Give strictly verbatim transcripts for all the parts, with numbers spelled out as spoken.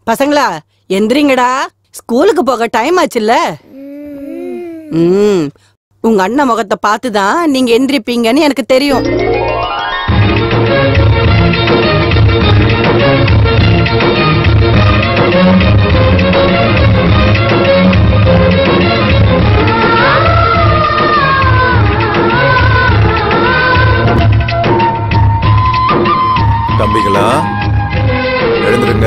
பசங்களா எந்திரிங்கடா, ஸ்கூலுக்கு போக டைம் ஆச்சுல்ல. ம் உங்க அண்ணன் முகத்தை பார்த்துதான் நீங்க எந்திரிப்பீங்கன்னு எனக்கு தெரியும். தம்பிகளா எழுந்துருங்க.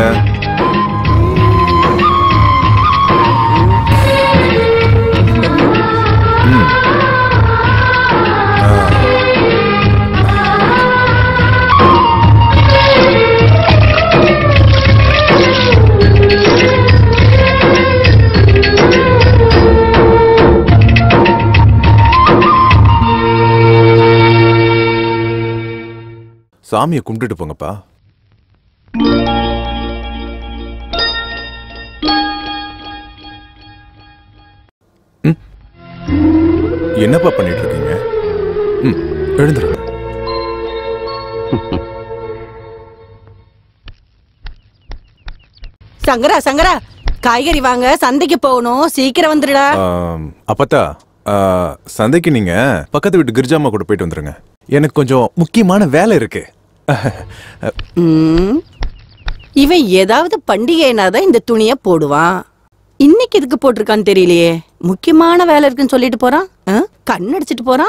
சாமியை கும்பிட்டுட்டு போங்கப்பா. என்னப்பா பண்ணிட்டு இருக்கீங்க? ம் எழுந்துருங்க. சங்கரா சங்கரா காய்கறி வாங்க, சந்தைக்கு போகணும், சீக்கிரம் வந்துடுடா. அப்பத்தா சந்தைக்கு நீங்க பக்கத்து வீட்டு கிரிஜாமா கூட போயிட்டு வந்துருங்க. எனக்கு கொஞ்சம் முக்கியமான வேலை இருக்கு. இவன் ஏதாவது பண்டிகைனாதான் இந்த துணிய போடுவான். இன்னைக்கு எதுக்கு போட்டிருக்கான்னு தெரியலையே. முக்கியமான வேலை இருக்குன்னு சொல்லிட்டு போறான், கண்ணடிச்சிட்டு போறான்.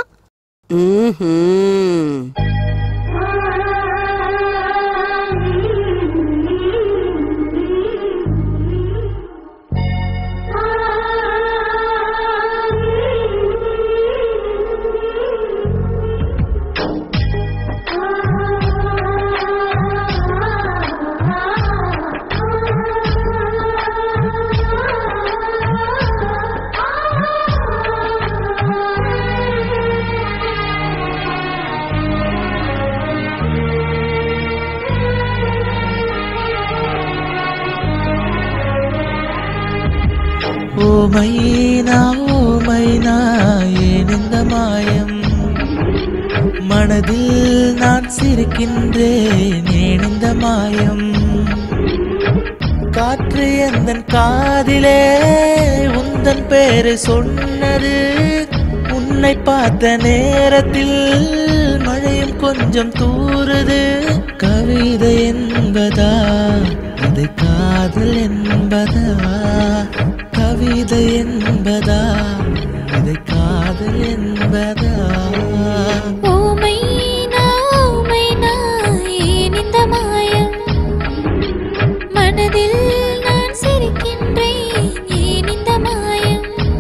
ஓ மைனா ஓ மைனா ஏன் இந்த மாயம், மனதில் நான் சிரிக்கின்றேன் ஏன் இந்த மாயம், காற்று எந்தன் காதிலே உந்தன் பேரை சொன்னது, உன்னை பார்த்த நேரத்தில் மழையும் கொஞ்சம் தூறுது, கவிதை என்பதா இது காதல் என்பதா, கவிதை என்பதா இதை காதல் என்பதா. ஓ மைனா ஓ மைனா ஏன் இந்த மாயம், மனதில் நான் சிரிக்கின்றேன் ஏன் இந்த மாயம்.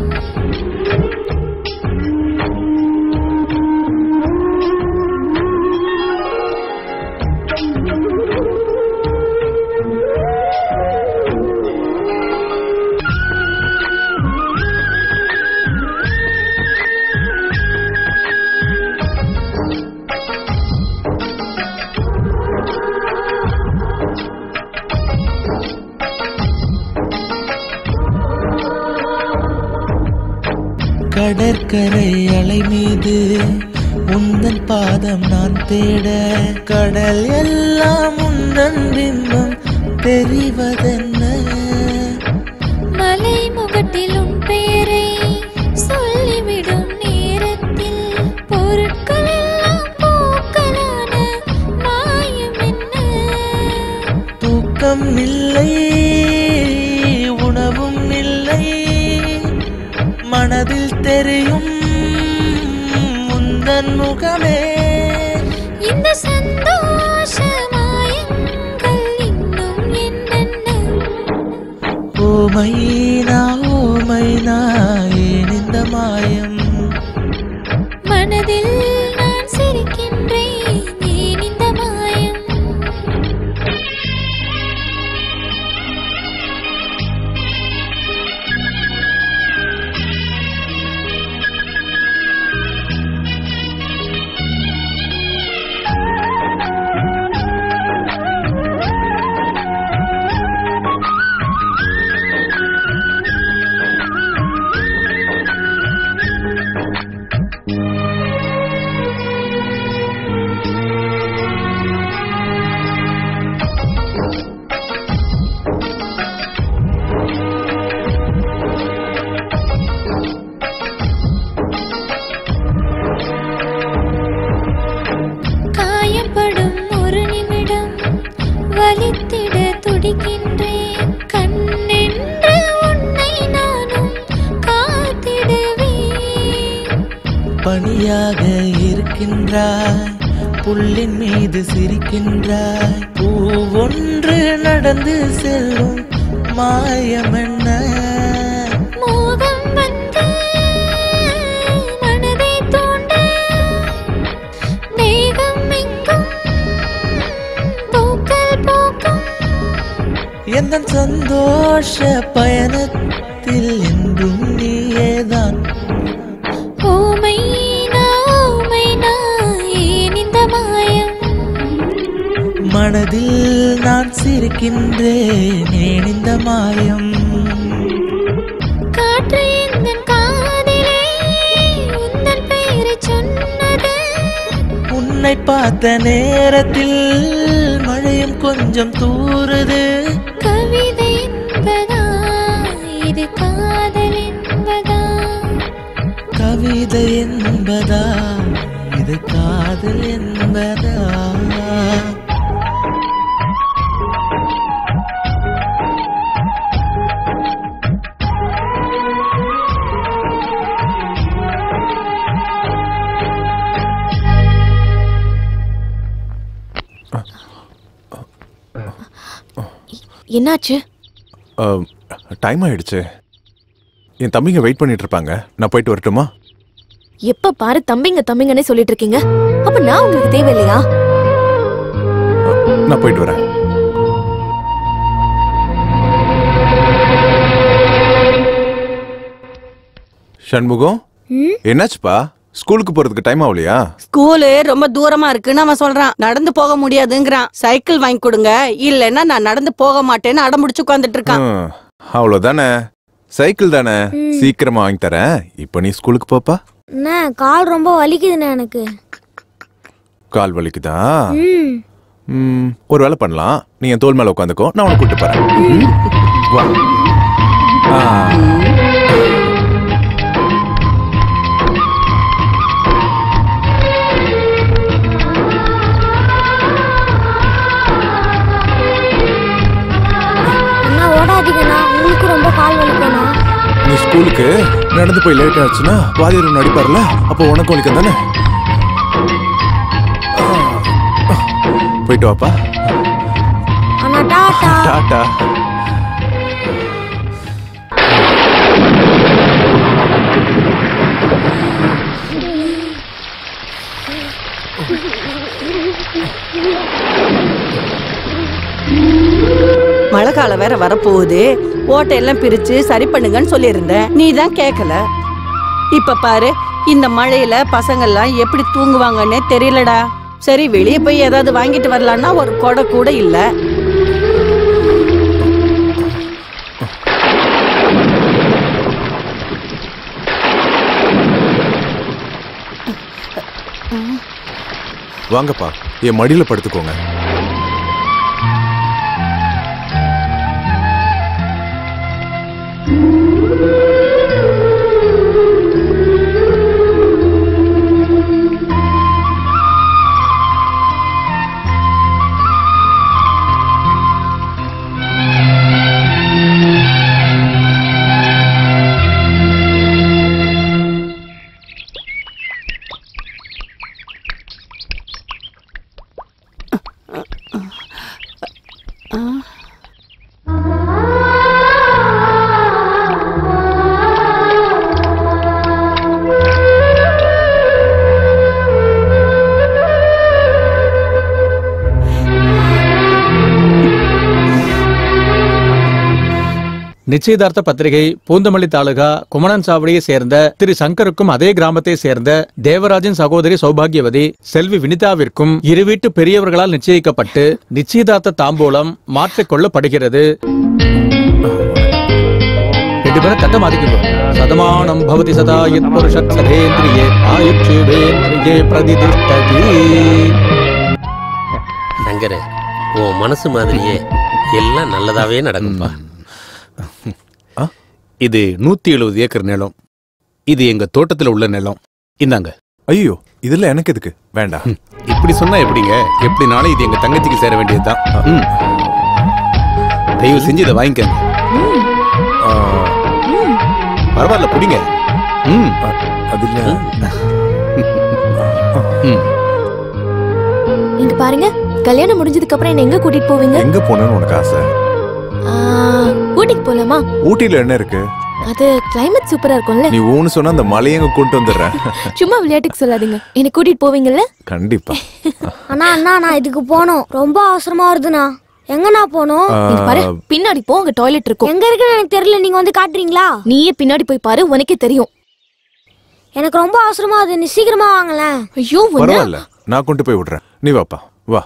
கடற்கரை அலை மீது உந்தன் பாதம் நான் தேட, கடல் எல்லாம் உந்தன் பிம்பம் தெரிவதென்ன, மலை முகட்டில் உன் பெயரை சொல்லிவிடும் நேரத்தில் பொருட்கள் எல்லாம் பூக்களான மாயம் என்ன, தூக்கம் இல்லை உணவும் இல்லை, மனதில் தெரியும் உந்தன் முகமே, இந்த சந்தோஷ மாயங்கள் இன்னும் என்னென்ன. ஓ மைனா ஓ மைனா ஏன் இந்த மாயம், மனதில் நான் சிரிக்கின்றேன் ஏன் இந்த மாயம். பனியாக இருக்கின்றாய், புல்லின் மீது சிரிக்கின்றாய். பூவொன்று நடந்து செல்லும் மாயம் என்ன? மோகம் வந்து மனதை தூண்ட, மேகம் எங்கும் பூக்கள் பூக்கும். எந்த சந்தோஷ பயணத்தில் என்றும் நீயேதான். ஓமைனா ஓமைனா ஏன் இந்த மாயம்? மனதில் நான் சிரிக்கின்றேன் ஏன் இந்த மாயம்? காற்று எந்தன் காதிலே உந்தன் பெயரைச் சொன்னது. உன்னை பார்த்த நேரத்தில் மழையும் கொஞ்சம் தூறுது. கவிதை என்பதா இது காதல் என்பதா? கவிதை என்பதா இது காதல் என்பதா? என்னாச்சு? டைம் ஆயிடுச்சு. என் தம்பிங்க வெயிட் பண்ணிட்டு இருப்பாங்க. நான் போயிட்டு வரட்டுமா? எப்ப பாரு தம்பிங்க தம்பிங்கன்னே சொல்லிட்டு இருக்கீங்க. அப்ப நான் உங்களுக்கு தேவையில்லையா? நான் போயிட்டு வரேன். சண்முகம், என்னாச்சுப்பா? ஸ்கூலுக்கு போறதுக்கு டைம் ஆகலையா? ஸ்கூலு ரொம்ப தூரமா இருக்குன்னு அவன் சொல்றான். நடந்து போக முடியாதுங்கிறான். சைக்கிள் வாங்கி கொடுங்க, இல்லன்னா நான் நடந்து போக மாட்டேன்னு அடம்பிடிச்சு உட்கார்ந்துட்டு இருக்கான். ம், அவ்வளவுதானே. சைக்கிள் தானே, சீக்கிரமா வாங்கி தரேன். இப்போ நீ ஸ்கூலுக்கு போப்பா. அண்ணா கால் ரொம்ப வலிக்குதுண்ணே எனக்கு. கால் வலிக்குதா? ம், ஒரு வேலை பண்ணலாம். நீ என் தோல் மேல உட்காந்துக்கோ, நான் உனக்கு கூட்டு போறேன். ம், வா. ஆ. ஓடாதீங்கண்ணா, உங்களுக்கு ரொம்ப கால் வலிக்கண்ணா. நீ ஸ்கூலுக்கு நடந்து போய் லேட் ஆச்சுன்னா வாதியார் ஒன்று அடிப்பார்ல, அப்போ உனக்கு வலிக்கும் தானே? போயிட்டு வாப்பா. அண்ணா டாடா. டாடா. மழை காலம் வேற வரப்போகுது. ஓட்டையெல்லாம் பிரிச்சு சரி பண்ணுங்கன்னு சொல்லியிருந்தேன். நீ தான் கேட்கல. இப்ப பாரு, இந்த மழையில பசங்கள்லாம் எப்படி தூங்குவாங்கன்னே தெரியலடா. சரி, வெளியே போய் ஏதாவது வாங்கிட்டு வரலான்னா ஒரு கொடை கூட இல்ல. வாங்கப்பா, என் மடியில படுத்துக்கோங்க. நிச்சயதார்த்த பத்திரிகை பூந்தமல்லி தாலுகா குமணன் சாவடியை சேர்ந்த திரு சங்கருக்கும் அதே கிராமத்தை சேர்ந்த தேவராஜின் சகோதரி சௌபாகியவதி செல்வி வினிதாவிற்கும் இரு வீட்டு பெரியவர்களால் நிச்சயிக்கப்பட்டு நிச்சயதார்த்த தாம்பூலம் மாற்றிக் கொள்ளப்படுகிறது. ரெண்டு பேரும் தட்ட மாத்திக்கோ. சதமானம் பவதி சதா யத் புருஷத் சதேந்திரியே ஆயுட்சுவேந்திரியே பிரதிதிஷ்டதி. சங்கரே, உன் மனசு மாதிரியே எல்லாம் நல்லதாவே நடக்கும்பா. இது நூத்தி எழுபது ஏக்கர் நிலம். இது எங்க தோட்டத்துல உள்ள நிலம். இந்தாங்க. ஐயோ, இதுல எனக்கு எதுக்கு? வேண்டாம். இப்படி சொன்னா எப்படிங்க? எப்படினாலும் இது எங்க தங்கச்சிக்கு சேர வேண்டியதுதான். தயவு செஞ்சு இதை வாங்கிக்கங்க. ஆ, பரவாயில்ல, புடிங்க. ம் அது இல்ல. ம். இங்க பாருங்க, கல்யாணம் முடிஞ்சதுக்கு அப்புறம் என்ன எங்க கூட்டிட்டு போவீங்க? எங்க போகணும்னு உனக்கு ஆசை? ஆ, ஊட்டிக்கு போலாமா? ஊட்டியில என்ன இருக்கு? அது கிளைமேட் சூப்பரா இருக்கும்ல. நீ ஊன்னு சொன்னா அந்த மலையங்க கொண்டு வந்துடுறேன். சும்மா விளையாட்டுக்கு சொல்லாதீங்க. என்ன கூட்டிட்டு போவீங்கல்ல? கண்டிப்பா. அண்ணா அண்ணா நான் இதுக்கு போகணும், ரொம்ப அவசரமா வருதுண்ணா. எங்கண்ணா போகணும்? இங்க பாரு, பின்னாடி போ, அங்க டாய்லெட் இருக்கும். எங்க இருக்குன்னு எனக்கு தெரியல, நீங்க வந்து காட்டுறீங்களா? நீயே பின்னாடி போய் பாரு, உனக்கே தெரியும். எனக்கு ரொம்ப அவசரமா அது, நீ சீக்கிரமா வாங்களேன். ஐயோ, பரவாயில்ல, நான் கொண்டு போய் விடுறேன். நீ வாப்பா, வா.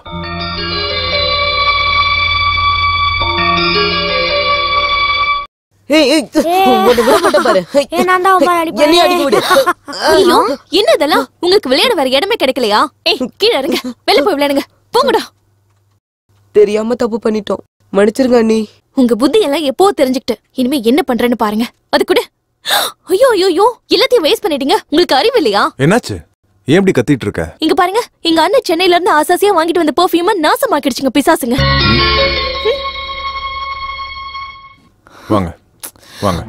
ஐயோ, என்ன இதெல்லாம்? உங்களுக்கு விளையாட வேற இடமே கிடைக்கலையா? ஏய், கீழ இறங்க, வெளிய போய் விளையாடுங்க, போங்கடா. தெரியாம தப்பு பண்ணிட்டோம், மன்னிச்சிருங்க அண்ணி. உங்க புத்தி எல்லாம் எப்போ தெரிஞ்சுக்கிட்டு இனிமே என்ன பண்றேன்னு பாருங்க. அது கூட ஐயோ ஐயோ ஐயோ, எல்லாத்தையும் வேஸ்ட் பண்ணிட்டீங்க. உங்களுக்கு அறிவு இல்லையா? என்னாச்சு? ஏன் இப்படி கத்திட்டு இருக்க? இங்க பாருங்க, எங்க அண்ணன் சென்னையில இருந்து ஆசாசியா வாங்கிட்டு வந்த பெர்ஃபியூம் நாசமாக்கிடுச்சுங்க பிசாசுங்க. வாங்க வாங்க.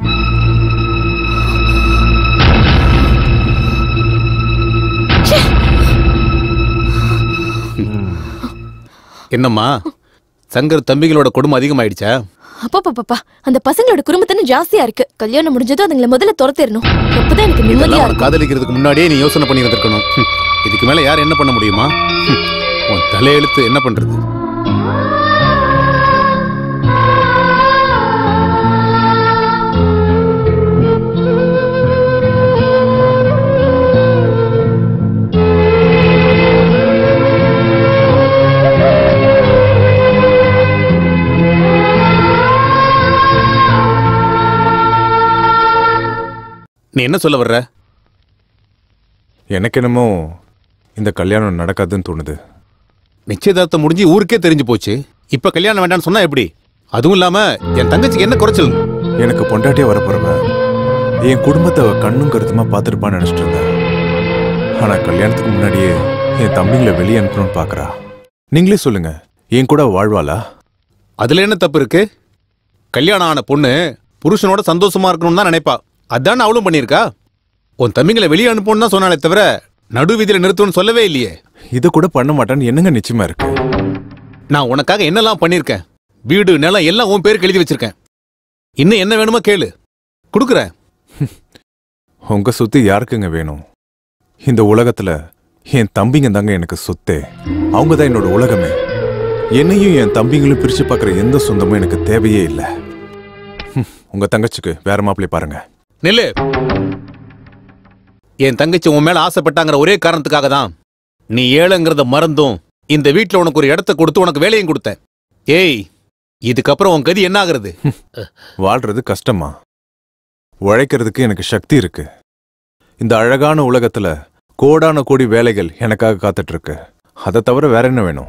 என்னம்மா, சங்கர் தம்பிகளோட கொடுமை அதிகமாயிடுச்சா? அப்பா, அந்த பசங்களோட குடும்பத்தனம் ஜாஸ்தியா இருக்கு. கல்யாணம் முடிஞ்சதும் அதுங்களை முதல்ல துரத்திடணும். அப்பதான் எனக்கு நிம்மதியா இதெல்லாம் இருக்கும். காதலிக்கிறதுக்கு முன்னாடியே நீ யோசனை பண்ணி இருந்திருக்கணும். ஹம், இதுக்கு மேல யார் என்ன பண்ண முடியுமா? ஹம், உன் தலையெழுத்து என்ன பண்றது? நீ என்ன சொல்ல வர்ற? எனக்கு என்னமோ இந்த கல்யாணம் நடக்காதுன்னு தோணுது. நிச்சயதார்த்தம் முடிஞ்சு ஊருக்கே தெரிஞ்சு போச்சு. இப்ப கல்யாணம் வேண்டாம்னு சொன்னா எப்படி? அதுவும் இல்லாம என் தங்கச்சிக்கு என்ன குறைச்சல்? எனக்கு பொண்டாட்டியா வரப்போறவ என் குடும்பத்தை கண்ணும் கருத்துமா பார்த்துருப்பான்னு நினைச்சிட்டு இருந்தேன். ஆனா கல்யாணத்துக்கு முன்னாடியே என் தம்பிங்களை வெளியே அனுப்பணும்னு பாக்குறா. நீங்களே சொல்லுங்க, என் கூட வாழ்வாளா? அதுல என்ன தப்பு இருக்கு? கல்யாணம் ஆன பொண்ணு புருஷனோட சந்தோஷமா இருக்கணும்னு தான் நினைப்பா. அதான் அவளும் பண்ணிருக்கா. உன் தம்பிங்களை வெளியே அனுப்பணும்னு தான் சொன்னாலே தவிர நடு வீதியில நிறுத்துன்னு சொல்லவே இல்லையே. இதை கூட பண்ண மாட்டான்னு என்னங்க நிச்சயமா இருக்கு? நான் உனக்காக என்னெல்லாம் பண்ணிருக்கேன். வீடு நிலம் எல்லாம் உன் பேருக்கு எழுதி வச்சிருக்கேன். இன்னும் என்ன வேணுமோ கேளு, கொடுக்குறேன். உங்க சொத்து யாருக்குங்க வேணும்? இந்த உலகத்துல என் தம்பிங்க தாங்க எனக்கு சொத்தே. அவங்க தான் என்னோட உலகமே. என்னையும் என் தம்பிங்களும் பிரிச்சு பார்க்குற எந்த சொந்தமும் எனக்கு தேவையே இல்லை. உங்க தங்கச்சிக்கு வேற மாப்பிள்ளை பாருங்க. நெல்லு, என் தங்கச்சி உன் மேல ஆசைப்பட்டாங்கிற ஒரே காரணத்துக்காக தான் நீ ஏழைங்கிறத மறந்தும் இந்த வீட்டுல உனக்கு ஒரு இடத்த கொடுத்து உனக்கு வேலையும் கொடுத்தேன். ஏய், இதுக்கப்புறம் உன் கதி என்ன ஆகுறது? வாழ்றது கஷ்டமா? உழைக்கிறதுக்கு எனக்கு சக்தி இருக்கு. இந்த அழகான உலகத்துல கோடான கோடி வேலைகள் எனக்காக காத்துட்டு இருக்கு. அதை தவிர வேற என்ன வேணும்?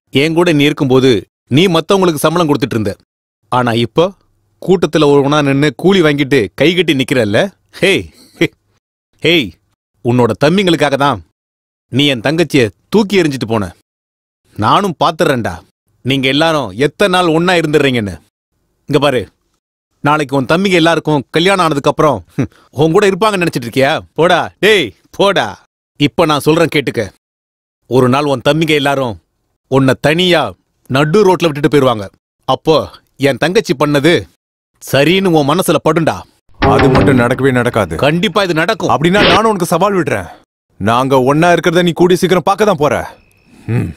என் கூட நீ இருக்கும்போது நீ மத்தவங்களுக்கு சம்பளம் கொடுத்துட்டு இருந்த. ஆனா இப்போ கூட்டத்துல ஒருவனா நின்னு கூலி வாங்கிட்டு கை கட்டி நிக்கிறல்ல. ஹேய் ஹேய், உன்னோட தம்பிங்களுக்காக தான் நீ என் தங்கச்சிய தூக்கி எறிஞ்சிட்டு போன. நானும் பாத்துறேன்டா நீங்க எல்லாரும் எத்தனை நாள் ஒன்னா இருந்துடுறீங்கன்னு. இங்க பாரு, நாளைக்கு உன் தம்பிங்க எல்லாருக்கும் கல்யாணம் ஆனதுக்கு அப்புறம் உன் கூட இருப்பாங்கன்னு நினைச்சிட்டு இருக்கியா? போடா டேய் போடா. இப்ப நான் சொல்றேன் கேட்டுக்க. ஒரு நாள் உன் தம்பிங்க எல்லாரும் உன்னை தனியா நடு ரோட்ல விட்டுட்டு போயிருவாங்க. அப்போ என் தங்கச்சி பண்ணது சரின்னு உன் மனசுல படுண்டா. அது மட்டும் நடக்கவே நடக்காது. கண்டிப்பா இது நடக்கும். அப்படின்னா நானும் உனக்கு சவால் விடுறேன். நாங்க ஒன்னா இருக்கிறத நீ கூடி சீக்கிரம் பார்க்க தான் போற. ம்.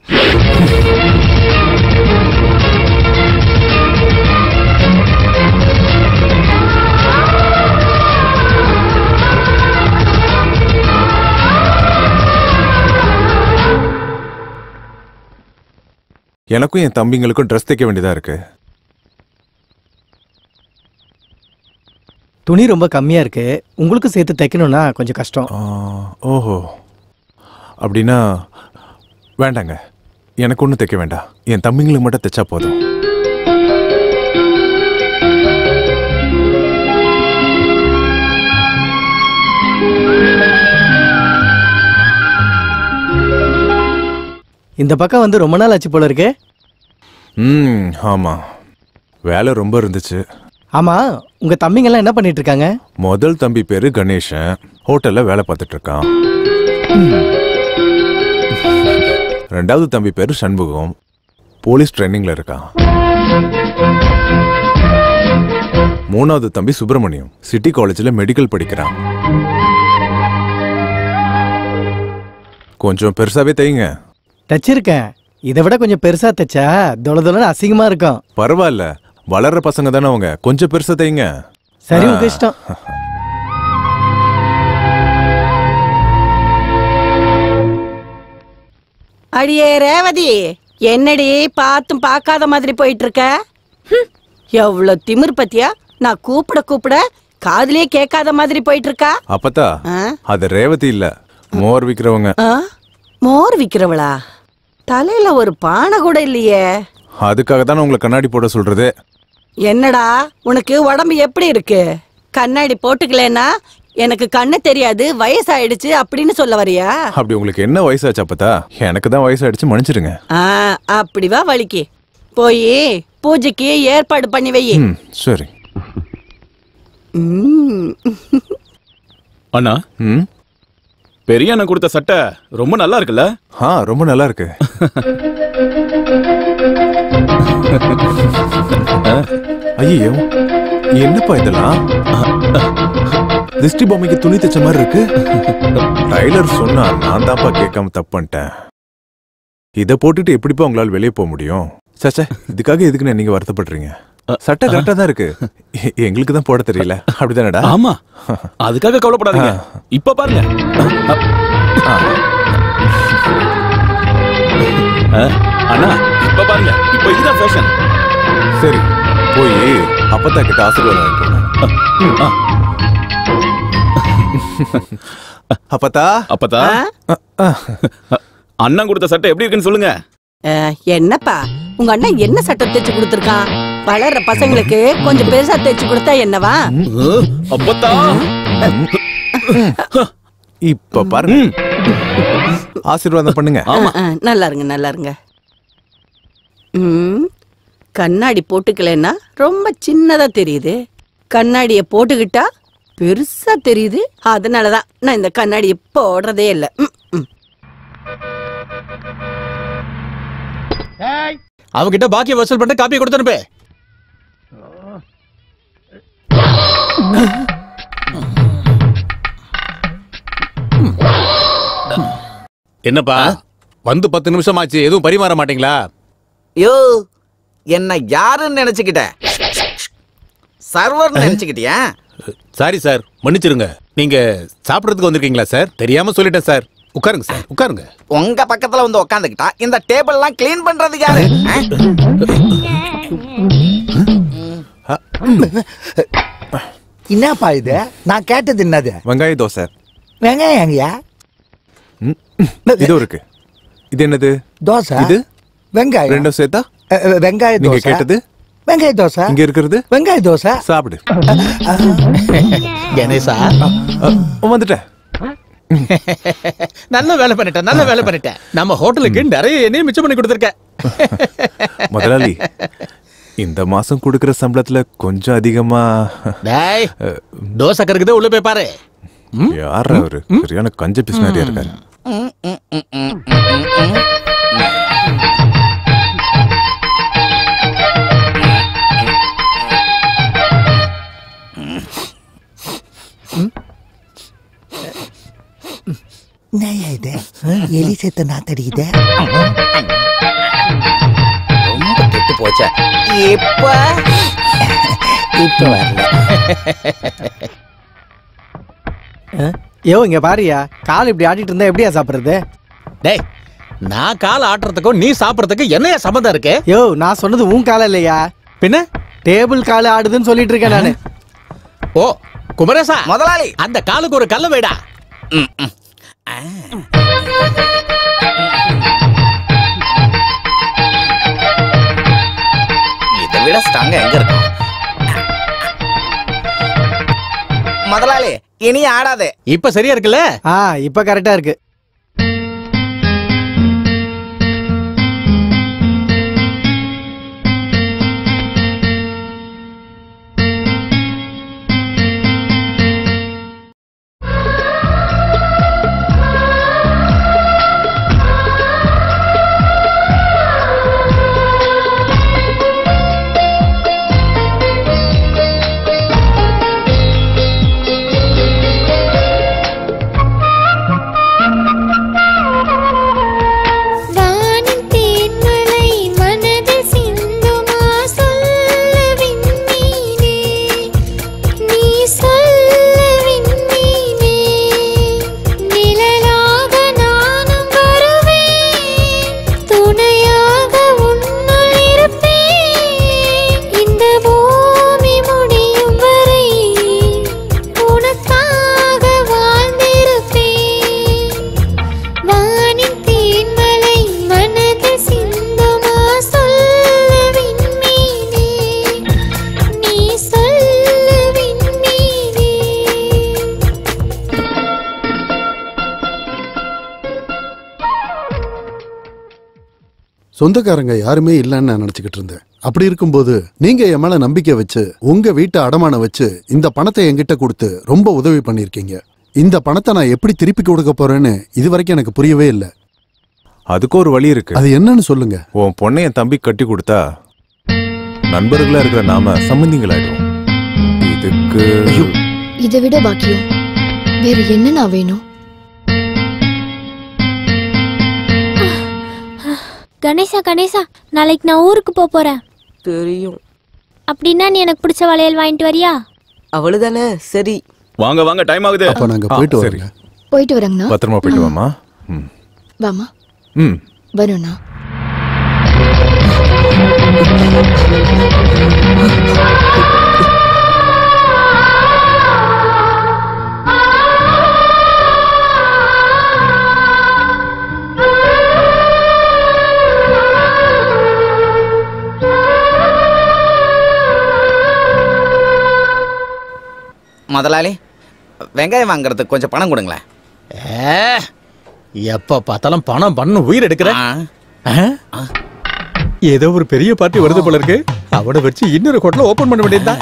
எனக்கும் என் தம்பிங்களுக்கும் ட்ரெஸ் தைக்க வேண்டியதா இருக்கு. துணி ரொம்ப கம்மியா இருக்கு. உங்களுக்கு சேர்த்து தைக்கணும்னா கொஞ்சம் கஷ்டம். ஓஹோ, அப்படின்னா வேண்டாங்க, எனக்கு ஒன்றும் தைக்க வேண்டாம். என் தம்பிங்களுக்கு மட்டும் தைச்சா போதும். இந்த பக்கம் வந்து ரொம்ப நாள் ஆச்சு போல இருக்கு. ம், ஆமா, வேலை ரொம்ப இருந்துச்சு. ஆமா, உங்க தம்பிங்க எல்லாம் என்ன பண்ணிட்டு இருக்காங்க? முதல் தம்பி பேரு கணேசன், ஹோட்டல்ல வேலை பார்த்துட்டு இருக்கான். ரெண்டாவது தம்பி பேரு சண்முகம், போலீஸ் ட்ரைனிங்ல இருக்கான். மூணாவது தம்பி சுப்பிரமணியம், சிட்டி காலேஜ்ல மெடிக்கல் படிக்கிறான். கொஞ்சம் பெருசாவே தைங்க. தச்சிருக்கேன். இதை விட கொஞ்சம் பெருசா தைச்சா தொலை தொலைன்னு அசிங்கமா இருக்கும். பரவாயில்ல, வளர்ற பசங்க தானே அவங்க, கொஞ்சம் பெருசா தைங்க. சரி, உங்க இஷ்டம். அடியே ரேவதி, என்னடி பார்த்தும் பார்க்காத மாதிரி போயிட்டு இருக்க? எவ்வளவு திமிர் பத்தியா? நான் கூப்பிட கூப்பிட காதுலயே கேட்காத மாதிரி போயிட்டு இருக்கா. அப்பத்தா, அது ரேவதி இல்ல, மோர் விக்கிறவங்க. மோர் விக்கிறவளா? தலையில ஒரு பானை கூட இல்லையே. அதுக்காக தான் உங்களை கண்ணாடி போட சொல்றது. என்னடா உனக்கு உடம்பு எப்படி இருக்கு? கண்ணாடி போட்டுக்கலன்னா எனக்கு கண்ணு தெரியாது, வயசாயிடுச்சு அப்படின்னு சொல்ல வரியா? அப்படி உங்களுக்கு என்ன வயசாச்சு அப்பத்தா? எனக்கு தான் வயசாயிடுச்சு, மன்னிச்சிருங்க. ஆ, அப்படி வா வலிக்கு. போய் பூஜைக்கு ஏற்பாடு பண்ணி வை. சரி. அண்ணா, பெரிய அண்ணன் கொடுத்த சட்டை ரொம்ப நல்லா இருக்குல்ல? ஆ, ரொம்ப நல்லா இருக்கு. ஐயோ, என்னப்பா இதெல்லாம்? திஷ்டி பொம்மைக்கு துணி தைச்ச மாதிரி இருக்கு. டைலர் சொன்னா நான் தான்ப்பா கேட்காம தப்பு பண்ணிட்டேன். இதை போட்டுட்டு எப்படிப்பா உங்களால் வெளியே போக முடியும்? சச்சா, இதுக்காக எதுக்குன்னு நீங்க வருத்தப்படுறீங்க? சட்டை கரெக்டா தான் இருக்கு, எங்களுக்கு தான் போட தெரியல. அப்படிதானடா? ஆமா, அதுக்காக கவலைப்படாதீங்க. இப்ப பாருங்க. அண்ணா, இப்ப பாருங்க, இப்ப இதுதான் ஃபேஷன். சரி, போய் அப்பத்தா கிட்ட ஆசீர்வாதம் வாங்கிக்கோங்க. அப்பத்தா அப்பத்தா அண்ணன் கொடுத்த சட்டை எப்படி இருக்குன்னு சொல்லுங்க. என்னப்பா, உங்க அண்ணன் என்ன சட்டை தைச்சு கொடுத்திருக்கான்? வளர்ற பசங்களுக்கு கொஞ்சம் பெருசா தைச்சு கொடுத்தா என்னவா? அப்பத்தா, இப்ப பாருங்க, ஆசீர்வாதம் பண்ணுங்க. நல்லா இருங்க, நல்லா இருங்க. ம், கண்ணாடி போட்டுக்கலன்னா ரொம்ப சின்னதா தெரியுது, கண்ணாடிய போட்டுக்கிட்டா பெருசா தெரியுது. அதனாலதான் நான் இந்த கண்ணாடிய போடுறதே இல்லை. அவகிட்ட பாக்கிய வசூல் பண்ண காப்பி கொடுத்தனுப்பே. என்னப்பா, வந்து பத்து நிமிஷம் ஆச்சு, எதுவும் பரிமாற மாட்டீங்களா? யோ, என்ன யாருன்னு நினைச்சுக்கிட்ட? சர்வர் நினைச்சுக்கிட்டியா? சாரி சார், மன்னிச்சிருங்க. நீங்க சாப்பிடறதுக்கு வந்திருக்கீங்களா சார்? தெரியாம சொல்லிட்டேன் சார். உட்காருங்க சார், உட்காருங்க. உங்க பக்கத்துல வந்து உட்காந்துக்கிட்டா இந்த டேபிள் எல்லாம் கிளீன் பண்றது யாரு? என்னப்பா இது? நான் கேட்டது என்னது? வெங்காய தோசை. வெங்காயம் எங்கயா? இது இருக்கு. இது என்னது? தோசை. இது வெங்காயம் ரெண்டும் சேர்த்தா அ, அ, வெங்காய நீங்க தோசை கேட்டது வெங்காய தோசை இங்க இருக்கிறது வெங்காய தோசை சாப்பிடு. கணேசா வந்துட்டேன். நல்ல வேலை பண்ணிட்டேன் நல்ல வேலை பண்ணிட்டேன். நம்ம ஹோட்டலுக்கு நிறைய எண்ணெய் மிச்சம் பண்ணி கொடுத்துருக்க. முதலாளி, இந்த மாசம் கொடுக்கிற சம்பளத்துல கொஞ்சம் அதிகமா டேய் தோசை கறக்குதே, உள்ள போய் பாரு. யார் அவரு? சரியான கஞ்ச பிஸ்னாரியா இருக்காரு. என்னய்யா இது எலி செத்த நாத்தடிக்குதே. ரொம்ப கெட்டு போச்சா இப்ப இப்ப வரல. யோ இங்க பாரியா, கால் இப்படி ஆடிட்டு இருந்தா எப்படியா சாப்பிடுறது? டேய் நான் கால் ஆட்டுறதுக்கும் நீ சாப்பிடுறதுக்கு என்னையா சம்மந்தம் இருக்கு? யோ நான் சொன்னது உன் கால இல்லையா, பின்ன டேபிள் கால் ஆடுதுன்னு சொல்லிட்டு இருக்கேன் நானு. ஓ குமரேசா, முதலாளி அந்த காலுக்கு ஒரு கல்ல வைடா. இதை விட ஸ்ட்ராங்க எங்க இருக்கும்? முதலாளி இனி ஆடாதே. இப்ப சரியா இருக்குல்ல? ஆ இப்ப கரெக்டா இருக்கு. சொந்தக்காரங்க யாருமே இல்லைன்னு நான் நினைச்சுக்கிட்டு இருந்தேன். அப்படி இருக்கும்போது நீங்க என் மேல நம்பிக்கை வச்சு உங்க வீட்டை அடமானம் வச்சு இந்த பணத்தை என்கிட்ட கொடுத்து ரொம்ப உதவி பண்ணிருக்கீங்க. இந்த பணத்தை நான் எப்படி திருப்பி கொடுக்க போறேன்னு இது வரைக்கும் எனக்கு புரியவே இல்லை. அதுக்கு ஒரு வழி இருக்கு. அது என்னன்னு சொல்லுங்க. உன் பொண்ணை என் தம்பி கட்டி கொடுத்தா நண்பர்களா இருக்கிற நாம சம்பந்திங்களாயிடும். இதுக்கு இதை விட பாக்கியம் வேற என்ன நான் வேணும்? கணேசா கணேசா, நாளைக்கு நான் ஊருக்கு போக போறேன். தெரியும். அப்படின்னா நீ எனக்கு பிடிச்ச வளையல் வாங்கிட்டு வரியா? அவ்வளவுதானே, சரி. வாங்க வாங்க, டைம் ஆகுது. அப்ப நாங்க போயிட்டு வரோங்க. போயிட்டு வரேங்கண்ணா. பத்திரமா போயிட்டு வாமா. வாமா. ம் வரும்ண்ணா. முதலாளி வெங்காயம் வாங்குறதுக்கு கொஞ்சம் பணம் கொடுங்களேன். எப்ப பார்த்தாலும் பணம் பண்ண உயிர் எடுக்கிற. ஏதோ ஒரு பெரிய பார்ட்டி வருது போல இருக்கு. அவட வச்சு இன்னொரு ஹோட்டல் ஓபன் பண்ண வேண்டியதுதான்.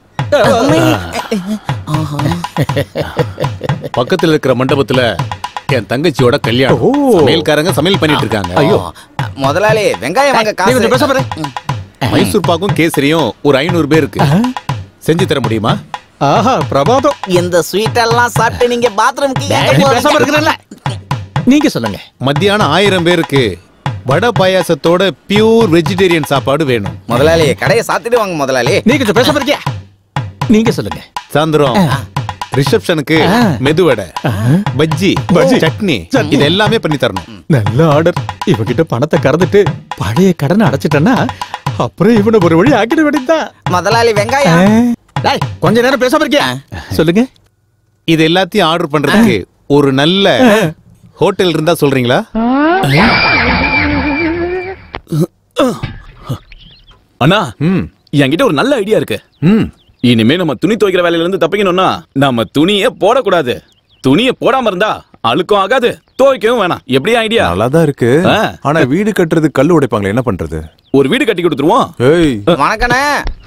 பக்கத்துல இருக்கிற மண்டபத்துல என் தங்கச்சியோட கல்யாணம். சமையல்காரங்க சமையல் பண்ணிட்டு இருக்காங்க. ஐயோ முதலாளி வெங்காயம் வாங்க காசு. மைசூர் பாக்கும் கேசரியும் ஒரு ஐநூறு பேருக்கு செஞ்சு தர முடியுமா? ஆஹா பிரபாதம். இந்த ஸ்வீட் எல்லாம் சாப்பிட்டு நீங்க பாத்ரூம்க்கு பேசாம இருக்கறல்ல. நீங்க சொல்லுங்க. மத்தியானம் ஆயிரம் பேருக்கு வடை பாயாசத்தோட பியூர் வெஜிடேரியன் சாப்பாடு வேணும். முதலாளி கடையை சாத்திட்டு வாங்க முதலாளி. நீங்க பேசாம இருக்கியா? நீங்க சொல்லுங்க. சாயந்தரம் ரிசப்ஷனுக்கு மெதுவடை, பஜ்ஜி, சட்னி இது எல்லாமே பண்ணி தரணும். நல்ல ஆர்டர். இவகிட்ட பணத்தை கறந்துட்டு பழைய கடனை அடைச்சிட்டேன்னா அப்புறம் இவனை ஒரு வழி ஆக்கிட வேண்டியதுதான். முதலாளி வெங்காயம். கொஞ்ச நேரம் பேசாம இருக்கியா? சொல்லுங்க. இது எல்லாத்தையும் ஆர்டர் பண்றதுக்கு ஒரு நல்ல ஹோட்டல் இருந்தா சொல்றீங்களா? அண்ணா என்கிட்ட ஒரு நல்ல ஐடியா இருக்கு. இனிமே நம்ம துணி துவைக்கிற வேலையில இருந்து தப்பிக்கணும்னா நம்ம துணியை போடக்கூடாது. துணியை போடாம இருந்தா அழுக்கும் ஆகாது, துவைக்கவும் வேணாம். எப்படி ஐடியா? நல்லாதான் இருக்கு. ஆனா வீடு கட்டுறது கல்லு உடைப்பாங்களே, என்ன பண்றது? ஒரு வீடு கட்டி கொடுத்துருவோம். வணக்கண்ணே.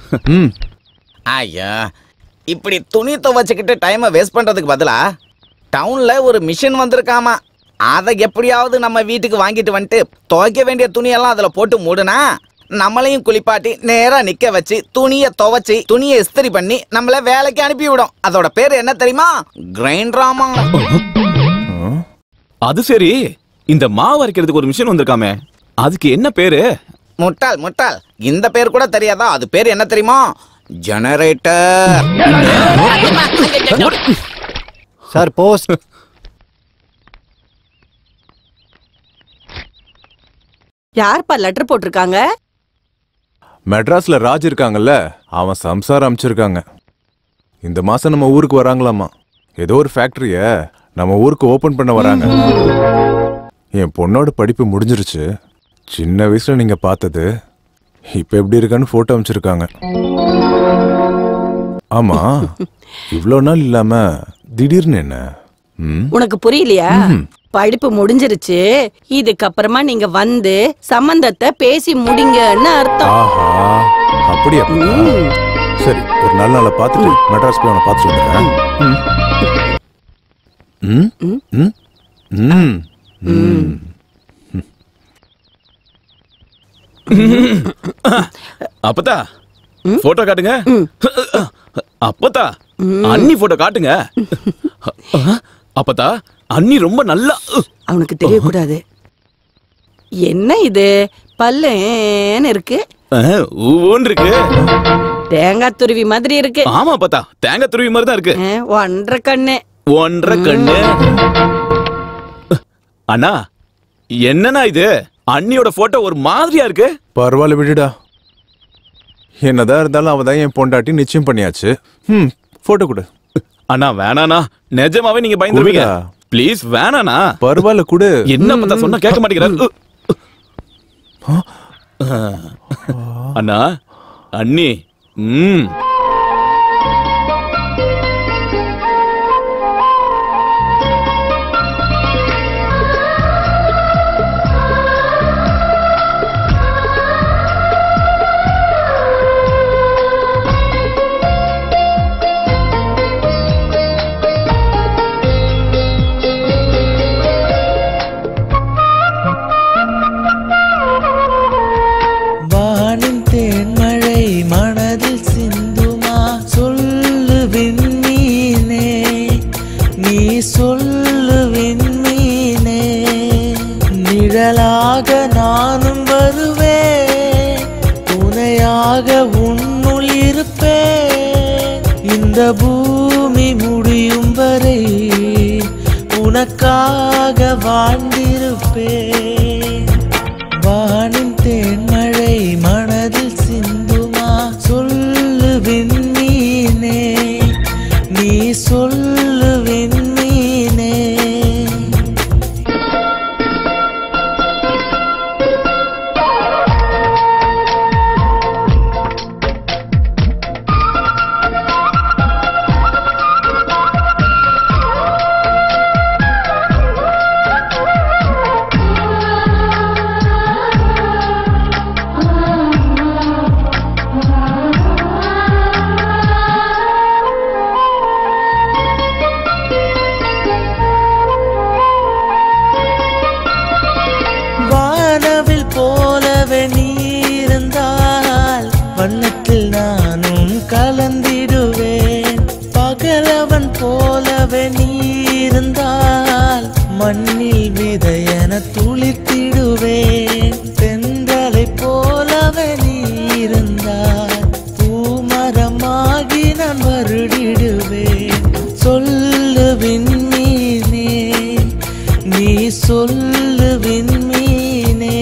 ஐயா, இப்படி துணி துவைச்சுக்கிட்டு டைமை வேஸ்ட் பண்றதுக்கு பதிலா டவுன்ல ஒரு மிஷின் வந்திருக்காமா. அதை எப்படியாவது நம்ம வீட்டுக்கு வாங்கிட்டு வந்துட்டு துவைக்க வேண்டிய துணியெல்லாம் அதுல போட்டு மூடுனா நம்மளையும் குளிப்பாட்டி நேரா நிக்க வச்சு துணியை துவைச்சி துணியை இஸ்திரி பண்ணி நம்மள வேலைக்கு அனுப்பி விடும். அதோட பேர் என்ன தெரியுமா? கிரைண்டராமா. அது சரி, இந்த மாவு அரைக்கிறதுக்கு ஒரு மிஷின் வந்திருக்காமே, அதுக்கு என்ன பேரு? முட்டாள் முட்டாள், இந்த பேர் கூட தெரியாதா? அது பேர் என்ன தெரியுமா? ஜெனரேட்டர். Sir post. யார்ப்பா லெட்டர் போட்டிருக்காங்க? மெட்ராஸ்ல ராஜ் இருக்காங்கல்ல, அவன் சம்சாரம் அமைச்சிருக்காங்க. இந்த மாசம் நம்ம ஊருக்கு வராங்களாமா. ஏதோ ஒரு ஃபேக்டரிய நம்ம ஊருக்கு ஓபன் பண்ண வராங்க. என் பொண்ணோட படிப்பு முடிஞ்சிருச்சு. சின்ன வயசுல நீங்க பார்த்தது இப்ப எப்படி இருக்கான்னு போட்டோ அமைச்சிருக்காங்க. ஆமா, இவ்வளோ நாள் இல்லாம திடீர்னு என்ன? உனக்கு புரியலையா? படிப்பு முடிஞ்சிருச்சு, இதுக்கப்புறமா நீங்க வந்து சம்பந்தத்தை பேசி முடிங்கன்னு அர்த்தம். அப்படியா? சரி, ஒரு நல்ல நாளை பார்த்துட்டு மெட்ராஸ் போய் அவனை பார்த்துட்டு வந்துடுறேன். அப்பதா போட்டோ காட்டுங்க. அப்பதா அண்ணி போட்டோ காட்டுங்க. அப்பதா அண்ணி ரொம்ப நல்லா. அவனுக்கு தெரியக்கூடாது. என்ன இது பல்லேன்னு இருக்கு? இருக்கு. தேங்காய் துருவி மாதிரி இருக்கு. ஆமா அப்பதா, தேங்காய் துருவி மாதிரி தான் இருக்கு. ஒன்றரை கண்ணு. ஒன்றரை கண்ணு. அண்ணா, என்னன்னா இது? அண்ணியோட போட்டோ ஒரு மாதிரியா இருக்கு. பரவாயில்ல விடுடா. என்னதான் இருந்தாலும் அவதான் என் பொண்டாட்டி, நிச்சயம் பண்ணியாச்சு. ம், போட்டோ கொடு. அண்ணா வேணாண்ணா, நிஜமாவே நீங்க பயந்துருவீங்க. ப்ளீஸ் வேணாண்ணா. பரவாயில்ல கொடு. என்ன பார்த்தா சொன்னா கேட்க மாட்டேங்கிறாரு. அண்ணா, அண்ணி. ம் நானும் வருவேன், துணையாக உன்னுள் இருப்பேன். இந்த பூமி முடியும் வரை உனக்காக வாழ்ந்திருப்பேன். வானின் தேன்மழை மனதில் சிந்துமா, சொல்லு விண்மீனே, நீ சொல்லு விண்மீனே. வண்ணத்தில் நானும் கலந்திடுவேன். பகலவன் போலவே நீருந்தால் மண்ணில் விதையென துளிர்த்திடுவேன். தென்றலை போலவே நீருந்தால் பூமரமாகி நான் வருடிடுவேன். சொல்லு விண்மீனே, நீ சொல்லு விண்மீனே.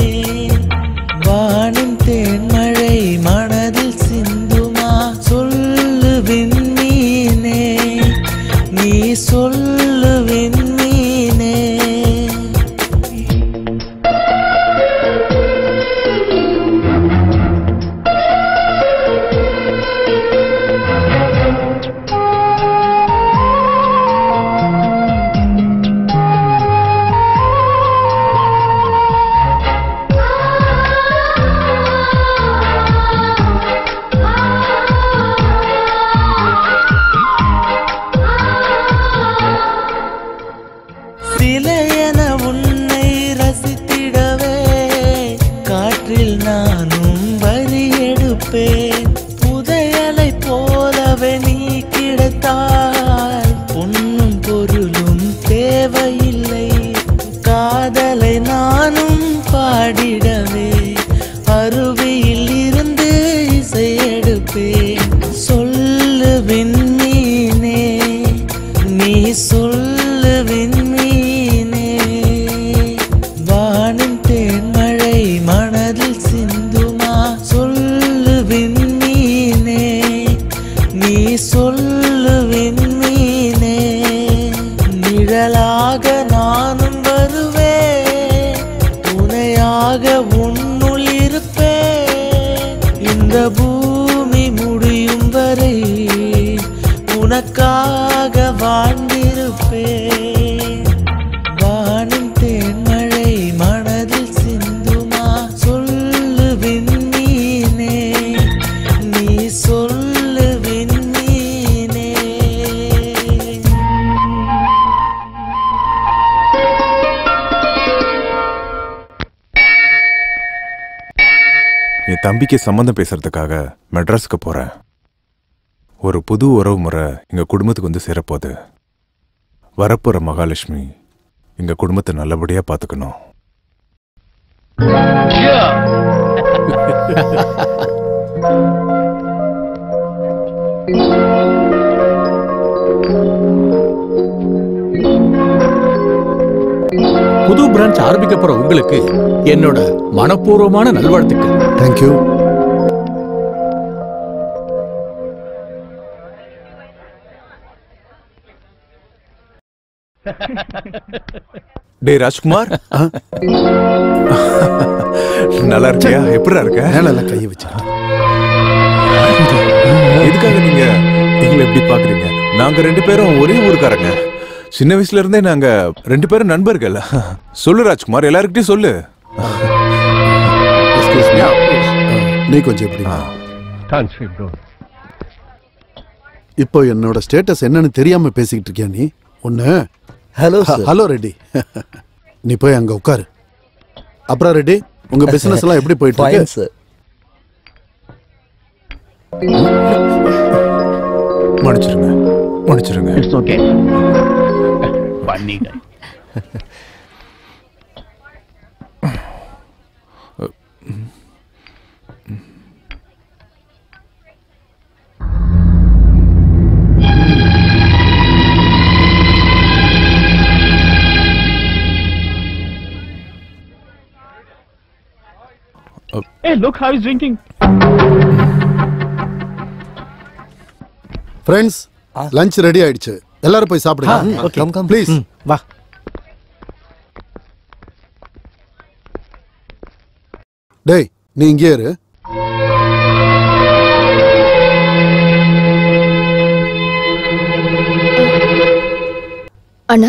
வானின் தேன்மழை மனதில் சிந்துமா, சொல்லு விண்மீனே, நீ சொல்லு விண்மீனே. சிலையென உன்னை ரசித்திடவே காற்றில் நானும் வரி எடுப்பேன். புதையலை போலவே நீ கிடைத்தால் பொன்னும் பொருளும் தேவையில்லை. காதலை நானும் பாடிடவே அருவியில் இருந்து இசை எடுப்பேன். சொல்லு விண்மீனே நீ சொல்லு விண்மீனே, வானின் தேன்மழை மனதில் சிந்துமா? சொல்லு விண்மீனே நீ சொல்லு விண்மீனே, நிழலாக நானும் வருவேன், துணையாக உன்னுள் இருப்பேன். இந்த பூமி முடியும் வரை உனக்காக வாழ்ந்திருப்பேன். வானின் தேன்மழை மனதில் சிந்துமா? சொல்லு விண்மீனே நீ சொல்லு விண்மீனே. என் தம்பிக்கு சம்மந்தம் பேசுறதுக்காக மெட்ராஸுக்கு போறேன். ஒரு புது உறவு முறை எங்க குடும்பத்துக்கு வந்து சேரப்போகுது. வரப்போற மகாலட்சுமி எங்க குடும்பத்தை நல்லபடியா பாத்துக்கணும். புது பிரான்ச் ஆரம்பிக்க போற உங்களுக்கு என்னோட மனப்பூர்வமான நல்வாழ்த்துக்கள். தேங்க்யூ. டே ராஜ்குமார், நல்லா இருக்கியா? எப்படிடா இருக்க? நல்லா கையை வச்சு. எதுக்காக நீங்க எங்களை எப்படி பாக்குறீங்க? நாங்க ரெண்டு பேரும் ஒரே ஊருக்காரங்க. சின்ன வயசுல இருந்தே நாங்க ரெண்டு பேரும் நண்பர்கள். சொல்லு ராஜ்குமார், எல்லாருக்கிட்டையும் சொல்லு. நீ கொஞ்சம் எப்படி? இப்போ என்னோட ஸ்டேட்டஸ் என்னன்னு தெரியாம பேசிக்கிட்டு இருக்கியா நீ? ஒண்ணு ஹலோ ஹலோ ரெட்டி, நீ போய் அங்க உட்காரு. அப்புறம் ரெட்டி, உங்க பிசினஸ் எல்லாம் எப்படி போயிட்டு இருக்கு? மன்னிச்சிருங்க மன்னிச்சிருங்க. It's okay. பண்ணிட்டேன். Hey, look how he's drinking. Friends, lunch ready ஆயிடுச்சு. எல்லாரும் போய் சாப்பிடுங்க ப்ளீஸ். வா. டேய், நீ இங்கே இரு. அண்ணா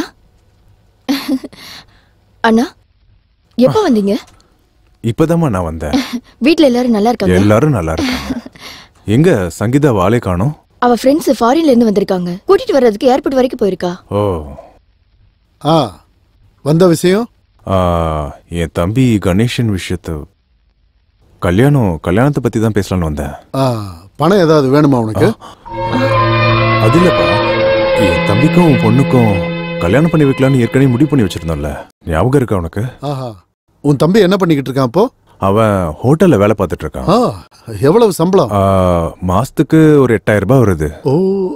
அண்ணா எப்போ வந்தீங்க? இப்பதாம்மா நான் வந்தேன். வீட்ல எல்லாரும் நல்லா இருக்காங்க? எல்லாரும் நல்லா இருக்காங்க. எங்க சங்கீதா வாளே காணோம்? அவ ஃப்ரெண்ட்ஸ் ஃபாரின்ல இருந்து வந்திருக்காங்க. கூட்டிட்டு வர்றதுக்கு ஏர்போர்ட் வரைக்கும் போயிருக்கா. ஓ. ஆ, வந்த விஷயம்? என் தம்பி கணேஷன் விஷயத்தை, கல்யாணம் கல்யாணத்தை பத்தி தான் பேசலான்னு வந்தேன். பணம் ஏதாவது வேணுமா உனக்கு? அது இல்லப்பா, என் தம்பிக்கும் பொண்ணுக்கும் கல்யாணம் பண்ணி வைக்கலான்னு ஏற்கனவே முடிவு பண்ணி வச்சிருந்தோம்ல, ஞாபகம் இருக்கா உனக்கு? ஆஹா, உன் தம்பி என்ன பண்ணிக்கிட்டு இருக்கான் அப்போ? அவன் ஹோட்டல்ல வேலை பார்த்துட்டு இருக்கான். எவ்வளவு சம்பளம்? மாசத்துக்கு ஒரு எட்டாயிரம் ரூபாய் வருது. ஓ,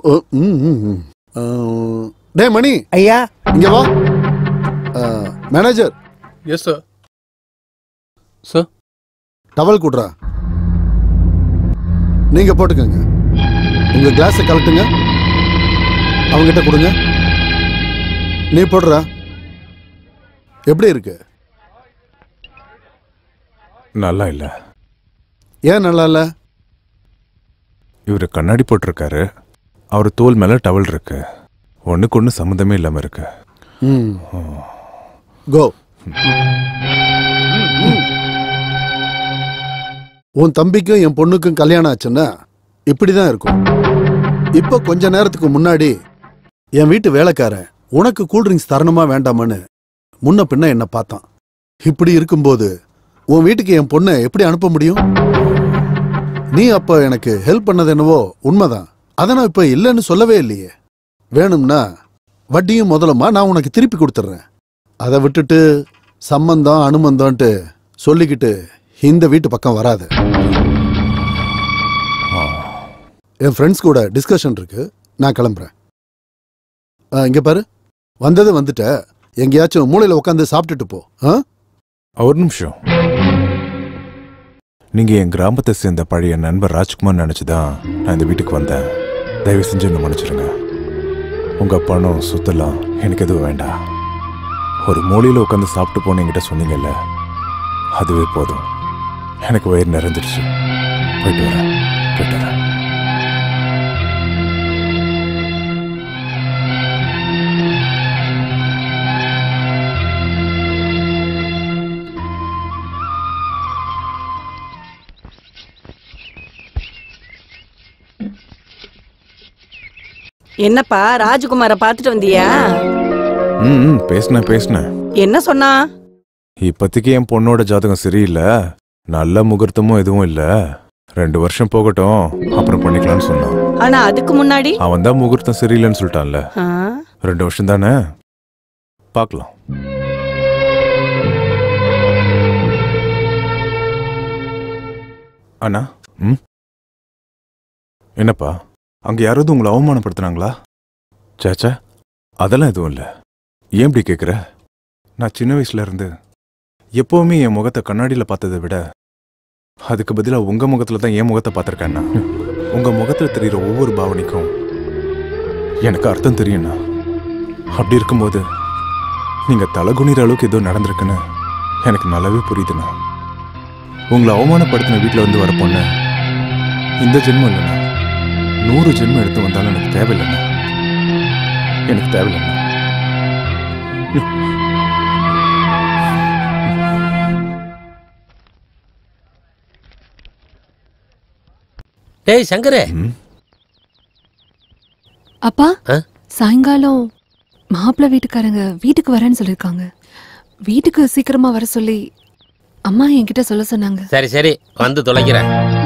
டே மணி ஐயா, இங்க வா. Manager. Yes sir. Sir, towel குடுறா. நீங்க போட்டுக்கங்க. உங்க கிளாஸை கலட்டுங்க, அவங்கிட்ட கொடுங்க. நீ போடுறா. எப்படி இருக்கு? நல்லா இல்ல. ஏன் நல்லா இல்ல? இவரு கண்ணாடி போட்டிருக்காரு, அவர் தோல் மேல டவல் இருக்கு. ஒண்ணுக்கு ஒண்ணு சம்மந்தமே இல்லாம இருக்கு. கோ. உன் தம்பிக்கும் என் பொண்ணுக்கும் கல்யாணம் ஆச்சுன்னா இப்படிதான் இருக்கும். இப்ப கொஞ்ச நேரத்துக்கு முன்னாடி என் வீட்டு வேலைக்காரன் உனக்கு கூல்ட்ரிங்க்ஸ் தரணுமா வேண்டாமான்னு முன்ன பின்ன என்ன பார்த்தான். இப்படி இருக்கும்போது உன் வீட்டுக்கு என் பொண்ணை எப்படி அனுப்ப முடியும்? நீ அப்ப எனக்கு ஹெல்ப் பண்ணது என்னவோ உண்மைதான். அதை நான் இப்ப இல்லைன்னு சொல்லவே இல்லையே. வேணும்னா வட்டியும் முதலமா நான் உனக்கு திருப்பி கொடுத்துட்றேன். அதை விட்டுட்டு சம்பந்தம் அனுமந்தம்ட்டு சொல்லிக்கிட்டு இந்த வீட்டு பக்கம் வராது. என் ஃப்ரெண்ட்ஸ் கூட டிஸ்கஷன் இருக்கு, நான் கிளம்புறேன். இங்க பாரு, வந்தது வந்துட்ட, எங்கேயாச்சும் மூளையில உட்காந்து சாப்பிட்டுட்டு போ. ஒரு நிமிஷம். நீங்க என் கிராமத்தை சேர்ந்த பழைய நண்பர் ராஜ்குமார் நினைச்சுதான் நான் இந்த வீட்டுக்கு வந்தேன். தயவு செஞ்சு என்ன மன்னிச்சிருங்க. உங்க பணம் சுத்தலாம் எனக்கு எதுவும் வேண்டாம். ஒரு மூலையில உட்காந்து சாப்பிட்டு போன என்கிட்ட சொன்னீங்கல்ல, அதுவே போதும். எனக்கு வயிறு நிறைஞ்சிருச்சு. போயிட்டு வரேன் போயிட்டு வரேன் என்னப்பா ராஜகுமார பாத்துட்டு வந்தியா? ம் பேசினேன் பேசினேன். என்ன சொன்னா? இப்போதைக்கு என் பொண்ணோட ஜாதகம் சரியில்லை, நல்ல முகூர்த்தமும் எதுவும் இல்ல, ரெண்டு வருஷம் போகட்டும் அப்புறம் பண்ணிக்கலாம்னு சொன்னான். ஆனா அதுக்கு முன்னாடி அவன் தான் முகூர்த்தம் சரியில்லைன்னு சொல்லிட்டான்ல. ஆ, ரெண்டு வருஷம் தானே, பார்க்கலாம். அண்ணா, ம் என்னப்பா, அங்க யாராவது உங்களை அவமானப்படுத்துனாங்களா? சேச்சா, அதெல்லாம் எதுவும் இல்லை. ஏன் இப்படி கேட்குற? நான் சின்ன வயசுல இருந்து எப்பவுமே என் முகத்தை கண்ணாடியில் பார்த்ததை விட அதுக்கு பதிலாக உங்க முகத்துல தான் என் முகத்தை பார்த்துருக்கேன்னா. உங்க முகத்துல தெரியுற ஒவ்வொரு பாவனைக்கும் எனக்கு அர்த்தம் தெரியும்ண்ணா. அப்படி இருக்கும்போது நீங்க தலகுனிற அளவுக்கு ஏதோ நடந்திருக்குன்னு எனக்கு நல்லாவே புரியுதுண்ணா. உங்களை அவமானப்படுத்தின வீட்டில் வந்து வர பொண்ணு இந்த ஜென்மம் இல்லைண்ணா, நூறு ஜென்மம் எடுத்து வந்தாலும் எனக்கு தேவையில்லைண்ணா. எனக்கு தேவையில்லைண்ணா. டேய் சங்கரே. அப்பா, சாயங்காலம் மாப்பிள்ளை வீட்டுக்காரங்க வீட்டுக்கு வரேன்னு சொல்லிருக்காங்க. வீட்டுக்கு சீக்கிரமா வர சொல்லி அம்மா என்கிட்ட சொல்ல சொன்னாங்க. சரி சரி, வந்து தொலைக்கிறேன்.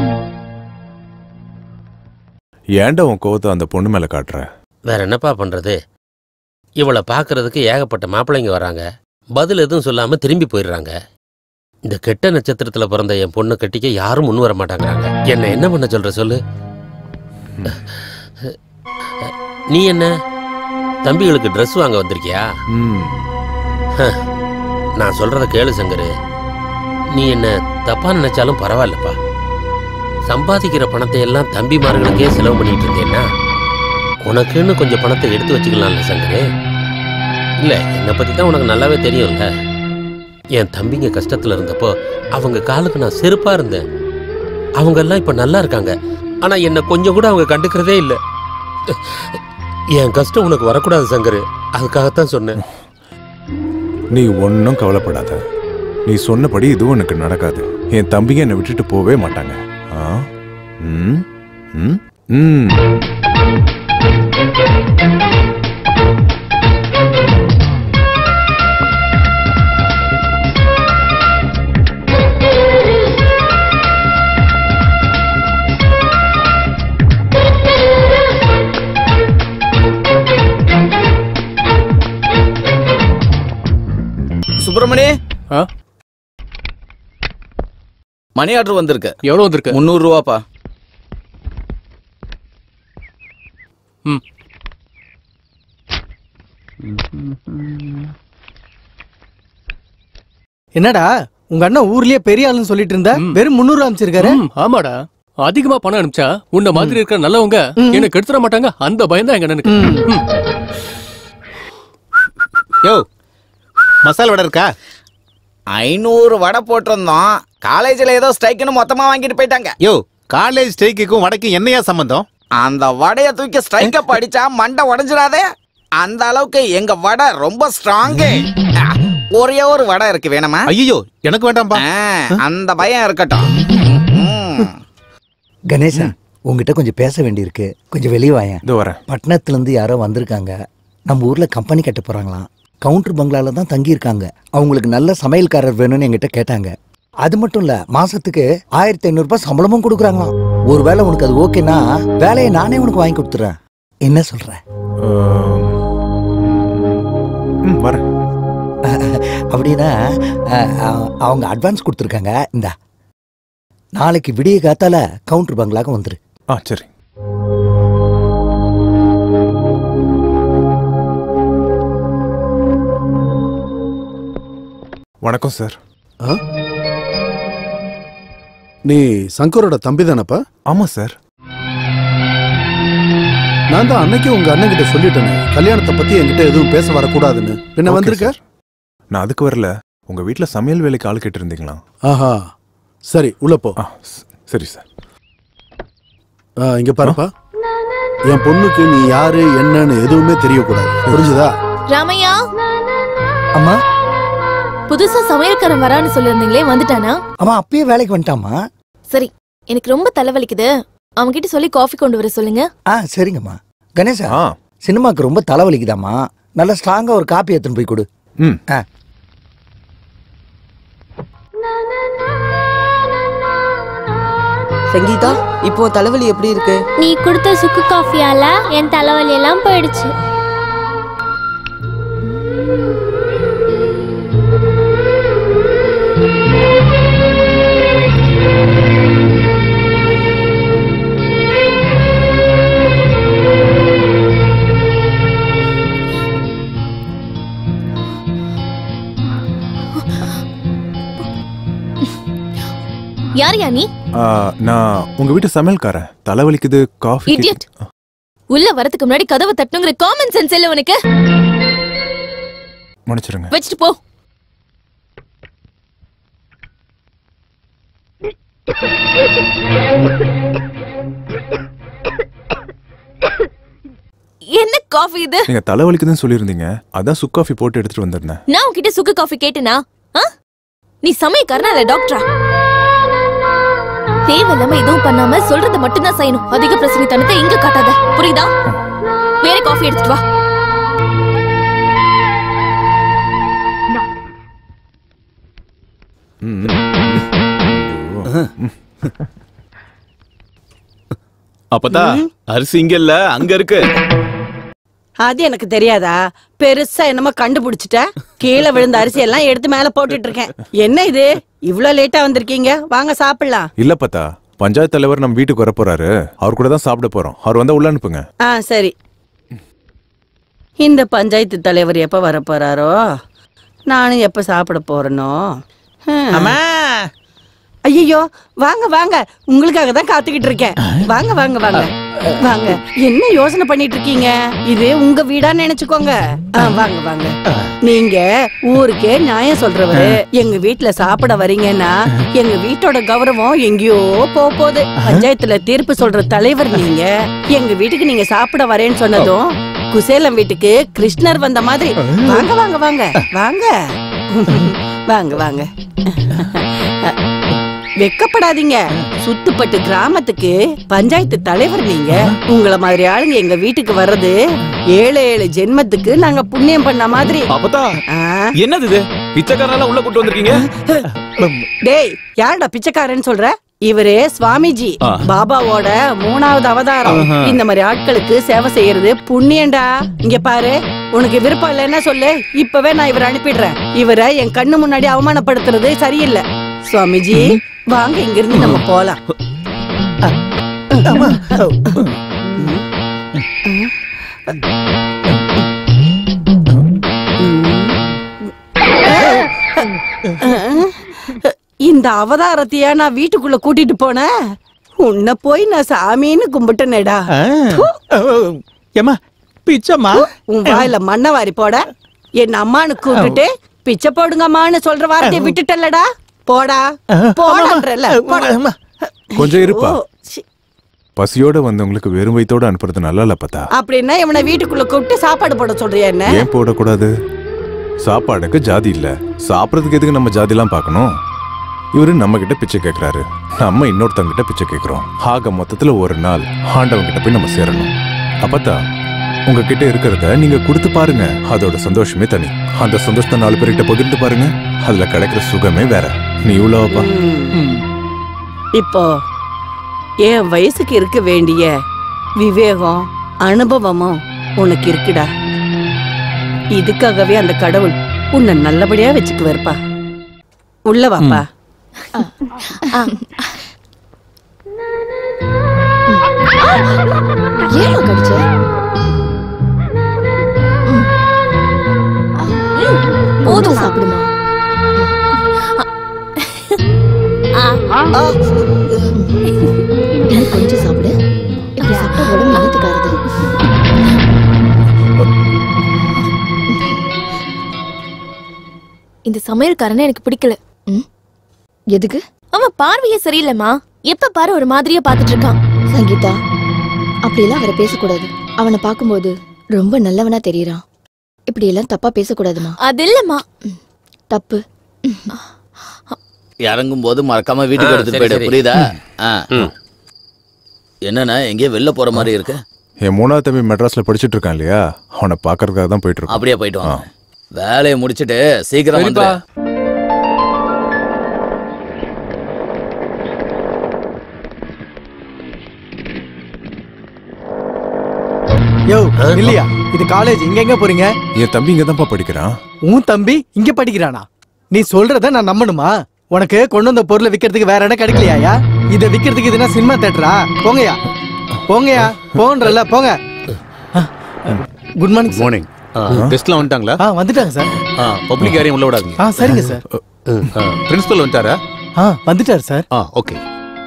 ஏன்டா உன் கோவத்தை அந்த பொண்ணு மேல காட்டுற? வேற என்னப்பா பண்றது, இவளை பாக்குறதுக்கு ஏகப்பட்ட மாப்பிள்ளைங்க வராங்க, பதில் எதுவும் சொல்லாம திரும்பி போயிடுறாங்க. இந்த கெட்ட நட்சத்திரத்துல பிறந்த என் பொண்ணு கட்டிக்க யாரும் முன் வர மாட்டாங்கிறாங்க. என்ன என்ன பண்ண சொல்ற சொல்லு. நீ என்ன தம்பிகளுக்கு ட்ரெஸ் வாங்க வந்திருக்கியா? நான் சொல்றத கேளு சங்கரு, நீ என்ன தப்பா நினைச்சாலும் பரவாயில்லப்பா. சம்பாதிக்கிற பணத்தை எல்லாம் தம்பிமார்களுக்கே செலவு பண்ணிட்டு இருந்தேன்னா உனக்குன்னு கொஞ்சம் பணத்தை எடுத்து வச்சுக்கலாம்ல சங்கரு. இல்ல, என்னை பத்தி தான் உனக்கு நல்லாவே தெரியும்ல. என் தம்பிங்க கஷ்டத்துல இருந்தப்போ அவங்க காலுக்கு நான் செருப்பா இருந்தேன். அவங்க எல்லாம் இப்ப நல்லா இருக்காங்க, ஆனா என்ன கொஞ்சம் கூட அவங்க கண்டுக்கிறதே இல்லை. என் கஷ்டம் உனக்கு வரக்கூடாது சங்கரு, அதுக்காகத்தான் சொன்னேன். நீ ஒன்னும் கவலைப்படாத, நீ சொன்னபடி இதுவும் எனக்கு நடக்காது. என் தம்பிங்க என்னை விட்டுட்டு போவே மாட்டாங்க. ஆ? ம்? ம்? ம். சுப்பிரமணி, மணி ஆர்டர் வந்திருக்கு. எவ்வளவு வந்திருக்கு? முன்னூறு ரூபாப்பா. ம். என்னடா உங்க அண்ணன் ஊர்லயே பெரிய ஆளுன்னு சொல்லிட்டு இருந்தா வெறும் முன்னூறு அமைச்சிருக்காரு. ஆமாடா, அதிகமா பணம் அனுப்பிச்சா உன்ன மாதிரி இருக்கிற நல்லவங்க எனக்கு எடுத்துட மாட்டாங்க, அந்த பயம் தான் எங்க அண்ணனுக்கு. யோ, மசாலா வடை இருக்கா? ஐநூறு வடை போட்டிருந்தோம், காலேஜில் ஏதோ ஸ்ட்ரைக்குன்னு மொத்தமா வாங்கிட்டு போயிட்டாங்க. யோ, காலேஜ் ஸ்ட்ரைக்குக்கும் வடைக்கும் என்னையா சம்பந்தம்? அந்த வடையை தூக்கி ஸ்ட்ரைக்க படிச்சா மண்டை உடைஞ்சிடாதே, அந்த அளவுக்கு எங்க வடை ரொம்ப ஸ்ட்ராங்கு. ஒரே ஒரு வடை இருக்கு, வேணுமா? ஐயோ, எனக்கு வேண்டாம்பா. அந்த பயம் இருக்கட்டும். கணேசா, உங்ககிட்ட கொஞ்சம் பேச வேண்டியிருக்கு, கொஞ்சம் வெளியே வாயேன். இதோ வரேன். பட்டணத்துல இருந்து யாரோ வந்திருக்காங்க, நம்ம ஊர்ல கம்பெனி கட்ட போறாங்களாம். கவுண்டர் பங்களால தான் தங்கியிருக்காங்க. அவங்களுக்கு நல்ல சமையல்காரர் வேணும்னு என்கிட்ட கேட்டாங்க. அது மட்டும் இல்ல, மாசத்துக்கு ஆயிரத்தி ஐநூறு ரூபாய் சம்பளமும் கொடுக்குறாங்களாம். ஒருவேளை உனக்கு அது ஓகேனா வேலையை நானே உனக்கு வாங்கி கொடுத்துறேன். என்ன சொல்ற? வரேன். அப்படின்னா அவங்க அட்வான்ஸ் கொடுத்துருக்காங்க. இந்தா, நாளைக்கு விடிய காத்தால கவுண்டர் பங்களாக வந்துரு. ஆ சரி. வணக்கம் சார். நீ சங்கரோட தம்பி தானப்பா? ஆமா சார். நான் தான் அன்னைக்கு உங்க அண்ணன் கிட்ட சொல்லிட்டேன், கல்யாணத்தை பத்தி என்கிட்ட எதுவும் பேச வரக்கூடாதுன்னு. என்ன வந்திருக்க? நான் அதுக்கு வரல, உங்க வீட்டுல சமையல் வேலைக்கு ஆள் கேட்டு இருந்தீங்களா? ஆஹா, சரி உள்ள போ. சரி சார். இங்க பாருப்பா, என் பொண்ணுக்கு நீ யாரு என்னன்னு எதுவுமே தெரியக்கூடாது, புரிஞ்சுதா? ராமையா, அம்மா புதுசா சமையல்காரன் வரான்னு சொல்லிருந்தீங்களே, வந்துட்டானா? அவன் அப்பயே வேலைக்கு வந்துட்டாமா. சரி, எனக்கு ரொம்ப தலைவலிக்குது, அவன் கிட்ட சொல்லி காஃபி கொண்டு வர சொல்லுங்க. ஆ சரிங்கம்மா. கணேசா, சினிமாக்கு ரொம்ப தலைவலிக்குதாமா, நல்ல ஸ்ட்ராங்கா ஒரு காப்பி எடுத்துன்னு போய் கொடு. ம். ஆ. சங்கீதா, இப்போ தலைவலி எப்படி இருக்கு? நீ கொடுத்த சுக்கு காஃபியால என் தலைவலி எல்லாம் போயிடுச்சு. யார் யா நீ? நான் உங்க வீட்டு சமையல்காரன். தலைவலிக்குது, காஃபி. இடியட். உள்ள வரதுக்கு முன்னாடி கதவை தட்டணுங்கிற காமன் சென்ஸ் இல்ல உனக்கு? மன்னிச்சிருங்க. வச்சிட்டு போ. என்ன காஃபி இது? நீங்க தலைவலிக்குதுன்னு சொல்லிருந்தீங்க, அதான் சுக்கு காஃபி போட்டு எடுத்துட்டு வந்திருந்தேன். நான் உன்கிட்ட சுக்கு காஃபி கேட்டேனா? நீ சமையல்காரனா இல்ல டாக்டரா? தேவையில்லாம எதுவும் பண்ணாம சொல்றத மட்டும் தான் செய்யணும். அதிக பிரச்சனை தனத்தை இங்க காட்டாத, புரியுதா? வேற காஃபி எடுத்துட்டு வா. அப்பதா அரிசி இங்க இல்ல, அங்க இருக்கு. அது எனக்கு தெரியாதா? பெருசா என்னமோ கண்டுபிடிச்சிட்ட. கீழே விழுந்த அரிசி எல்லாம் எடுத்து மேல போட்டுட்டு இருக்கேன். என்ன இது இவ்வளவு லேட்டா வந்திருக்கீங்க? வாங்க சாப்பிடலாம். இல்ல பத்தா, பஞ்சாயத்து தலைவர் நம்ம வீட்டுக்கு வர போறாரு, அவர் கூட தான் சாப்பிட போறோம். அவர் வந்தா உள்ள அனுப்புங்க. ஆ சரி. இந்த பஞ்சாயத்து தலைவர் எப்ப வர போறாரோ, நானும் எப்ப சாப்பிட போறேனோ. அம்மா, ஐயோ வாங்க வாங்க, உங்களுக்காக தான் காத்துக்கிட்டு இருக்கேன். வாங்க வாங்க வாங்க வாங்க. என்ன யோசனை பண்ணிட்டு இருக்கீங்க? இது உங்க வீடா நினைச்சுக்கோங்க. வாங்க வாங்க. நீங்க ஊருக்கே நியாயம் சொல்றவரு எங்க வீட்டுல சாப்பிட வரீங்கன்னா எங்க வீட்டோட கௌரவம் எங்கேயோ போக போகுது. பஞ்சாயத்துல தீர்ப்பு சொல்ற தலைவர் நீங்க. எங்க வீட்டுக்கு நீங்க சாப்பிட வரேன்னு சொன்னதும் குசேலம் வீட்டுக்கு கிருஷ்ணர் வந்த மாதிரி. வாங்க வாங்க வாங்க வாங்க வாங்க வாங்க. வெக்கப்படாதீங்க. சுத்துப்பட்டு கிராமத்துக்கு பஞ்சாயத்து தலைவர் நீங்க. உங்களை மாதிரி ஆளுங்க எங்க வீட்டுக்கு வர்றது ஏழு ஏழு ஜென்மத்துக்கு நாங்க புண்ணியம் பண்ண மாதிரி. அப்பதா என்னது இது? பிச்சைக்காரனால உள்ள கூட்டு வந்திருக்கீங்க? டேய், யாருடா பிச்சைக்காரன்னு சொல்ற? இவரே சுவாமிஜி, பாபாவோட மூணாவது அவதாரம். இந்த மாதிரி ஆட்களுக்கு சேவை செய்யறது புண்ணியண்டா. இங்க பாரு, உனக்கு விருப்பம் இல்லைன்னா சொல்லு, இப்பவே நான் இவரை அனுப்பிடுறேன். இவரை என் கண்ணு முன்னாடி அவமானப்படுத்துறது சரியில்லை. சுவாமிஜி வாங்க, இங்க இருந்து நம்ம போலாம். இந்த அவதாரத்தையா நான் வீட்டுக்குள்ள கூட்டிட்டு போனேன்? உன்னை போய் நான் சாமின்னு கும்பிட்டனேடா. ஏமா பிச்சைமா, உன் வாயில மண்ணை வாரி போட. என் அம்மானு கூப்பிட்டுட்டு பிச்சை போடுங்கம்மான்னு சொல்ற வார்த்தையை விட்டுட்டல்லடா. போடா போடான்றல. கொஞ்சம் இருப்பா. பசியோட வந்தவங்களுக்கு வெறும் வயித்தோட அனுப்புறது நல்லா இல்ல பத்தா. அப்படின்னா இவனை வீட்டுக்குள்ள கூப்பிட்டு சாப்பாடு போட சொல்றியா? என்ன ஏன் போடக்கூடாது? சாப்பாடுக்கு ஜாதி இல்ல, சாப்பிடறதுக்கு எதுக்கு நம்ம ஜாதி எல்லாம் பார்க்கணும்? இவரு நம்ம கிட்ட பிச்சை கேட்கிறாரு, நம்ம இன்னொருத்தவங்க கிட்ட பிச்சை கேட்கிறோம். ஆக மொத்தத்துல ஒரு நாள் ஆண்டவங்க கிட்ட போய் நம்ம சேரணும். அப்பத்தா உங்ககிட்ட இருக்கிறத நீங்க கொடுத்து பாருங்க, அதோட சந்தோஷமே தனி. அந்த சந்தோஷத்தை நாலு பேர்கிட்ட பகிர்ந்து பாருங்க, அதுல கிடைக்கிற சுகமே வேற. நீ உள்ளவப்பா. இப்போ என் வயசுக்கு இருக்க வேண்டிய விவேகம் அனுபவமும் உனக்கு இருக்குடா. இதுக்காகவே அந்த கடவுள் உன்னை நல்லபடியா வச்சுக்குவாருப்பா. உள்ள வாப்பா. ஏன் கடிச்ச? போதும் சாப்பிடுமா. கொஞ்சம் சாப்பிடு. இப்படி சாப்பிட்டா உடம்பு இழுத்துக்காருது. இந்த சமையல்காரனை எனக்கு பிடிக்கல. எதுக்கு? அவன் பார்வையே சரியில்லைம்மா. எப்ப பாரு ஒரு மாதிரியா பாத்துட்டு இருக்கான். சங்கீதா, அப்படியெல்லாம் அவரை பேசக்கூடாது. அவனை பார்க்கும்போது ரொம்ப நல்லவனா தெரியறான். இப்படி எல்லாம் தப்பா பேசக்கூடாதுமா. அது இல்லம்மா, தப்பு. இறங்கும் போது மறக்காம வீட்டுக்கு எடுத்துட்டு போயிடு, புரியுதா? என்னன்னா எங்கேயோ வெளில போற மாதிரி இருக்கு. என் மூணாவது தம்பி மெட்ராஸ்ல படிச்சுட்டு இருக்கான் இல்லையா, அவனை பாக்குறதுக்காக தான் போயிட்டு இருக்கோம். அப்படியே போயிட்டு வாங்க. வேலையை முடிச்சிட்டு சீக்கிரம் வந்து. யோ இல்லையா, இது காலேஜ். இங்க எங்க போறீங்க? என் தம்பி இங்க தான்ப்பா படிக்கிறான். உன் தம்பி இங்க படிக்கிறானா? நீ சொல்றத நான் நம்பணுமா? உனக்கு கொண்டு வந்த பொருளை விக்கிறதுக்கு வேற இடம் கிடைக்கலையா? இதை விக்கிறதுக்கு இதுனா சினிமா தியேட்டரா? போங்கயா போங்கயா போன்றல போங்க. Good morning. மார்னிங். டெஸ்ட்லாம் வந்துட்டாங்களா? ஆ வந்துட்டாங்க சார். ஆ பப்ளிக் யாரையும் உள்ள விடாதீங்க. ஆ சரிங்க சார். பிரின்சிபல் வந்துட்டாரா? ஆ வந்துட்டார் சார். ஆ okay.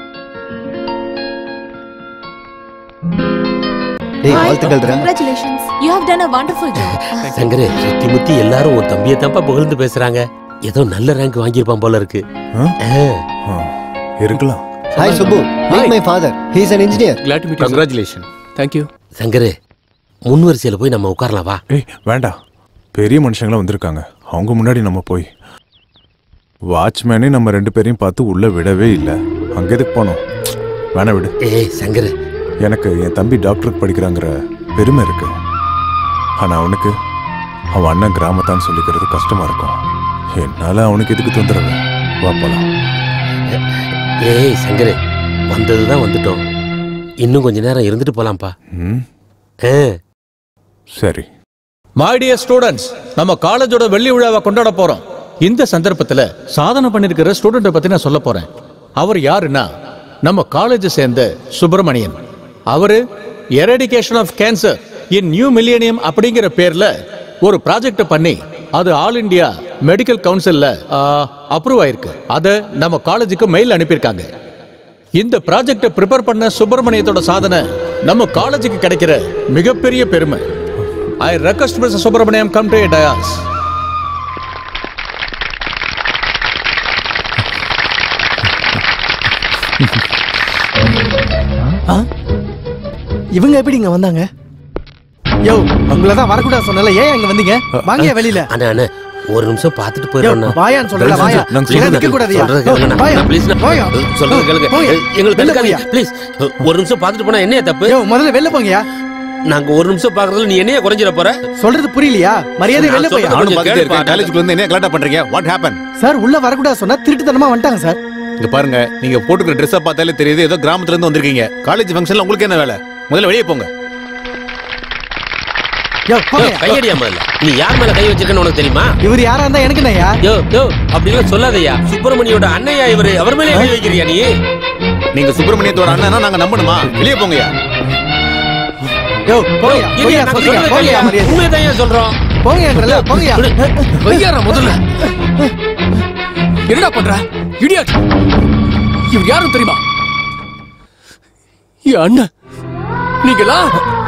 Congratulations. You have done a wonderful job. சங்கரே, சுத்தி முத்தி எல்லாரும் உன் தம்பியை தான்ப்பா புகழ்ந்து பேசுறாங்க. ஏதோ நல்ல ரேங்க் வாங்கியிருப்பான் போல இருக்கு. இருக்கலாம். Hi Subbu, meet my father. He is an engineer. Glad to meet you. Congratulations. Thank you. சங்கரே, முன் வரிசையில போய் நம்ம உட்காரலாம் வா. ஏய் வேண்டாம், பெரிய மனுஷங்களா வந்திருக்காங்க, அவங்க முன்னாடி நம்ம போய். வாட்ச்மேனே நம்ம ரெண்டு பேரையும் பார்த்து உள்ள விடவே இல்லை. அங்க எதுக்கு போனோம்? வேணா விடு. ஏய் சங்கரே, எனக்கு என் தம்பி டாக்டருக்கு படிக்கிறாங்கிற பெருமை இருக்கு. ஆனா அவனுக்கு அவன் அண்ணன் கிராமத்தான்னு சொல்லிக்கிறது கஷ்டமா இருக்கும். என்னால அவனுக்கு எதுக்கு தொந்தரவு? வா போலாம். ஏய் சங்கரே, வந்ததுதான் வந்துட்டோம். இன்னும் கொஞ்ச நேரம் இருந்துட்டு போலாம்ப்பா. சரி. மை டியர் ஸ்டூடெண்ட்ஸ், நம்ம காலேஜோட வெள்ளி விழாவை கொண்டாட போறோம். இந்த சந்தர்ப்பத்துல சாதனை பண்ணிருக்கிற ஸ்டூடெண்ட்டை பத்தி நான் சொல்ல போறேன். அவர் யாருன்னா நம்ம காலேஜ் சேர்ந்த சுப்பிரமணியன். அவரு eradication of cancer in new millennium அப்படிங்கிற பேர்ல ஒரு ப்ராஜெக்ட் பண்ணி அது ஆல் இந்தியா மெடிக்கல் கவுன்சில்ல அப்ரூவ் ஆயிருக்கு. அதை நம்ம காலேஜுக்கு மெயில் அனுப்பியிருக்காங்க. இந்த ப்ராஜெக்டை ப்ரிப்பேர் பண்ண சுப்பிரமணியத்தோட சாதனை நம்ம காலேஜுக்கு கிடைக்கிற மிகப்பெரிய பெருமை. I request mister Subramaniam come to dais. இவங்க எப்படி இங்க வந்தாங்க? யோ உங்களை தான் வரக்கூடாது சொன்னல, ஏன் இங்க வந்தீங்க? வாங்க வெளியில. அண்ணா அண்ணா ஒரு நிமிஷம் பார்த்துட்டு போயிடறோம். வாயான்னு சொல்லல, வாயா. நிக்க கூடாதுயா. ப்ளீஸ் சொல்றது கேளுங்க. எங்களுக்கு தடுக்காதீங்க ப்ளீஸ். ஒரு நிமிஷம் பார்த்துட்டு போனா என்ன தப்பு? யோ முதல்ல வெளில போங்கயா. நாங்க ஒரு நிமிஷம் பார்க்கறதுல நீ என்னைய குறைஞ்சிர போற? சொல்றது புரியலையா? மரியாதை வெளில போய். நானும் பார்த்துட்டே இருக்கேன். காலேஜுக்குள்ள வந்து என்ன கலாட்டா பண்றீங்க? What happen? சார் உள்ள வரக்கூடாது சொன்னா திருட்டுத்தனமா வந்துட்டாங்க சார். இங்க பாருங்க, நீங்க போட்டுக்கிற ட்ரெஸ்ஸை பார்த்தாலே தெரியுது ஏதோ கிராமத்துல இருந்து வந்திருக்கீங்க. காலேஜ் ஃபங்க்ஷன்ல உங்களுக்கு என்ன வேலை? முதல்ல வெளியே போங்க. கையடியா முதல்ல. நீ யார் மேல கை வச்சிருக்கன்னு உனக்கு தெரியுமா? இவர் யாரா இருந்தா எனக்கு என்னையா? யோ யோ அப்படிலாம் சொல்லாதயா. சுப்பிரமணியோட அண்ணையா இவரு. அவர் மேலே கை வைக்கிறியா நீ? நீங்க சுப்பிரமணியத்தோட அண்ணனா நாங்க நம்பணுமா? வெளியே போங்கயா. யோ போங்கயா. போங்கயா சொல்லுங்க. போங்கயா மரியாதை. உண்மைதான் சொல்றோம். போங்கயா போங்கயா. வையாரா முதல்ல. என்னடா பண்ற? இடியட். இவர் யாரும் தெரியுமா? ஏ அண்ணா நீங்களா?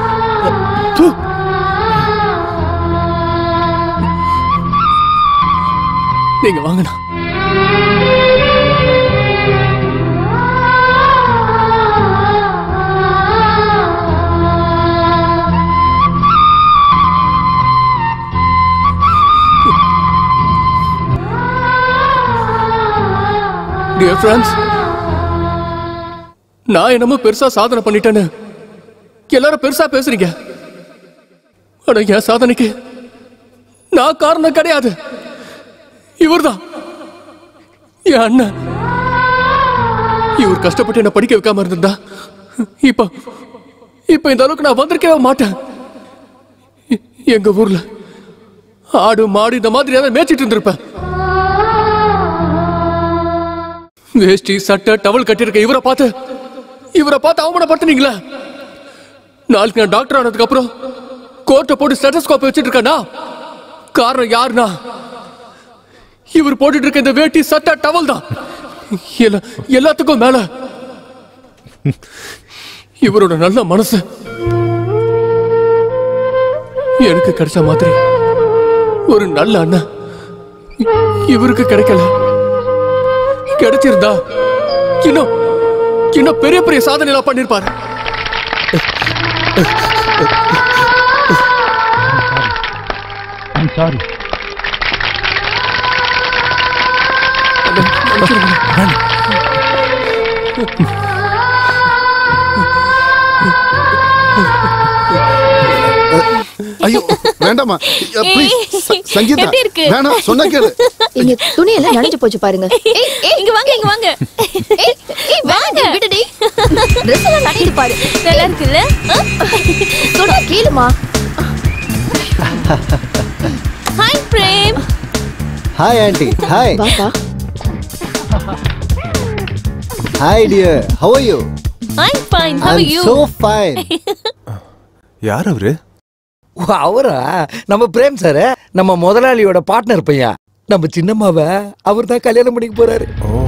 நீங்க வாங்கண்ணா. Dear friends, நான் என்னமோ பெருசா சாதனை பண்ணிட்டேன்னு எல்லாரும் பெருசா பேசுறீங்க. ஆனா என் சாதனைக்கு நான் காரணம் கிடையாது, இவர்தான் என் அண்ணன். இவர் கஷ்டப்பட்டு என்ன படிக்க வைக்காம இருந்தா இப்ப இப்ப இந்த அளவுக்கு நான் வந்திருக்கவே மாட்டேன். எங்க ஊர்ல ஆடு மாடு இந்த மாதிரி ஏதாவது மேய்ச்சிட்டு இருந்திருப்பேன். வேஷ்டி சட்டை டவல் கட்டிருக்க இவரை பார்த்து இவரை பார்த்து அவமானப்படுத்தினீங்களே. நாளைக்கு நான் டாக்டர் ஆனதுக்கு அப்புறம் கோர்ட்டை போட்டு ஸ்டெத்தஸ்கோப் வச்சுட்டு இருக்கேனா காரணம் யாருன்னா இவர் போட்டுட்டு இருக்க இந்த வேட்டி சட்டை டவல் தான். எல்லாத்துக்கும் மேல இவரோட நல்ல மனசு எனக்கு கிடைச்ச மாதிரி ஒரு நல்ல அண்ணன் இவருக்கு கிடைக்கல. கிடைச்சிருந்தா இன்னும் இன்னும் பெரிய பெரிய சாதனை எல்லாம் பண்ணிருப்பாரு. I'm sorry. ஐயோ வேண்டாமா ப்ளீஸ் சங்கீதா வேணாம் சொன்னா கேளு. இங்க துணி எல்லாம் நனைஞ்சு போச்சு பாருங்க. ஏய் ஏய் இங்க வாங்க இங்க வாங்க. ஏய் ஏய் வாங்க விடுடி. Dress எல்லாம் நனைஞ்சு பாரு. நல்லா இருக்குல்ல? சொன்னா கேளுமா. Hi Prem. Hi aunty. Hi. வாப்பா. Hi dear. How are you? I'm fine. How are you? I'm so fine. யார் அவரு? அவரா நம்ம பிரேம் சார், நம்ம முதலாளியோட பார்ட்னர் பையன். நம்ம சின்னம்மாவை அவர் தான் கல்யாணம் பண்ணிக்க போறாரு.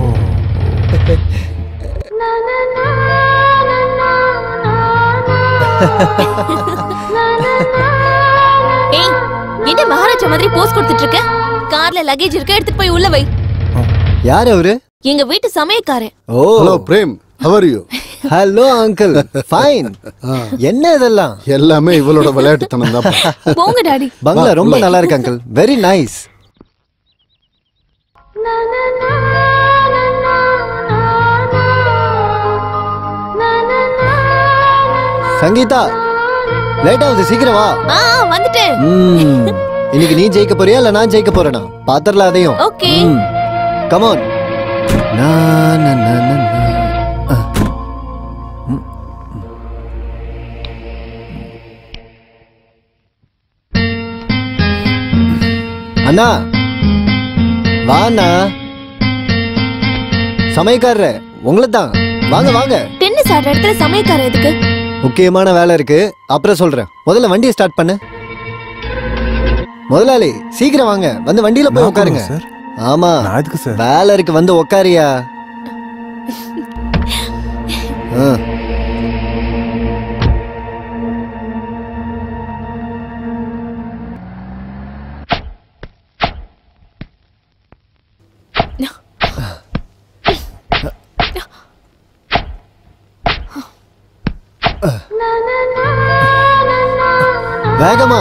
ஏய் என்ன மகாராஜா மாதிரி போஸ் கொடுத்துட்டு இருக்க? கார்ல லக்கேஜ் இருக்க, எடுத்துட்டு போய் உள்ள வை. யார் அவரு? எங்க வீட்டு சமையக்காரன். Oh hello Prem, how are you? Hello uncle. Fine. என்ன இதெல்லாம்? எல்லாமே இவளோட விளையாட்டுத்தனம் தான். போங்க டாடி. பங்களா ரொம்ப நல்லா இருக்கு uncle. Very nice. Sangeetha late ஆகுது, சீக்கிரம் வா. ஆ வந்துட்டேன். இன்னைக்கு நீ ஜெயிக்க போறியா இல்ல நான் ஜெயிக்க போறேனா? பாத்தறலாம் அதையும். ஓகே. Come on. நா நா நா நா. அண்ணா வாண்ணா. சமையக்காரர் உங்களை தான். வாங்க வாங்க. டென்னிஸ் ஆடுற இடத்துல சமையக்காரர் எதுக்கு? முக்கியமான வேலை இருக்கு, அப்புறம் சொல்றேன். முதல்ல வண்டியை ஸ்டார்ட் பண்ணு. முதலாளி சீக்கிரம் வாங்க, வந்து வண்டியில போய் உட்காருங்க. ஆமா வேலை இருக்கு, வந்து உட்காரியா. வேகமா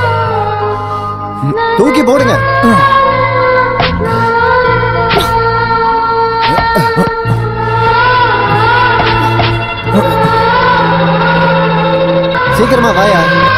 தூக்கி போடுங்க. சீக்கிரமா வாயா.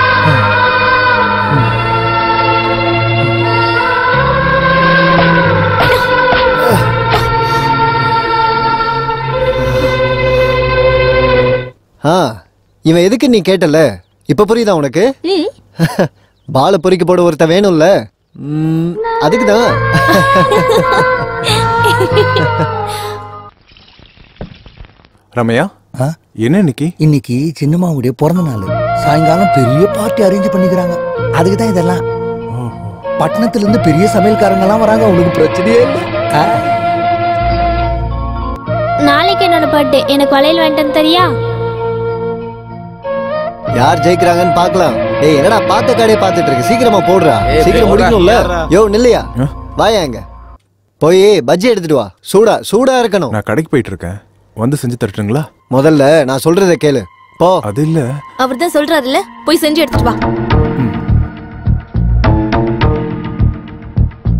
ஆ இவன் எதுக்கு நீ கேட்டல, இப்ப புரியுதா உனக்கு? பால பொறிக்க போட ஒருத்த வேணும்ல, அதுக்குதான். ரமையா என்ன இன்னைக்கு? இன்னைக்கு சின்னம்மாவுடைய பிறந்த நாள். சாயங்காலம் பெரிய பார்ட்டி அரேஞ்ச் பண்ணிக்கிறாங்க. அதுக்கு தான் இதெல்லாம். பட்டணத்துல இருந்து பெரிய சமையல்காரங்க எல்லாம் வராங்க. உங்களுக்கு பிரச்சனையே இல்லை. நாளைக்கு என்னோட பர்த்டே. எனக்கு வளையல் வேண்டாம் தெரியா? யார் ஜெயிக்கிறாங்கன்னு பாக்கலாம். ஏய் என்னடா பாத்த காடையே பாத்துட்டு இருக்கு, சீக்கிரமா போடுறா. சீக்கிரம் முடிக்கணும்ல. யோ நில்லையா, வாயாங்க. போய் பஜ்ஜி எடுத்துட்டு வா. சூடா சூடா இருக்கணும். நான் கடைக்கு போயிட்டு இருக்கேன், வந்து செஞ்சு தரட்டுங்களா? முதல்ல நான் சொல்றத கேளு போ. அது இல்ல, அவர் தான் சொல்றாருல்ல, போய் செஞ்சு எடுத்துட்டு வா.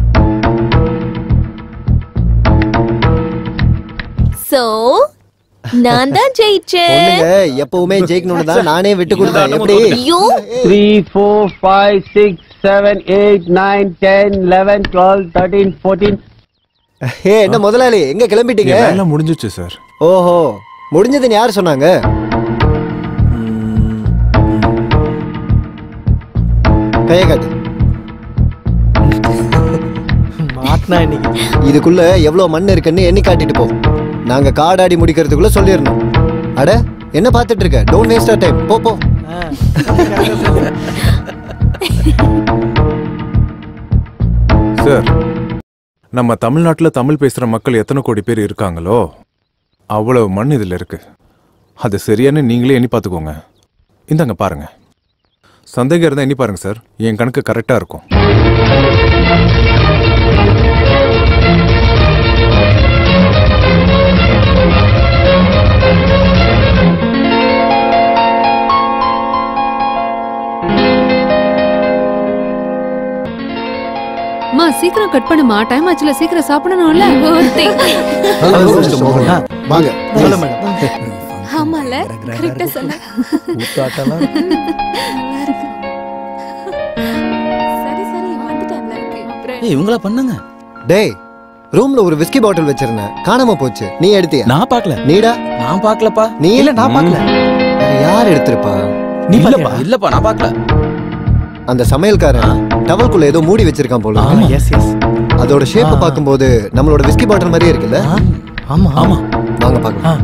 சோ நான் தான் ஜெயிச்சேன். பொண்ணுங்க எப்பவுமே ஜெயிக்கணும்னு தான் நானே விட்டு கொடுத்தேன். எப்படி? ஐயோ three four five six seven eight nine ten eleven twelve thirteen fourteen. ஏ என்ன முதலாளி எங்க கிளம்பிட்டீங்க? எல்லாம் முடிஞ்சிச்சு சார். ஓஹோ முடிஞ்சதுன்னு யார் சொன்னாங்க? கைய காட்டு. மாட்னா இன்னைக்கு இதுக்குள்ள எவ்வளவு மண் இருக்குன்னு எண்ணி காட்டிட்டு போ. நாங்க காடாடி முடிக்கிறதுக்குள்ள சொல்லிடணும். அட என்ன பார்த்துட்டு இருக்க? Don't waste our time. போ போ. சார், நம்ம தமிழ்நாட்டுல தமிழ் பேசுற மக்கள் எத்தனை கோடி பேர் இருக்காங்களோ அவ்வளவு மண் இதுல இருக்கு. அது சரியான நீங்களே எண்ணி பார்த்துக்கோங்க. இந்தாங்க பாருங்க. சந்தேகம் இருந்தா எண்ணி பாருங்க சார். என் கணக்கு கரெக்டா இருக்கும். மா சீக்கிரம் கட் பண்ணுமா, டைம் ஆச்சுல, சீக்கிரம் சாப்பிடணும்ல. வாங்க. ஆமால கரெக்ட்டா சொன்ன. ஊத்தாட்டலாம் சரி சரி வந்துட்டான்ல. அப்புறம் ஏய் இவங்கள பண்ணுங்க. டேய் ரூம்ல ஒரு விஸ்கி பாட்டில் வச்சிருந்தேன், காணாம போச்சு. நீ எடுத்தியா? நான் பார்க்கல. நீடா? நான் பார்க்கலப்பா. நீ இல்ல நான் பார்க்கல. யார் எடுத்திருப்பா? நீ இல்லப்பா. இல்லப்பா நான் பார்க்கல. அந்த சமையல்காரன் டவல்குள்ள ஏதோ மூடி வச்சிருக்கான் போல. S S. அதோட ஷேப் பாக்கும்போது நம்மளோட விஸ்கி பாட்டில் மாதிரியே இருக்குல்ல? ஆமா ஆமா. வாங்க பார்க்கலாம்.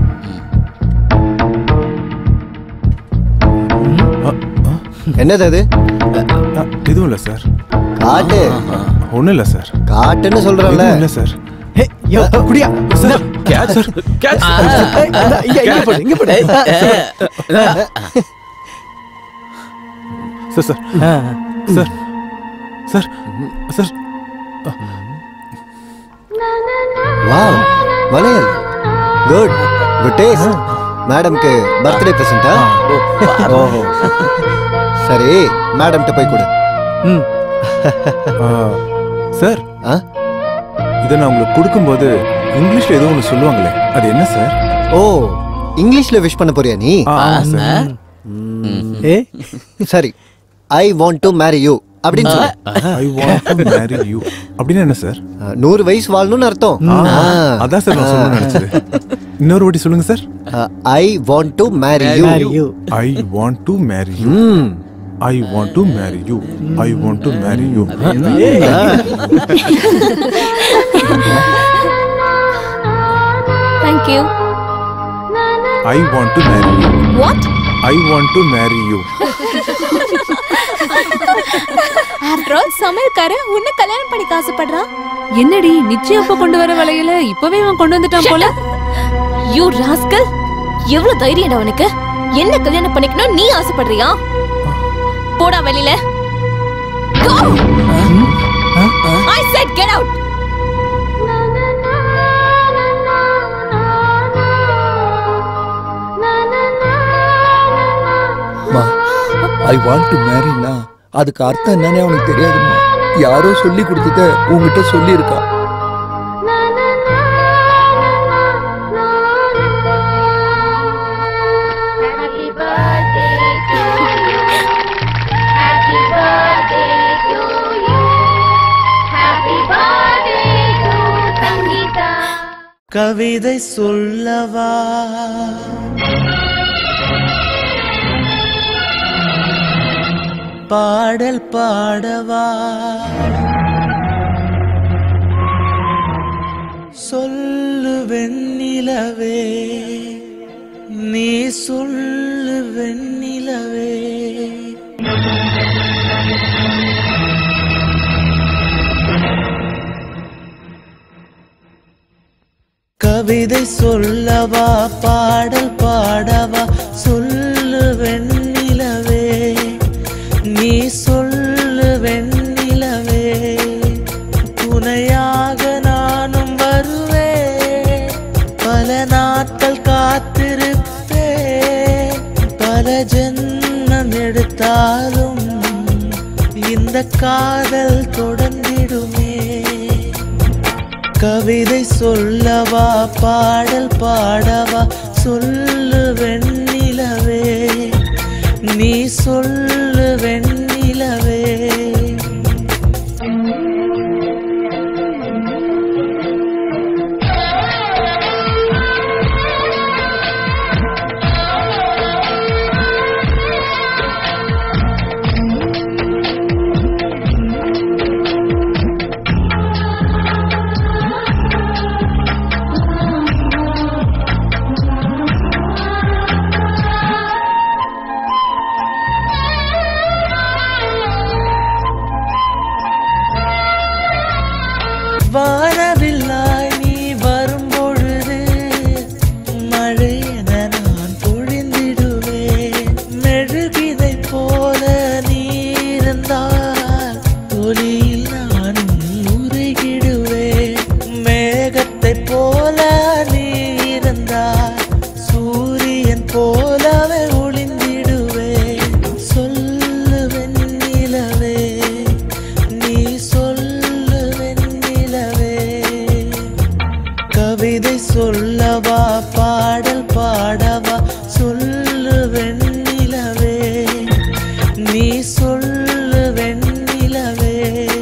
என்னது அது? எதுவும் இல்ல சார். காட்டு. ஒண்ணும் இல்ல சார். காட்டுன்னு சொல்றல. இல்ல சார். ஹே யோ குடியா. Sir catch sir. கேட்ச். இங்க இங்க போடு இங்க போடு. Sir sir sir sir sir. Wow வளையல். Good good taste. மேடம்க்கு பர்த்டே பிரசன்ட்டா? ஓஹோ சரி மேடம் கிட்ட போய் கொடு. ம் சார் இதை நான் உங்களுக்கு கொடுக்கும்போது இங்கிலீஷ்ல ஏதோ ஒன்று சொல்லுவாங்களே, அது என்ன சார்? ஓ இங்கிலீஷ்ல விஷ் பண்ண போறியா நீ? ஏ சரி I want to marry you அப்படின்னு சொல்லு. I want to marry you அப்படின்னா என்ன சார்? நூறு வயசு வாழணும்னு அர்த்தம். அதான் சார் நான் சொல்லணும்னு நினைச்சது. இன்னொரு வாட்டி சொல்லுங்க sir. I want to marry you. I want to marry you. I want to marry you. I want to marry you. Thank you. I want to marry you. What? I want to marry you. After all, சமையல்காரன் உன்னை கல்யாணம் பண்ணிக்க ஆசைப்படுறான். என்னடி நிச்சயம் அப்ப கொண்டு வர வளையல இப்பவே அவன் கொண்டு வந்துட்டான் போல. You rascal! எவ்வளவு தைரியம் அவனுக்கு? என்ன கல்யாணம் பண்ணிக்கணும் நீ ஆசைப்படுறியா? போடா வெளியில. Go! I said get out. மா ஐ வாண்ட் டு மேரினா அதுக்கு அர்த்தம் என்னன்னு அவனுக்கு தெரியாதுமா. யாரோ சொல்லி கொடுத்தத உங்ககிட்ட சொல்லி இருக்கா. கவிதை சொல்லவா பாடல் பாடவா சொல்லு வெண்ணிலவே நீ சொல்லு வெண்ணிலவே. கவிதை சொல்லவா பாடல் பாடவா சொல்லு வெண்ணிலவே நீ சொல்லு வெண்ணிலவே. துணையாக நானும் வருவேன், பல நாட்கள் காத்திருப்பேன், பல ஜென்மம் எடுத்தாலும் இந்த காதல் தொடர்ந்திடுமே. கவிதை சொல்லவா பாடல் பாடவா சொல்லு வெண்ணிலவே, நீ சொல்லு வெண்ணிலவே. வானவில்லாய் நீ வரும்பொழுது மழையென நான் பொழிந்திடுவேன். மெழுகினை போல நீ இருந்தால் ஒளியில் நானும் உருகிடுவேன். மேகத்தை போல நீ இருந்தால் சூரியன் போலவே ஒளிந்திடுவேன். சொல்லு வெண்ணிலவே, நீ சொல்லு கவிதை சொல்லவா பாடல் பாடவா சொல்லு வெண்ணிலவே, நீ சொல்லு வெண்ணிலவே.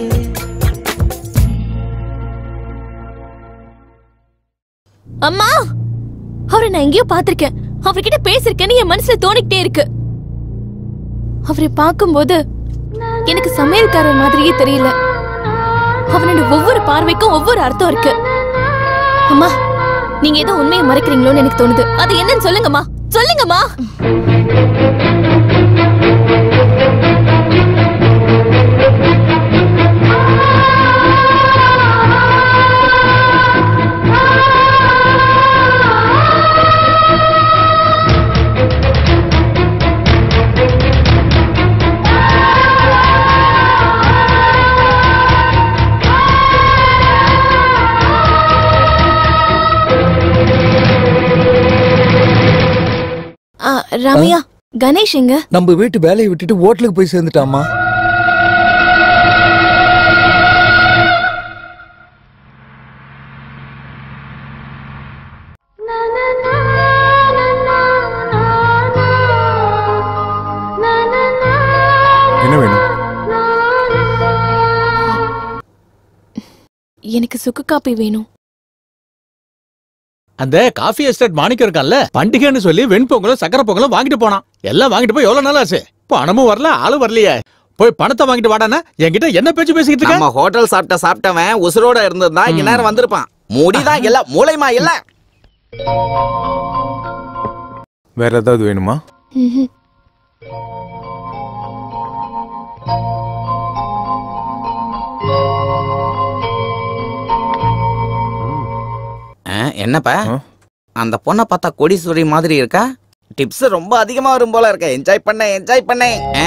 அம்மா, அவரை நான் எங்கேயோ பாத்திருக்கேன், அவர்கிட்ட பேசிருக்கேன்னு என் மனசுல தோணிக்கிட்டே இருக்கு. அவரை பார்க்கும்போது எனக்கு சமையல்காரர் மாதிரியே தெரியல. அவனோட ஒவ்வொரு பார்வைக்கும் ஒவ்வொரு அர்த்தம் இருக்கு. அம்மா, நீங்க ஏதோ உண்மையை மறைக்கிறீங்களோன்னு எனக்கு தோணுது. அது என்னன்னு சொல்லுங்கம்மா, சொல்லுங்கம்மா. ராமையா, கணேஷ் எங்க? நம்ம வீட்டு வேலையை விட்டுட்டு ஹோட்டலுக்கு போய் சேர்ந்துட்டாமா. என்ன வேணும்? எனக்கு சுக்கு காப்பி வேணும். அந்த காஃபி எஸ்டேட் மாணிக்கம் இருக்கான்ல, பண்டிகைன்னு சொல்லி வெண்பொங்கலும் சக்கரை பொங்கலும் வாங்கிட்டு போனான். எல்லாம் வாங்கிட்டு போய் எவ்வளவு நாள் ஆச்சு? பணமும் வரல, ஆளும் வரலையே. போய் பணத்தை வாங்கிட்டு வாடானா என்கிட்ட என்ன பேச்சு பேசிக்கிட்டு இருக்க? நம்ம ஹோட்டல் சாப்பிட்ட சாப்பிட்டவன் உசுரோட இருந்ததா இந்நேரம் வந்திருப்பான். முடிதான் இல்ல, மூளைமா இல்ல. வேற ஏதாவது வேணுமா? என்னப்பா அந்த பொண்ணை பார்த்தா கோடீஸ்வரி மாதிரி இருக்கா? டிப்ஸ் ரொம்ப அதிகமா வரும் போல இருக்க. என்ஜாய் பண்ண என்ஜாய் பண்ண.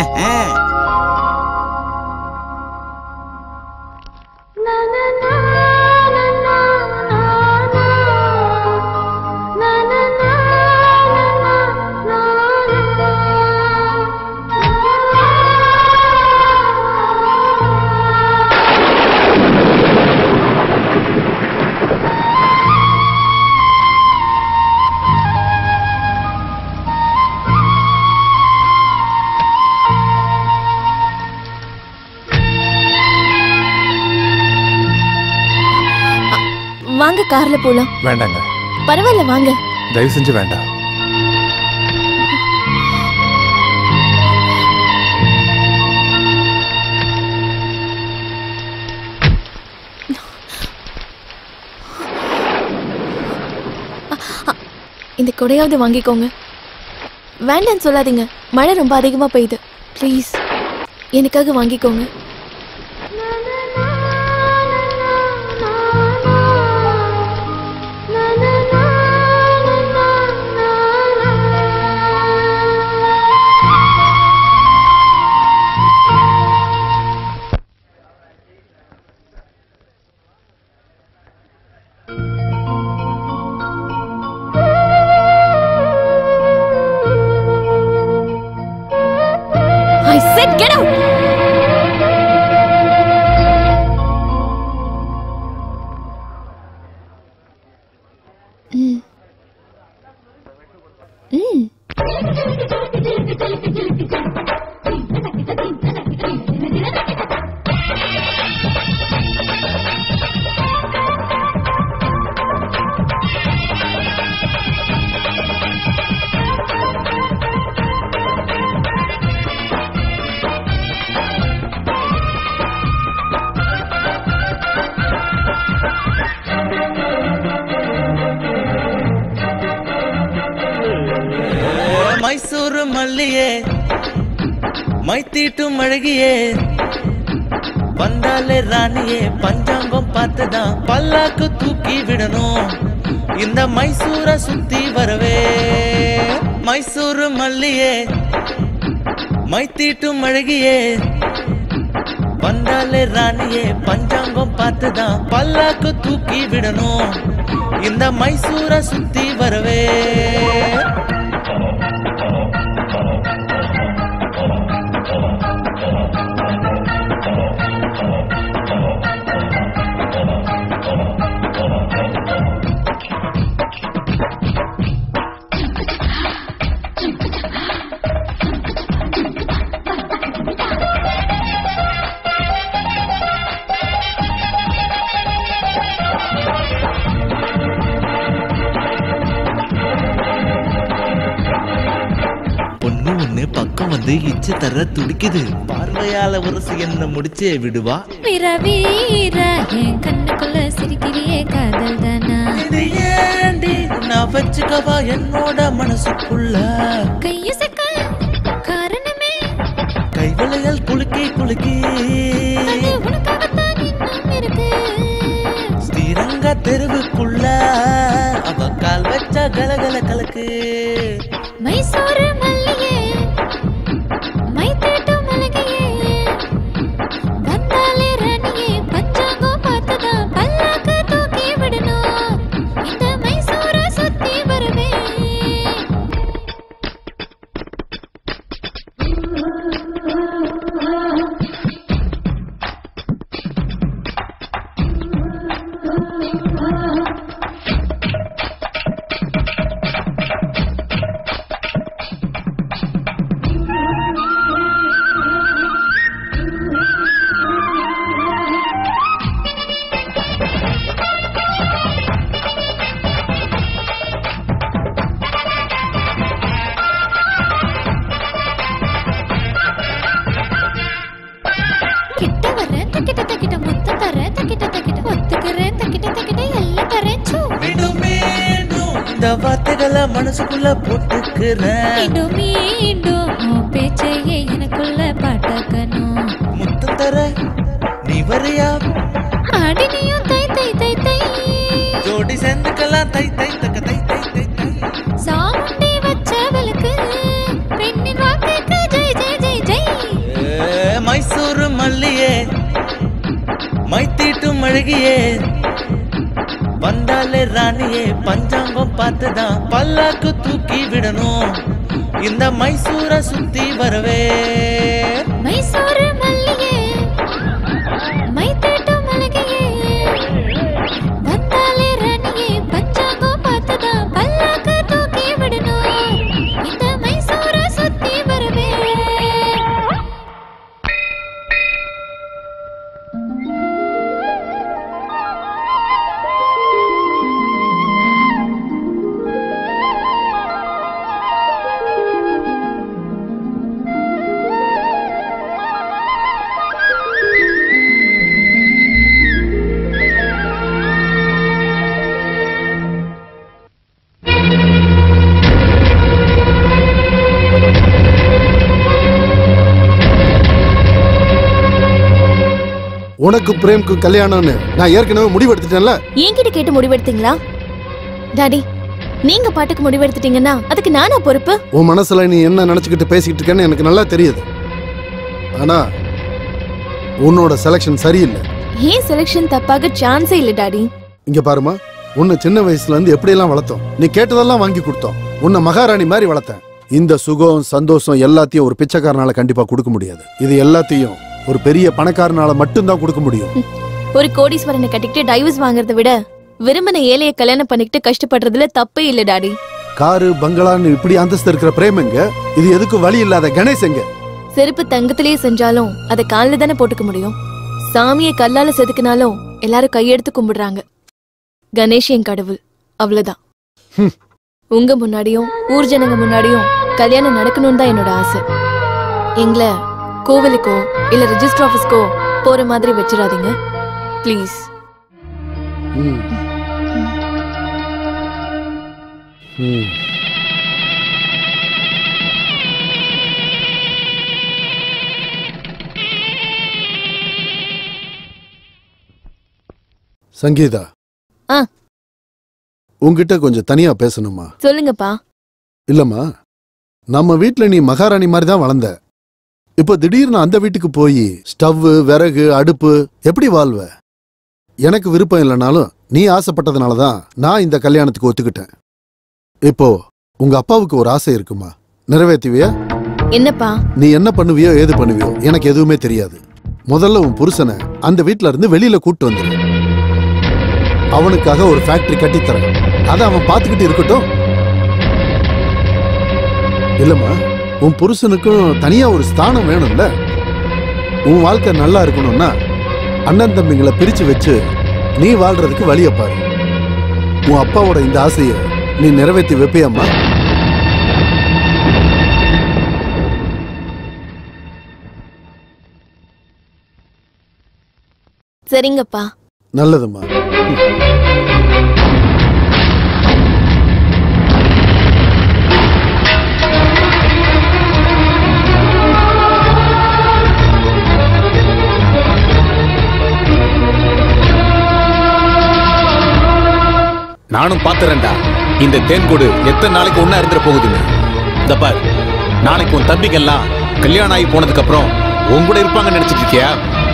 வாங்க, கார்ல போலாம். வேண்டாங்க. பரவாயில்ல, வாங்க. தயவு செஞ்சு வேண்டாம். இந்த கொடையாவது வாங்கிக்கோங்க. வேண்டான்னு சொல்லாதீங்க, மழை ரொம்ப அதிகமா பெய்யுது. ப்ளீஸ் எனக்காக வாங்கிக்கோங்க. I said get out! Mysore மல்லியே மைத்தீட்டும் அழகியே வந்தாலே ராணியே பஞ்சாங்கம் பார்த்துதான் பல்லாக்கு தூக்கி விடணும் இந்த மைசூரை சுத்தி வரவே மைசூர் மல்லியே மைத்தீட்டும் அழகியே வந்தாலே ராணியே பஞ்சாங்கம் பார்த்துதான் பல்லாக்கு தூக்கி விடணும் இந்த மைசூரை சுத்தி வரவே பக்கம் வந்து இச்ச தர துடிக்குது பார்வையால உரசு என்ன முடிச்சே விடுவா வீர வீர என் கண்ணுக்குள்ள சிரிக்கிறியே காதல் தானா ஏண்டி நான் வச்சுக்கவா என்னோட மனசுக்குள்ள கையசக்க காரணமே கைவளையல் குலுக்கி குலுக்கி உனக்காகத்தான் இன்னும் இருக்கு ஸ்ரீரங்க தெருவுக்குள்ள அவ கால் வச்ச கலகல கலக்கு மைசூர் மல்லியே மைத்தீட்டு மலகையே வந்தாலே ராணியே பஞ்சாங்கம் பார்த்துதான் பல்லாக்கு தூக்கி விடணும் இந்த மைசூரை சுத்தி வரவே வார்த்தைகளை மனசுக்குள்ள போட்டுக்கிறேன் மீண்டும் மீண்டும் பேச்சையே எனக்குள்ள பாட்டாக்கணும் முத்தம் தர நீ வரையா ஆடினியும் தை தை தை தை ஜோடி சேர்ந்துக்கலாம் தை தை தக்க தை தை தை தை சாமுண்டி வச்சவளுக்கு பெண்ணின் வாக்குக்கு ஜெய் ஜெய் ஜெய் ஜெய் மைசூர் மல்லியே மைத்தீட்டும் அழகியே வந்தாலே ராணியே பஞ்சாங்கம் பார்த்துதான் பல்லாக்கு தூக்கி விடணும் இந்த மைசூரை சுத்தி வரவே மைசூர் மல்லியே மைத்தீட்டு மலகையே வந்தாலே ராணியே பஞ்சாங்கம் பார்த்துதான் பல்லாக்கு தூக்கி விடணும் இந்த மைசூரை சுத்தி வரவே உனக்கு பிரேம்க்கு கல்யாணம்னு நான் ஏற்கனவே முடிவு எடுத்துட்டேன்ல. என்கிட்ட கேட்டு முடிவெடுத்தீங்களா டாடி? நீங்க பாட்டுக்கு முடிவெடுத்துட்டீங்கன்னா அதுக்கு நானா பொறுப்பு? உன் மனசுல நீ என்ன நினைச்சுக்கிட்டு பேசிக்கிட்டு இருக்கேன்னு எனக்கு நல்லா தெரியுது. ஆனா உன்னோட செலக்ஷன் சரியில்லை. ஏன் செலக்ஷன் தப்பாக சான்ஸே இல்ல டாடி. இங்க பாருமா, உன்னை சின்ன வயசுல இருந்து எப்படி எல்லாம் வளர்த்தோம். நீ கேட்டதெல்லாம் வாங்கி கொடுத்தோம். உன்னை மகாராணி மாதிரி வளர்த்தேன். இந்த சுகம் சந்தோஷம் எல்லாத்தையும் ஒரு பிச்சைக்காரனால கண்டிப்பா கொடுக்க முடியாது. இது எல்லாத்தையும் ஒரு பெரிய பணக்காரனால மட்டும்தான் கொடுக்க முடியும். ஒரு கோடீஸ்வரனை கட்டிக்கிட்டு டைவர்ஸ் வாங்குறதை விட விரும்பின ஏழைய கல்யாணம் பண்ணிக்கிட்டு கஷ்டப்படுறதுல தப்பே இல்ல டாடி. காரு பங்களான்னு இப்படி அந்தஸ்து இருக்கிற பிரேமங்க, இது எதுக்கு வழி இல்லாத கணேசங்க. செருப்பு தங்கத்திலேயே செஞ்சாலும் அதை காலில தானே போட்டுக்க முடியும். சாமியை கல்லால செதுக்கினாலும் எல்லாரும் கையெடுத்து கும்பிடுறாங்க. கணேஷ் என் கடவுள், அவ்வளவுதான். உங்க முன்னாடியும் ஊர் ஜனங்க முன்னாடியும் கல்யாணம் நடக்கணும்னு தான் என்னோட ஆசை. எங்களை கோவிலுக்கோ இல்ல ரெஜிஸ்டர் ஆபீஸ்க்கோ போற மாதிரி வச்சிடாதீங்க ப்ளீஸ். ம். ம். சங்கீதா, ஆ உன்கிட்ட கொஞ்சம் தனியா பேசணுமா? சொல்லுங்கப்பா. இல்லம்மா, நம்ம வீட்ல நீ மகாராணி மாதிரி தான் வளர்ந்த. இப்போ திடீர்னு அந்த வீட்டுக்கு போய் ஸ்டவ், விறகு, அடுப்பு எப்படி வாழ்வ? எனக்கு விருப்பம் இல்லைனாலும் நீ ஆசைப்பட்டதுனால தான் நான் இந்த கல்யாணத்துக்கு ஒத்துக்கிட்டேன். இப்போ உங்க அப்பாவுக்கு ஒரு ஆசை இருக்குமா? நிறைவேற்றுவியா? என்னப்பா? நீ என்ன பண்ணுவியோ ஏது பண்ணுவியோ எனக்கு எதுவுமே தெரியாது. முதல்ல உன் புருஷனை அந்த வீட்ல இருந்து வெளியில கூட்டு வந்துரு. அவனுக்காக ஒரு ஃபேக்டரி கட்டித்தரேன். அதை அவன் பார்த்துக்கிட்டு இருக்கட்டும். இல்லம்மா, உன் புருஷனுக்கும் தனியா ஒரு ஸ்தானம் வேணும்ல. உன் வாழ்க்கை நல்லா இருக்கணும்னா அண்ணன் தம்பிங்களை பிரிச்சு வச்சு நீ வாழ்றதுக்கு வழிய பாரு. உன் அப்பாவோட இந்த ஆசையை நீ நிறைவேற்றி வைப்பியம்மா? சரிங்கப்பா. நல்லதும்மா. நானும் பாத்துறேன்டா இந்த தேன்கூடு எத்தனை நாளைக்கு ஒன்னா இருந்துட போகுதுன்னு. இந்த பார், நாளைக்கு உன் தம்பிக்கெல்லாம் கல்யாணம் ஆகி போனதுக்கு அப்புறம் உன் கூட இருப்பாங்கன்னு நினைச்சிட்டு இருக்கியா?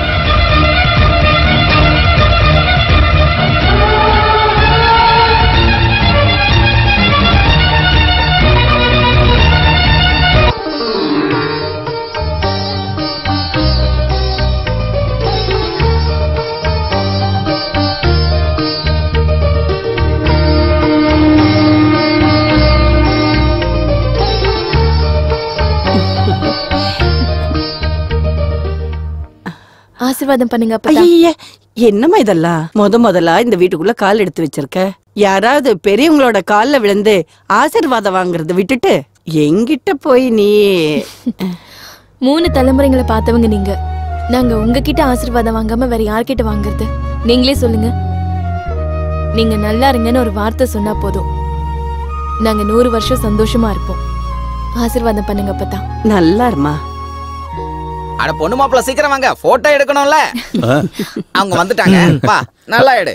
ஆசீர்வாதம் பண்ணுங்க. ஐயே, என்னம்மா இதெல்லாம்? முத முதலா இந்த வீட்டுக்குள்ள கால் எடுத்து வச்சிருக்க. யாராவது பெரியவங்களோட கால்ல விழுந்து ஆசீர்வாதம் வாங்குறத விட்டுட்டு எங்கிட்ட போய் நீ மூணு தலைமுறைகளை பார்த்தவங்க நீங்க. நாங்க உங்ககிட்ட ஆசீர்வாதம் வாங்காம வேற யார்கிட்ட வாங்குறது? நீங்களே சொல்லுங்க. நீங்க நல்லா இருங்கன்னு ஒரு வார்த்தை சொன்னா போதும், நாங்க நூறு வருஷம் சந்தோஷமா இருப்போம். ஆசீர்வாதம் பண்ணுங்க அப்பதான். நல்லா இருமா. அட பொண்ணு மாப்பிள்ள, சீக்கிரம் வாங்க, போட்டோ எடுக்கணும்ல. அவங்க வந்துட்டாங்க. வா, நல்லா எடு.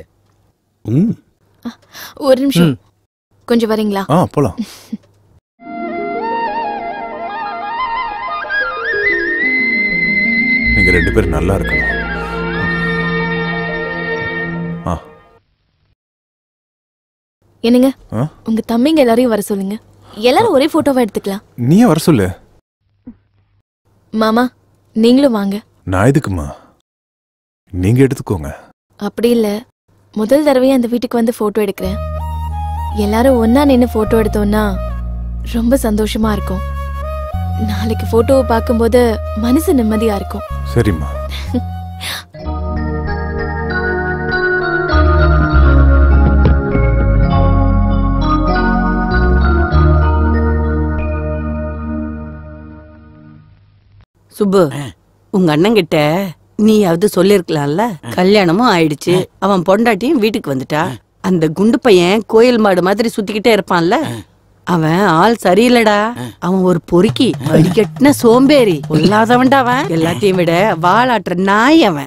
ஒரு நிமிஷம், கொஞ்சம் வரீங்களா? ஆ, போலாம். நீங்க ரெண்டு பேரும் நல்லா இருக்கணும். ஆ, என்னங்க, உங்க தம்பிங்க எல்லாரையும் வர சொல்லுங்க. எல்லாரும் ஒரே போட்டோவா எடுத்துக்கலாம். நீயே வர சொல்லு. மாமா, நீங்களும் வாங்க. நான் எதுக்குமா? நீங்க எடுத்துக்கோங்க. அப்படி இல்ல, முதல் தடவையா அந்த வீட்டுக்கு வந்து போட்டோ எடுக்கிறேன். எல்லாரும் ஒன்னா நின்னு போட்டோ எடுத்தோம்னா ரொம்ப சந்தோஷமா இருக்கும். நாளைக்கு போட்டோவை பார்க்கும்போது மனசு நிம்மதியா இருக்கும். சரிம்மா. சுப்பு, உங்க அண்ணன் கிட்ட நீயாவது சொல்லிருக்கலாம்ல. கல்யாணமும் ஆயிடுச்சு, அவன் பொண்டாட்டியும் வீட்டுக்கு வந்துட்டா. அந்த குண்டு பையன் கோயில் மாடு மாதிரி சுத்திக்கிட்டே இருப்பான்ல, அவன் ஆள் சரியில்லடா. அவன் ஒரு பொறுக்கி, வடிகட்டின சோம்பேறி, பொல்லாதவன்டா அவன். எல்லாத்தையும் விட வாளாட்டுற நாய் அவன்.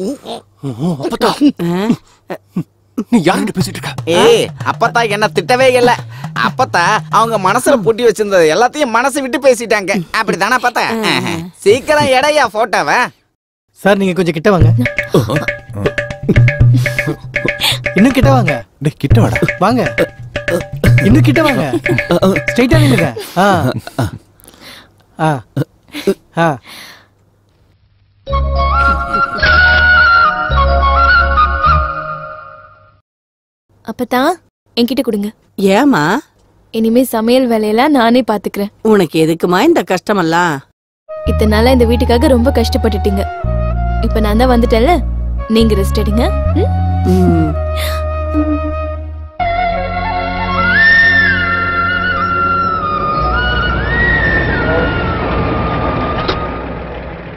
நீ யாருங்க பேசிட்டு இருக்க? ஏய், அப்பத்தா என்ன திட்டவே இல்ல. அப்பத்தா அவங்க மனசுல பூட்டி வச்சிருந்தது எல்லாத்தையும் மனசு விட்டு பேசிட்டாங்க. அப்படித்தானே அப்பத்தா? சீக்கிரம் எடையா போட்டோவ. சார், நீங்க கொஞ்சம் கிட்ட வாங்க. இன்னும் கிட்ட வாங்க. டேய், கிட்ட வாடா. வாங்க, இன்னும் கிட்ட வாங்க. ஸ்ட்ரைட்டா நில்லுங்க. ஆ ஆ ஆ அப்பதான் என்கிட்ட கொடுங்க. ஏமா? இனிமே சமையல் வேலையெல்லாம் நானே பாத்துக்கிறேன். உனக்கு எதுக்குமா இந்த கஷ்டமெல்லாம்? இத்தனை நாளா இந்த வீட்டுக்காக ரொம்ப கஷ்டப்பட்டுட்டீங்க. இப்ப நான் தான் வந்துட்டேன்ல, நீங்க ரெஸ்ட் எடுங்க. ம்?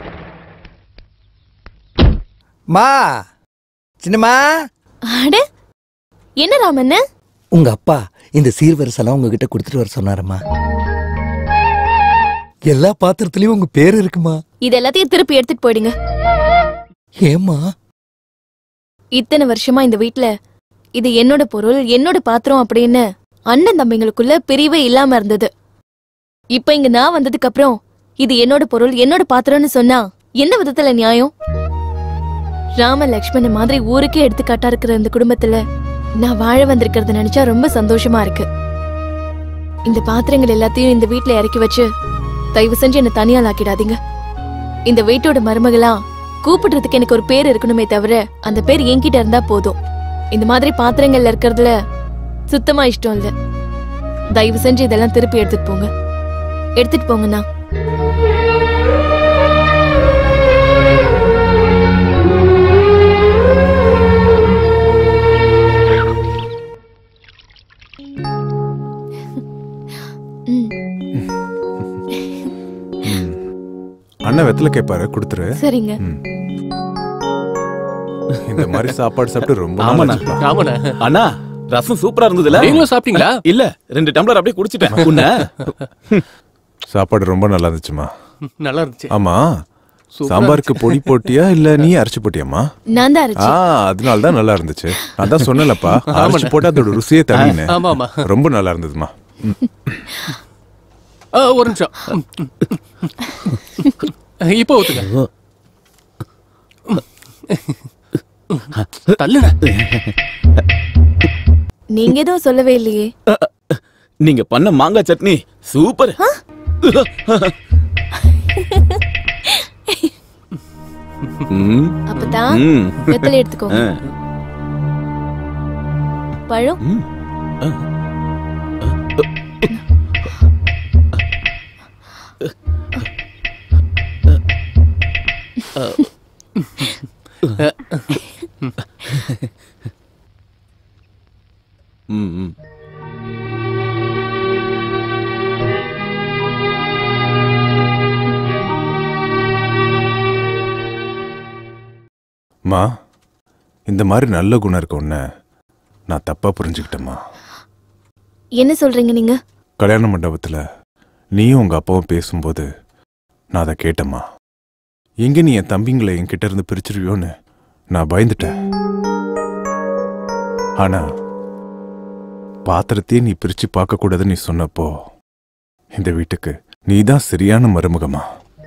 மா, சின்னம்மா. அட, என்ன ராமன்? உங்க அப்பா இந்த சீர்வரிசெல்லாம் உங்ககிட்ட கொடுத்துட்டு வர சொன்னாரம்மா. எல்லா பாத்திரத்திலயும் உங்க பேர் இருக்குமா? இது எல்லாத்தையும் திருப்பி எடுத்துட்டு போயிடுங்க. ஏமா? இத்தனை வருஷமா இந்த வீட்ல இது என்னோட பொருள், என்னோட பாத்திரம் அப்படின்னு அண்ணன் தம்பிங்களுக்குள்ள பிரிவே இல்லாம இருந்தது. இப்ப இங்க நான் வந்ததுக்கு அப்புறம் இது என்னோட பொருள், என்னோட பாத்திரம்னு சொன்னா என்ன விதத்துல நியாயம்? ராம லக்ஷ்மண மாதிரி ஊருக்கே எடுத்துக்காட்டா இருக்கிற இந்த குடும்பத்துல நான் வாழ வந்திருக்கிறத நினைச்சா ரொம்ப சந்தோஷமா இருக்கு. இந்த பாத்திரங்கள் எல்லாத்தையும் இந்த வீட்ல இறக்கி வச்சு தயவு செஞ்சு என்ன தனியால் ஆக்கிடாதீங்க. இந்த வீட்டோட மருமகளா கூப்பிடுறதுக்கு எனக்கு ஒரு பேர் இருக்கணுமே தவிர அந்த பேர் என்கிட்ட இருந்தா போதும். இந்த மாதிரி பாத்திரங்கள்ல இருக்கிறதுல சுத்தமா இஷ்டம் இல்ல. தயவு செஞ்சு இதெல்லாம் திருப்பி எடுத்துட்டு போங்க. எடுத்துட்டு போங்கண்ணா. அண்ணா வெத்தல கேப்பாரு, கொடுத்துரு. சரிங்க. இந்த மாதிரி சாப்பாடு சாப்பிட்டு ரொம்ப நாள் ஆமாண்ணா. ஆச்சுப்பா. ஆமாண்ணா. அண்ணா ரசம் சூப்பரா இருந்ததுல? நீங்களும் சாப்பிட்டீங்களா? இல்ல, ரெண்டு டம்ளர் அப்படியே குடிச்சிட்டேன். உன்ன சாப்பாடு ரொம்ப நல்லா இருந்துச்சுமா. நல்லா இருந்துச்சு. ஆமா, சூப்பரா சாம்பாருக்கு பொடி போட்டியா இல்ல நீ அரைச்சு போட்டியாமா? நான் தான் அரைச்சேன். ஆ, அதனால தான் நல்லா இருந்துச்சு. நான் தான் சொன்னேன்லப்பா, அரைச்சு ஆமாண்ணா. போட்டா அதோட ருசியே தனின்னு. ஆமா, ஆமா. ரொம்ப நல்லா இருந்ததுமா. ஆ, ஒரு நிமிஷம். இப்போ ஊத்துங்க. தள்ளுன. நீங்க எதுவும் சொல்லவே இல்லையே. நீங்க பண்ண மாங்காய் சட்னி சூப்பர். அப்பதான் வெத்தலை எடுத்துக்கோங்க. பழம் மா, இந்த மாதிரி நல்ல குணம் இருக்க உன்ன நான் தப்பா புரிஞ்சுக்கிட்டேம்மா. என்ன சொல்றீங்க நீங்க? கல்யாண மண்டபத்துல நீயும் உங்க அப்பாவும் பேசும்போது நான் அதை கேட்டேம்மா. எங்க நீ என் தம்பிங்களை என்கிட்ட இருந்து பிரிச்சிருவியோன்னு நான் பயந்துட்டேன். ஆனா பாத்திரத்தையே நீ பிரிச்சு பார்க்க கூடாதுன்னு நீ சொன்னப்போ இந்த வீட்டுக்கு நீதான் சரியான மருமகமா.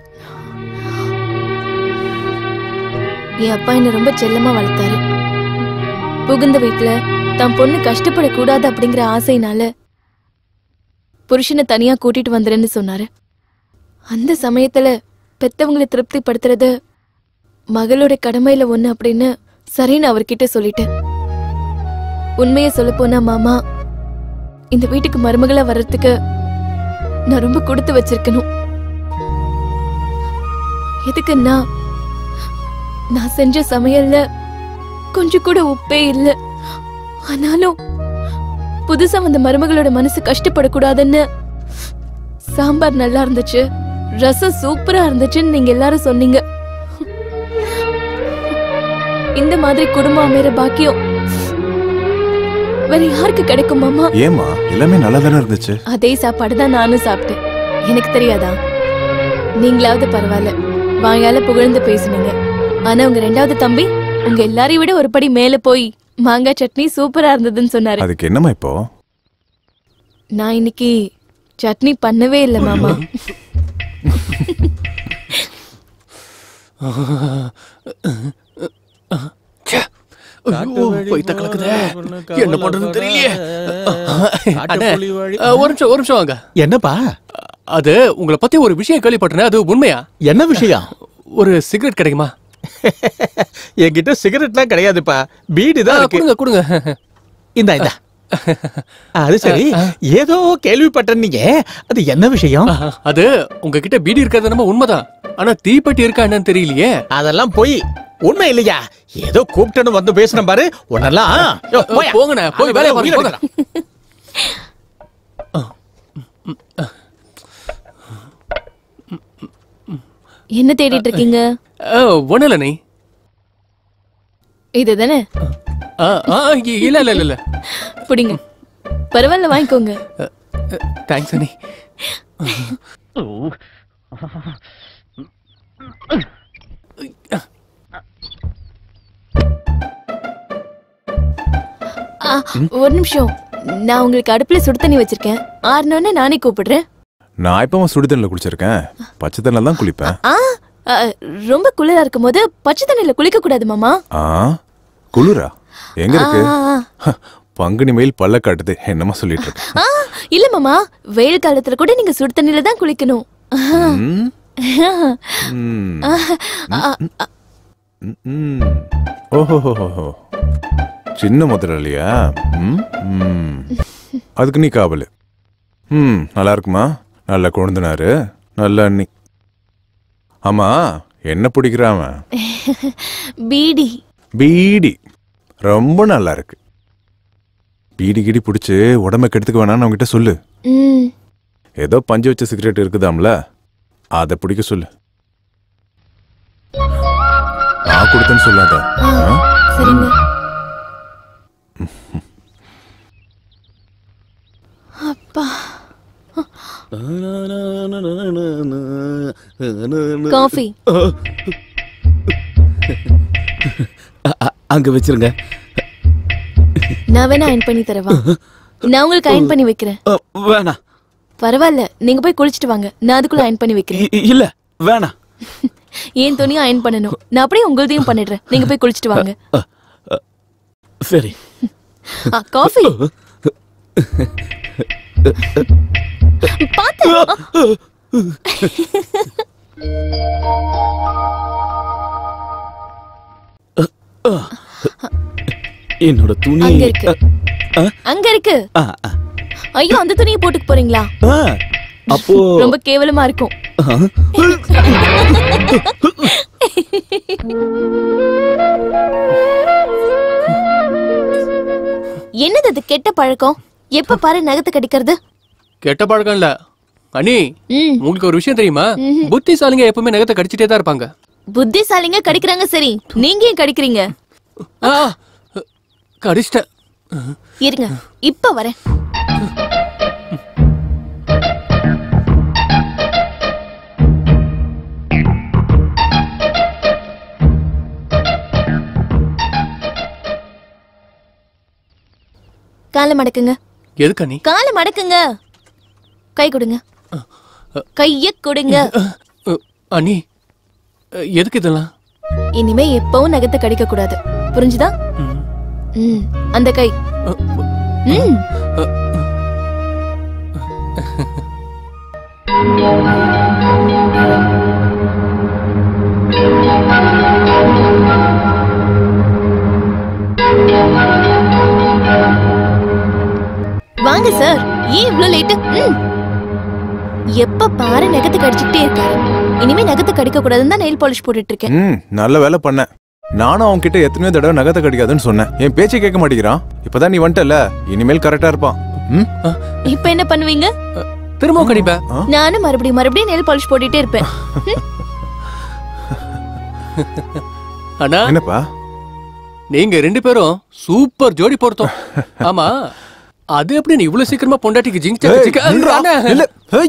என் அப்பா என்ன ரொம்ப செல்லமா வளர்த்தாரு. புகுந்த வீட்டுல தான் பொண்ணு கஷ்டப்படக்கூடாது அப்படிங்கிற ஆசையினால புருஷனை தனியா கூட்டிட்டு வந்துறேன்னு சொன்னாரு. அந்த சமயத்துல பெத்தவங்களை திருப்திப்படுத்துறது மகளோட கடமையில ஒண்ணு அப்படின்னு சரின்னு அவர்கிட்ட சொல்லிட்டேன். உண்மைய சொல்ல போனா மாமா, இந்த வீட்டுக்கு மருமகளா வர்றதுக்கு நான் ரொம்ப கொடுத்து வச்சிருக்கணும். எதுக்குன்னா நான் செஞ்ச சமையல்ல கொஞ்சம் கூட உப்பே இல்ல. ஆனாலும் புதுசா வந்த மருமகளோட மனசு கஷ்டப்படக்கூடாதுன்னு சாம்பார் நல்லா இருந்துச்சு, ரசம் சூப்பரா இருந்துச்சுன்னு நீங்க எல்லாரும் சொன்னீங்க. இந்த மாதிரி குடும்பம் அமைற பாக்கியம் வேற யாருக்கு கிடைக்கும் மாமா? ஏமா, எல்லாமே நல்லா தானே இருந்துச்சு. அதே சாப்பாடு தான் நானும் சாப்பிட்டேன். எனக்கு தெரியாதா? நீங்களாவது பரவாயில்ல, வாயால புகழ்ந்து பேசுனீங்க. ஆனா உங்க ரெண்டாவது தம்பி உங்க எல்லாரையும் விட ஒரு படி மேல போய் மாங்காய் சட்னி சூப்பரா இருந்ததுன்னு சொன்னாரு. அதுக்கு என்னமா இப்போ? நான் இன்னைக்கு சட்னி பண்ணவே இல்லை மாமா. என்ன பண்றதுன்னு தெரியலையே. அண்ணே, ஒரு நிமிஷம் ஒரு நிமிஷம் வாங்க. என்னப்பா? அது உங்களை பத்தி ஒரு விஷயம் கேள்விப்பட்டேன், அது உண்மையா? என்ன விஷயம்? ஒரு சிகரெட் கிடைக்குமா? என்கிட்ட சிகரெட்லாம் கிடையாதுப்பா, பீடி தான் இருக்கு. கொடுங்க கொடுங்க. இந்தா இந்தா. அது சரி, ஏதோ கேள்விப்பட்டீங்க, அது என்ன விஷயம்? அது உங்ககிட்ட பீடி இருக்கிறது நம்ம உண்மைதான், ஆனா தீப்பெட்டி இருக்கா என்னன்னு தெரியலையே. அதெல்லாம் போய் உண்மை இல்லையா? ஏதோ கூப்பிட்டு வந்து பேசின பாரு உன்னெல்லாம். போங்கண்ணே, போய் வேலையை பாருங்க. என்ன தேடிட்டு இருக்கீங்க? ஒண்ணு இல்ல. நீ இதுதானே ஆ, ஆ, இல்ல இல்ல இல்ல இல்ல புடிங்க. பரவாயில்ல, வாங்கிக்கோங்க. தேங்க்ஸ் அண்ணி. ஆ, ஒரு நிமிஷம். நான் உங்களுக்கு அடுப்புல சுடு தண்ணி வச்சிருக்கேன். ஆறுனோன்னு நானே கூப்பிடுறேன். நான் இப்ப சுடு தண்ணில குளிச்சிருக்கேன். பச்சை தண்ணில தான் குளிப்பேன். ஆ, ஆ, ரொம்ப குளிரா இருக்கும் போது பச்சை தண்ணில குளிக்க கூடாது மாமா. ஆ, குளிரா எங்க இருக்கு? ஆ, பங்குனி மயில் பல்ல காட்டுது. என்னமா சொல்லிட்டு இருக்க? ஆ, இல்ல மாமா, வெயில் காலத்துல கூட நீங்க சுடு தண்ணில தான் குளிக்கணும். ம், ம், ஆ, ஆ, ஆ, ம், ம். ஓஹோஹோஹோ. சின்ன முதலாளியா? ம், ம். அதுக்கு நீ காவலு. ம், நல்லா இருக்குமா? நல்ல கொழுந்தனாரு, நல்ல அண்ணி. ஆமா, என்ன பிடிக்கிறாம? பீடி. பீடி ரொம்ப நல்லா இருக்கு. பீடி கிடி பிடிச்சு உடம்ப கெடுத்துக்க வேணான்னு அவங்ககிட்ட சொல்லு. ம், ஏதோ பஞ்சு வச்ச சிகரெட் இருக்குதாம்ல, அதை பிடிக்க சொல்லு. நான் கொடுத்தேன்னு சொல்லாத. ஆ, சரிங்க. அப்பா. காஃபி. அங்க வச்சிருங்க. நான் வேணா அயன் பண்ணி தரவா? நான் உங்களுக்கு அயன் பண்ணி வைக்கிறேன். வேணா. பரவாயில்ல, நீங்க போய் குளிச்சிட்டு வாங்க. நான் அதுக்குள்ள அயன் பண்ணி வைக்கிறேன். இல்ல வேணா. ஏன் துணியும் அயன் பண்ணணும். நான் அப்படியே உங்களுதையும் பண்ணிடுறேன். நீங்க போய் குளிச்சிட்டு வாங்க. சரி. காஃபி. பாத்து. என்னோட துணி அங்க இருக்கு. அங்க இருக்கு. ஐயோ, அந்த துணியை போட்டுக்க போறீங்களா? அப்போ ரொம்ப கேவலமா இருக்கும். என்னது அது கெட்ட பழக்கம்? எப்ப பாரு நகத்தை கடிக்கிறது. கெட்ட பழக்கம் இல்ல அண்ணி. உங்களுக்கு ஒரு விஷயம் தெரியுமா? புத்திசாலிங்க எப்பவுமே நகத்தை கடிச்சிட்டே தான் இருப்பாங்க. புத்திசாலிங்க கடிக்கிறாங்க, சரி. நீங்க ஏன் கடிக்கிறீங்க? கடிச்சிட்டேன். இருங்க, இப்ப வரேன். காலை மடக்குங்க. எதுக்கு அண்ணி? காலை மடக்குங்க. கை கொடுங்க. கைய கொடுங்க. அண்ணி, எதுக்கு இதெல்லாம்? இனிமே எப்பவும் நகத்தை கடிக்க கூடாது, புரிஞ்சுதா? ம், அந்த கை. ம். வாங்க சார், ஏன் இவ்ளோ லேட்? ம். எப்ப பாரு நகத்தை கடிச்சிட்டே இருக்காரு. இனிமே நகத்தை கடிக்க கூடாதுன்னு தான் நெயில் பாலிஷ் போட்டுட்டு இருக்கேன். ம், நல்ல வேலை பண்ண. நானும் அவங்க கிட்ட எத்தனையோ தடவை நகத்தை கடிக்காதுன்னு சொன்னேன். என் பேச்சை கேட்க மாட்டேங்கிறான். இப்பதான் நீ வந்துட்டல, இனிமேல் கரெக்டா இருப்பான். ம், இப்ப என்ன பண்ணுவீங்க? திரும்ப கடிப்பேன். நானும் மறுபடியும் மறுபடியும் நெயில் பாலிஷ் போட்டுட்டே இருப்பேன். அண்ணா, என்னப்பா நீங்க ரெண்டு பேரும் சூப்பர் ஜோடி பொருத்தம். ஆமா, அது எப்படி நீ இவ்வளவு சீக்கிரமா பொண்டாட்டிக்கு ஜிங்க்?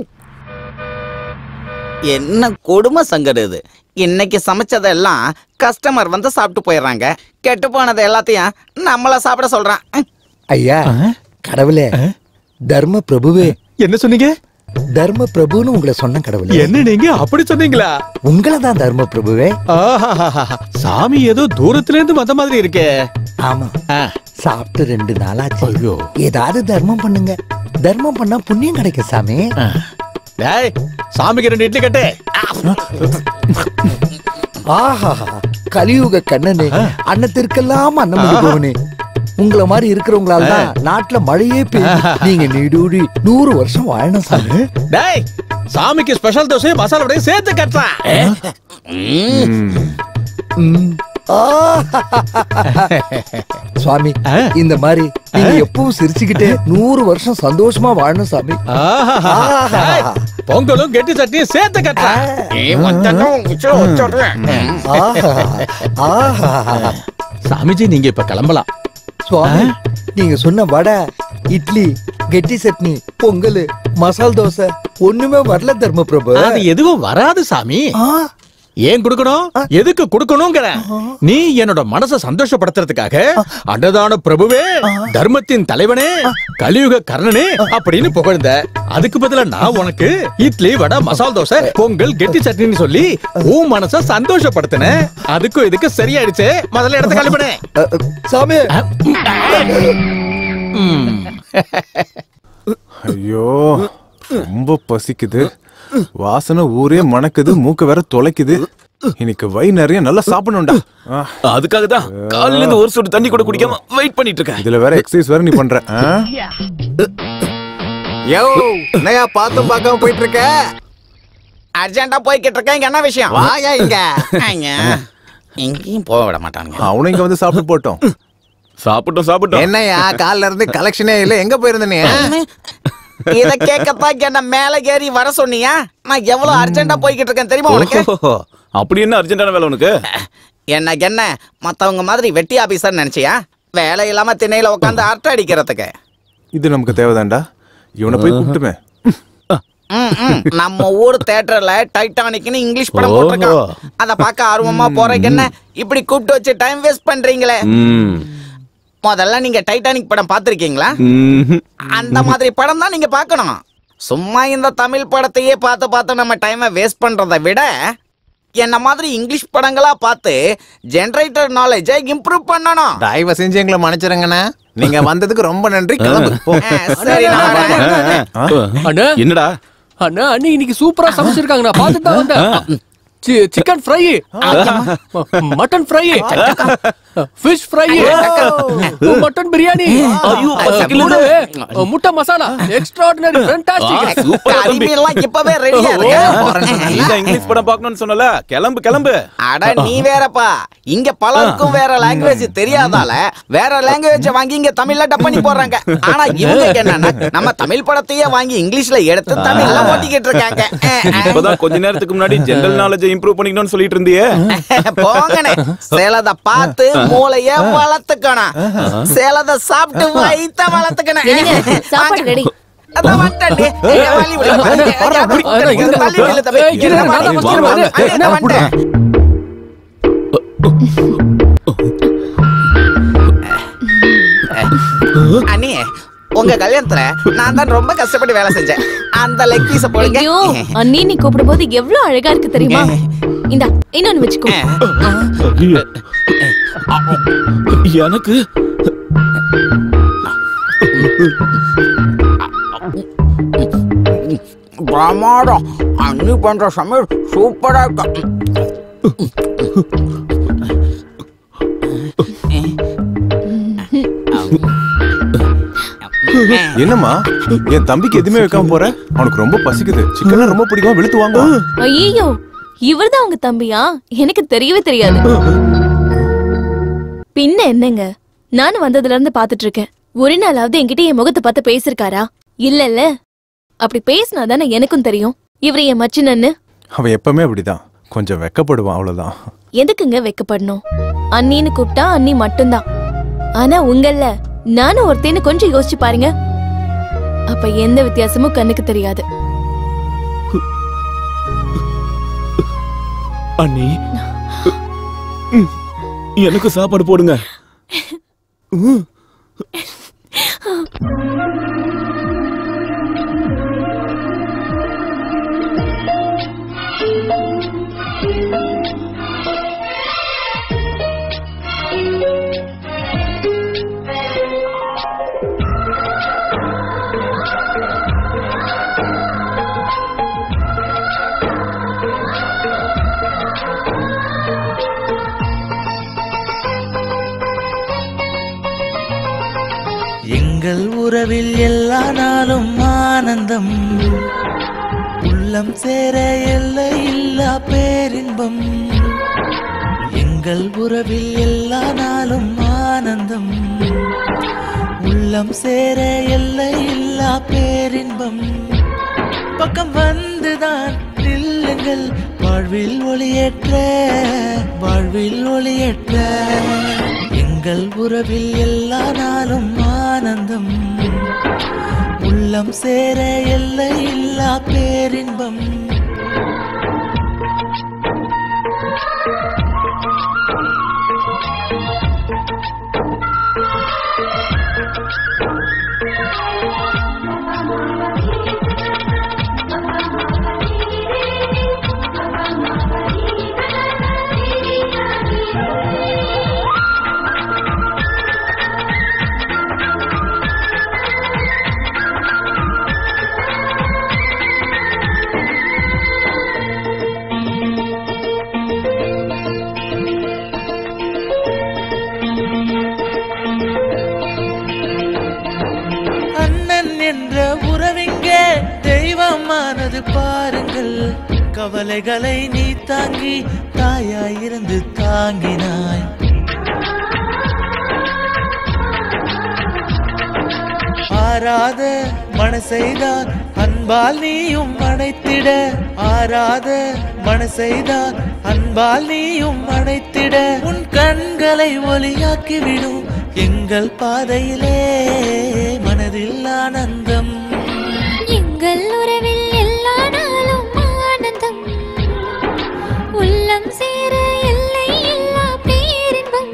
என்ன கொடுமை சங்கர் இது. இன்னைக்கு சமைச்சதெல்லாம் கஸ்டமர் வந்து சாப்பிட்டு போயிடுறாங்க. கெட்டு போனது எல்லாத்தையும் நம்மள சாப்பிட சொல்றான். ஐயா, கடவுளே, தர்ம பிரபுவே. என்ன சொன்னீங்க? தர்ம பிரபுன்னு உங்களை சொன்ன கடவுளே. என்ன நீங்க அப்படி சொன்னீங்களா? உங்களை தான் தர்ம பிரபுவே. சாமி ஏதோ தூரத்துல இருந்து வந்த மாதிரி இருக்கே. ஆமா, சாப்பிட்டு ரெண்டு நாளாச்சு. ஏதாவது தர்மம் பண்ணுங்க. தர்மம் பண்ணா புண்ணியம் கிடைக்கும் சாமி. டேய், சாமிக்கு ரெண்டு இட்லி கட்டு. ஆஹா, கலியுக கண்ணனே, அன்னத்திற்கெல்லாம் அன்னம் கொடுப்பவனே. உங்களை மாதிரி இருக்கிறவங்களால தான் நாட்டுல மழையே பெய்யும். நீங்க நீடூடி நூறு வருஷம் வாழணும் சாமி. டேய், சாமிக்கு ஸ்பெஷல் தோசை மசாலா வடையை சேர்த்து கட்டா. சுவாமி, இந்த மாதிரி நீங்க எப்பவும் சிரிச்சுக்கிட்டே நூறு வருஷம் சந்தோஷமா வாழணும் சாமி. பொங்கலும் கெட்டி சட்னியும் சேர்த்து கட்டா. சாமிஜி நீங்க இப்ப கிளம்பலாம். சுவாமி நீங்க சொன்ன வடை, இட்லி, கெட்டி சட்னி, பொங்கல், மசால் தோசை ஒண்ணுமே வரல தர்ம பிரபு. அது எதுவும் வராது சாமி. ஏன் கொடுக்கணும், எதுக்கு கொடுக்கணுங்கிற நீ என்னோட மனசை சந்தோஷப்படுத்துறதுக்காக அன்னதான பிரபுவே, தர்மத்தின் தலைவனே, கலியுக கர்ணனே அப்படின்னு புகழ்ந்த. அதுக்கு பதிலா நான் உனக்கு இட்லி, வடை, மசால் தோசை, பொங்கல், கெட்டி சட்னின்னு சொல்லி உன் மனசை சந்தோஷப்படுத்தினேன். அதுக்கும் இதுக்கு சரியாயிடுச்சு. முதல்ல இடத்த கிளம்பினே சாமி. ஐயோ ரொம்ப பசிக்குது, வாசனை ஊரே மணக்குது, மூக்க வேற தொலைக்குது. இன்னைக்கு வயிறு நிறைய நல்லா சாப்பிடணும்டா. அதுக்காக தான் காலையில இருந்து ஒரு சொட்டு தண்ணி கூட குடிக்காம வெயிட் பண்ணிட்டு இருக்கேன். இதுல வேற எக்ஸசைஸ் வேற நீ பண்ற. யோ என்னையா பார்த்து பார்க்காம போயிட்டு இருக்க? அர்ஜென்ட்டா போய்கிட்டு இருக்கேன். இங்க என்ன விஷயம்? வாயா இங்க. எங்கேயும் போக விட மாட்டாங்க. அவனும் இங்க வந்து சாப்பிட்டு போட்டோம். சாப்பிட்டோம் சாப்பிட்டோம். என்னையா காலைல இருந்து கலெக்ஷனே இல்ல, எங்க போயிருந்த நீ? இத கேட்கத்தான் என்ன மேல ஏறி வர சொன்னியா? நான் எவ்வளவு அர்ஜென்ட்டா போய்கிட்டு இருக்கேன் தெரியுமா உனக்கு? அப்படி என்ன அர்ஜென்ட்டான வேலை உனக்கு? என்ன என்ன மத்தவங்க மாதிரி வெட்டி ஆபீசர் நினைச்சியா? வேலை இல்லாம திண்ணையில உட்காந்து அரட்டை அடிக்கிறதுக்கு. இது நமக்கு தேவைதான்டா. இவனை போய் கூப்பிட்டுமே. நம்ம ஊர் தியேட்டர்ல டைட்டானிக்னு இங்கிலீஷ் படம் போட்டிருக்கான். அத பார்க்க ஆர்வமா போறீங்க என்ன இப்படி கூப்பிட்டு வச்சு டைம் வேஸ்ட் பண்றீங்களே. முதல்ல நீங்க டைட்டானிக் படம் பாத்திருக்கீங்களா? அந்த மாதிரி படம் தான் நீங்க பார்க்கணும். சும்மா இந்த தமிழ் படத்தையே பார்த்து பார்த்து நம்ம டைமை வேஸ்ட் பண்றதை விட என்ன மாதிரி இங்கிலீஷ் படங்களா பார்த்து ஜெனரேட்டர் நாலேஜை இம்ப்ரூவ் பண்ணணும். தயவு செஞ்சு எங்களை மன்னிச்சிருங்கண்ணா. நீங்க வந்ததுக்கு ரொம்ப நன்றி. என்னடா அண்ணா அண்ணி இன்னைக்கு சூப்பரா சமைச்சிருக்காங்க. நான் பார்த்துட்டு தான் வந்தேன். Chicken fry, mutton fry, fish fry, mutton biryani, முட்டை மசாலா, எக்ஸ்ட்ராஆர்டினரி, ஃபேண்டாஸ்டிக். சூப்பரா தம்பி. எல்லாம் இப்பவே ரெடியா இருக்கு. நீங்க இங்கிலீஷ் படம் பார்க்கணும்னு சொன்னல, கிளம்பு கிளம்பு. அட நீ வேறப்பா, இங்க பலருக்கும் வேற லாங்குவேஜ் தெரியாதால வேற லாங்குவேஜ் வாங்கி இங்க தமிழ்ல டப் பண்ணி போடுறாங்க. ஆனா இவங்க என்னன்னா நம்ம தமிழ் படத்தையே வாங்கி இங்கிலீஷ்ல எடுத்து தமிழ்ல ஓட்டிக்கிட்டு இருக்காங்க. இப்பதான் கொஞ்ச நேரத்துக்கு முன்னாடி ஜெனரல் நாலேஜ் இம்ப்ரூவ் பண்ணிக்கணும்னு சொல்லிட்டு இருந்தியே. போங்கனே, சேலத பார்த்து மூளைய வளர்த்துக்கணும், சேலத சாப்பிட்டு வயித்த வளர்த்துக்கணும். சாப்பாடு ரெடி. அதான் வந்துட்டே. வலி விடு வலி விடு தம்பி. என்ன வந்துட்டேன்? அண்ணி உங்க கல்யாணத்துல நான் தான் ரொம்ப கஷ்டப்பட்டு வேலை செஞ்சேன். அந்த லெக் பீஸ போடுங்க. ஐயோ அண்ணி நீ கூப்பிடும் போது எவ்வளவு அழகா இருக்கு தெரியுமா? இந்தா இன்னொன்னு வச்சுக்கோ. எனக்கு பிரமாதம். அண்ணி பண்ற சமையல் சூப்பரா இருக்கு. என்னம்மா என் தம்பிக்கு எதுவுமே வைக்காம போற? அவனுக்கு ரொம்ப பசிக்குது, சிக்கன் ரொம்ப பிடிக்கும், வெளுத்து வாங்க. ஐயோ இவர்தான் உங்க தம்பியா? எனக்கு தெரியவே தெரியாது. பின்ன என்னங்க, நானும் வந்ததுல இருந்து பாத்துட்டு இருக்கேன். ஒரு நாளாவது என்கிட்ட என் முகத்தை பார்த்து பேசிருக்காரா? இல்ல இல்ல, அப்படி பேசினாதானே எனக்கும் தெரியும் இவரு என் மச்சினன்னு. அவன் எப்பவுமே அப்படிதான், கொஞ்சம் வெக்கப்படுவான், அவ்வளவுதான். எதுக்குங்க வெக்கப்படணும்? அண்ணின்னு கூப்பிட்டா அண்ணி மட்டும்தான். ஆனா உங்கல்ல நானும் ஒருத்தேன்னு கொஞ்சம் யோசிச்சு பாருங்க. அப்ப எந்த வித்தியாசமும் கண்ணுக்கு தெரியாது. அண்ணி எனக்கு சாப்பாடு போடுங்க. எங்கள் உறவில் எல்லா நாளும் ஆனந்தம், உள்ளம் சேர எல்லை இல்லா பேரின்பம். எங்கள் உறவில் எல்லா நாளும் ஆனந்தம், உள்ளம் சேர எல்லை இல்லா பேரின்பம். பக்கம் வந்துதான் நில்லுங்கள், வாழ்வில் ஒளியேற்ற வாழ்வில் ஒளியேற்ற. எங்கள் உறவில் எல்லா நாளும் ஆனந்தம், உள்ளம் சேர எல்லை இல்லா பேரின்பம். தெய்வமானது பாருங்கள், கவலைகளை நீ தாங்கி தாயாயிருந்து தாங்கினாய். ஆராத மனசைதான் அன்பால் நீயும் அணைத்திட, ஆராத மனசைதான் அன்பால் நீயும் அணைத்திட, உன் கண்களை ஒளியாக்கிவிடும் எங்கள் பாதையிலே மனதில் ஆனந்தம். எங்கள் உறவில் எல்லா நாளும் ஆனந்தம், உள்ளம் சேர எல்லை இல்லா பேரின்பம்.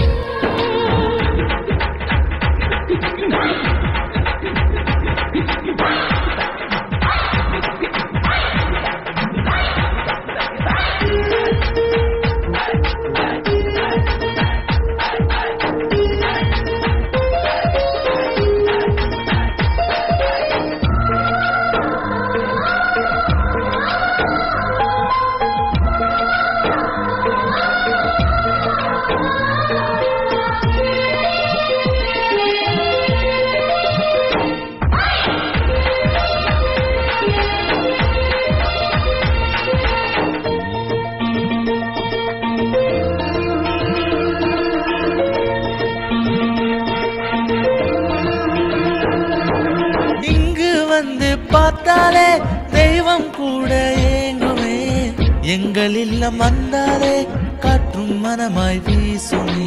பார்த்தாலே தெய்வம் கூட ஏங்குமே, எங்கள் இல்லம் வந்தாலே காற்றும் மனமாய் வீசுமே.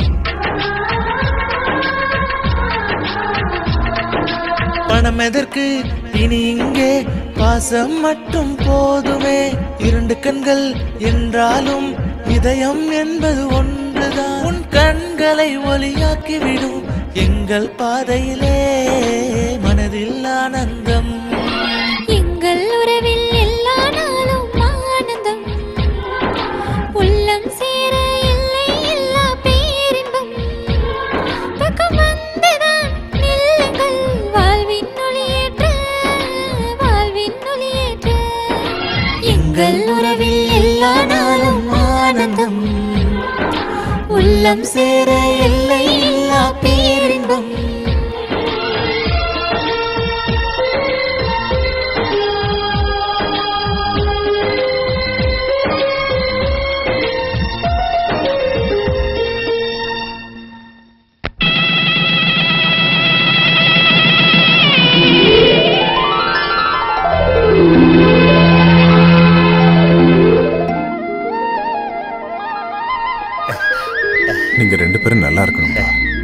பணம் எதற்கு இனி இங்கே, பாசம் மட்டும் போதுமே. இரண்டு கண்கள் என்றாலும் இதயம் என்பது ஒன்றுதான். உன் கண்களை ஒளியாக்கிவிடும் எங்கள் பாதையிலே மனதில் ஆனந்தம். எங்கள் உறவில் எல்லா நாளும் ஆனந்தம், உள்ளம் சேர எல்லை இல்லா பேரின்பம். பக்கம் வந்துதான் நில்லுங்கள், வாழ்வின் ஒளியேற்ற வாழ்வின் ஒளியேற்ற. எங்கள் உறவில் எல்லா நாளும் ஆனந்தம், உள்ளம் சேர எல்லை இல்லா பேரின்பம். நீங்க ரெண்டு பேரும் நல்லா இருக்கணும்.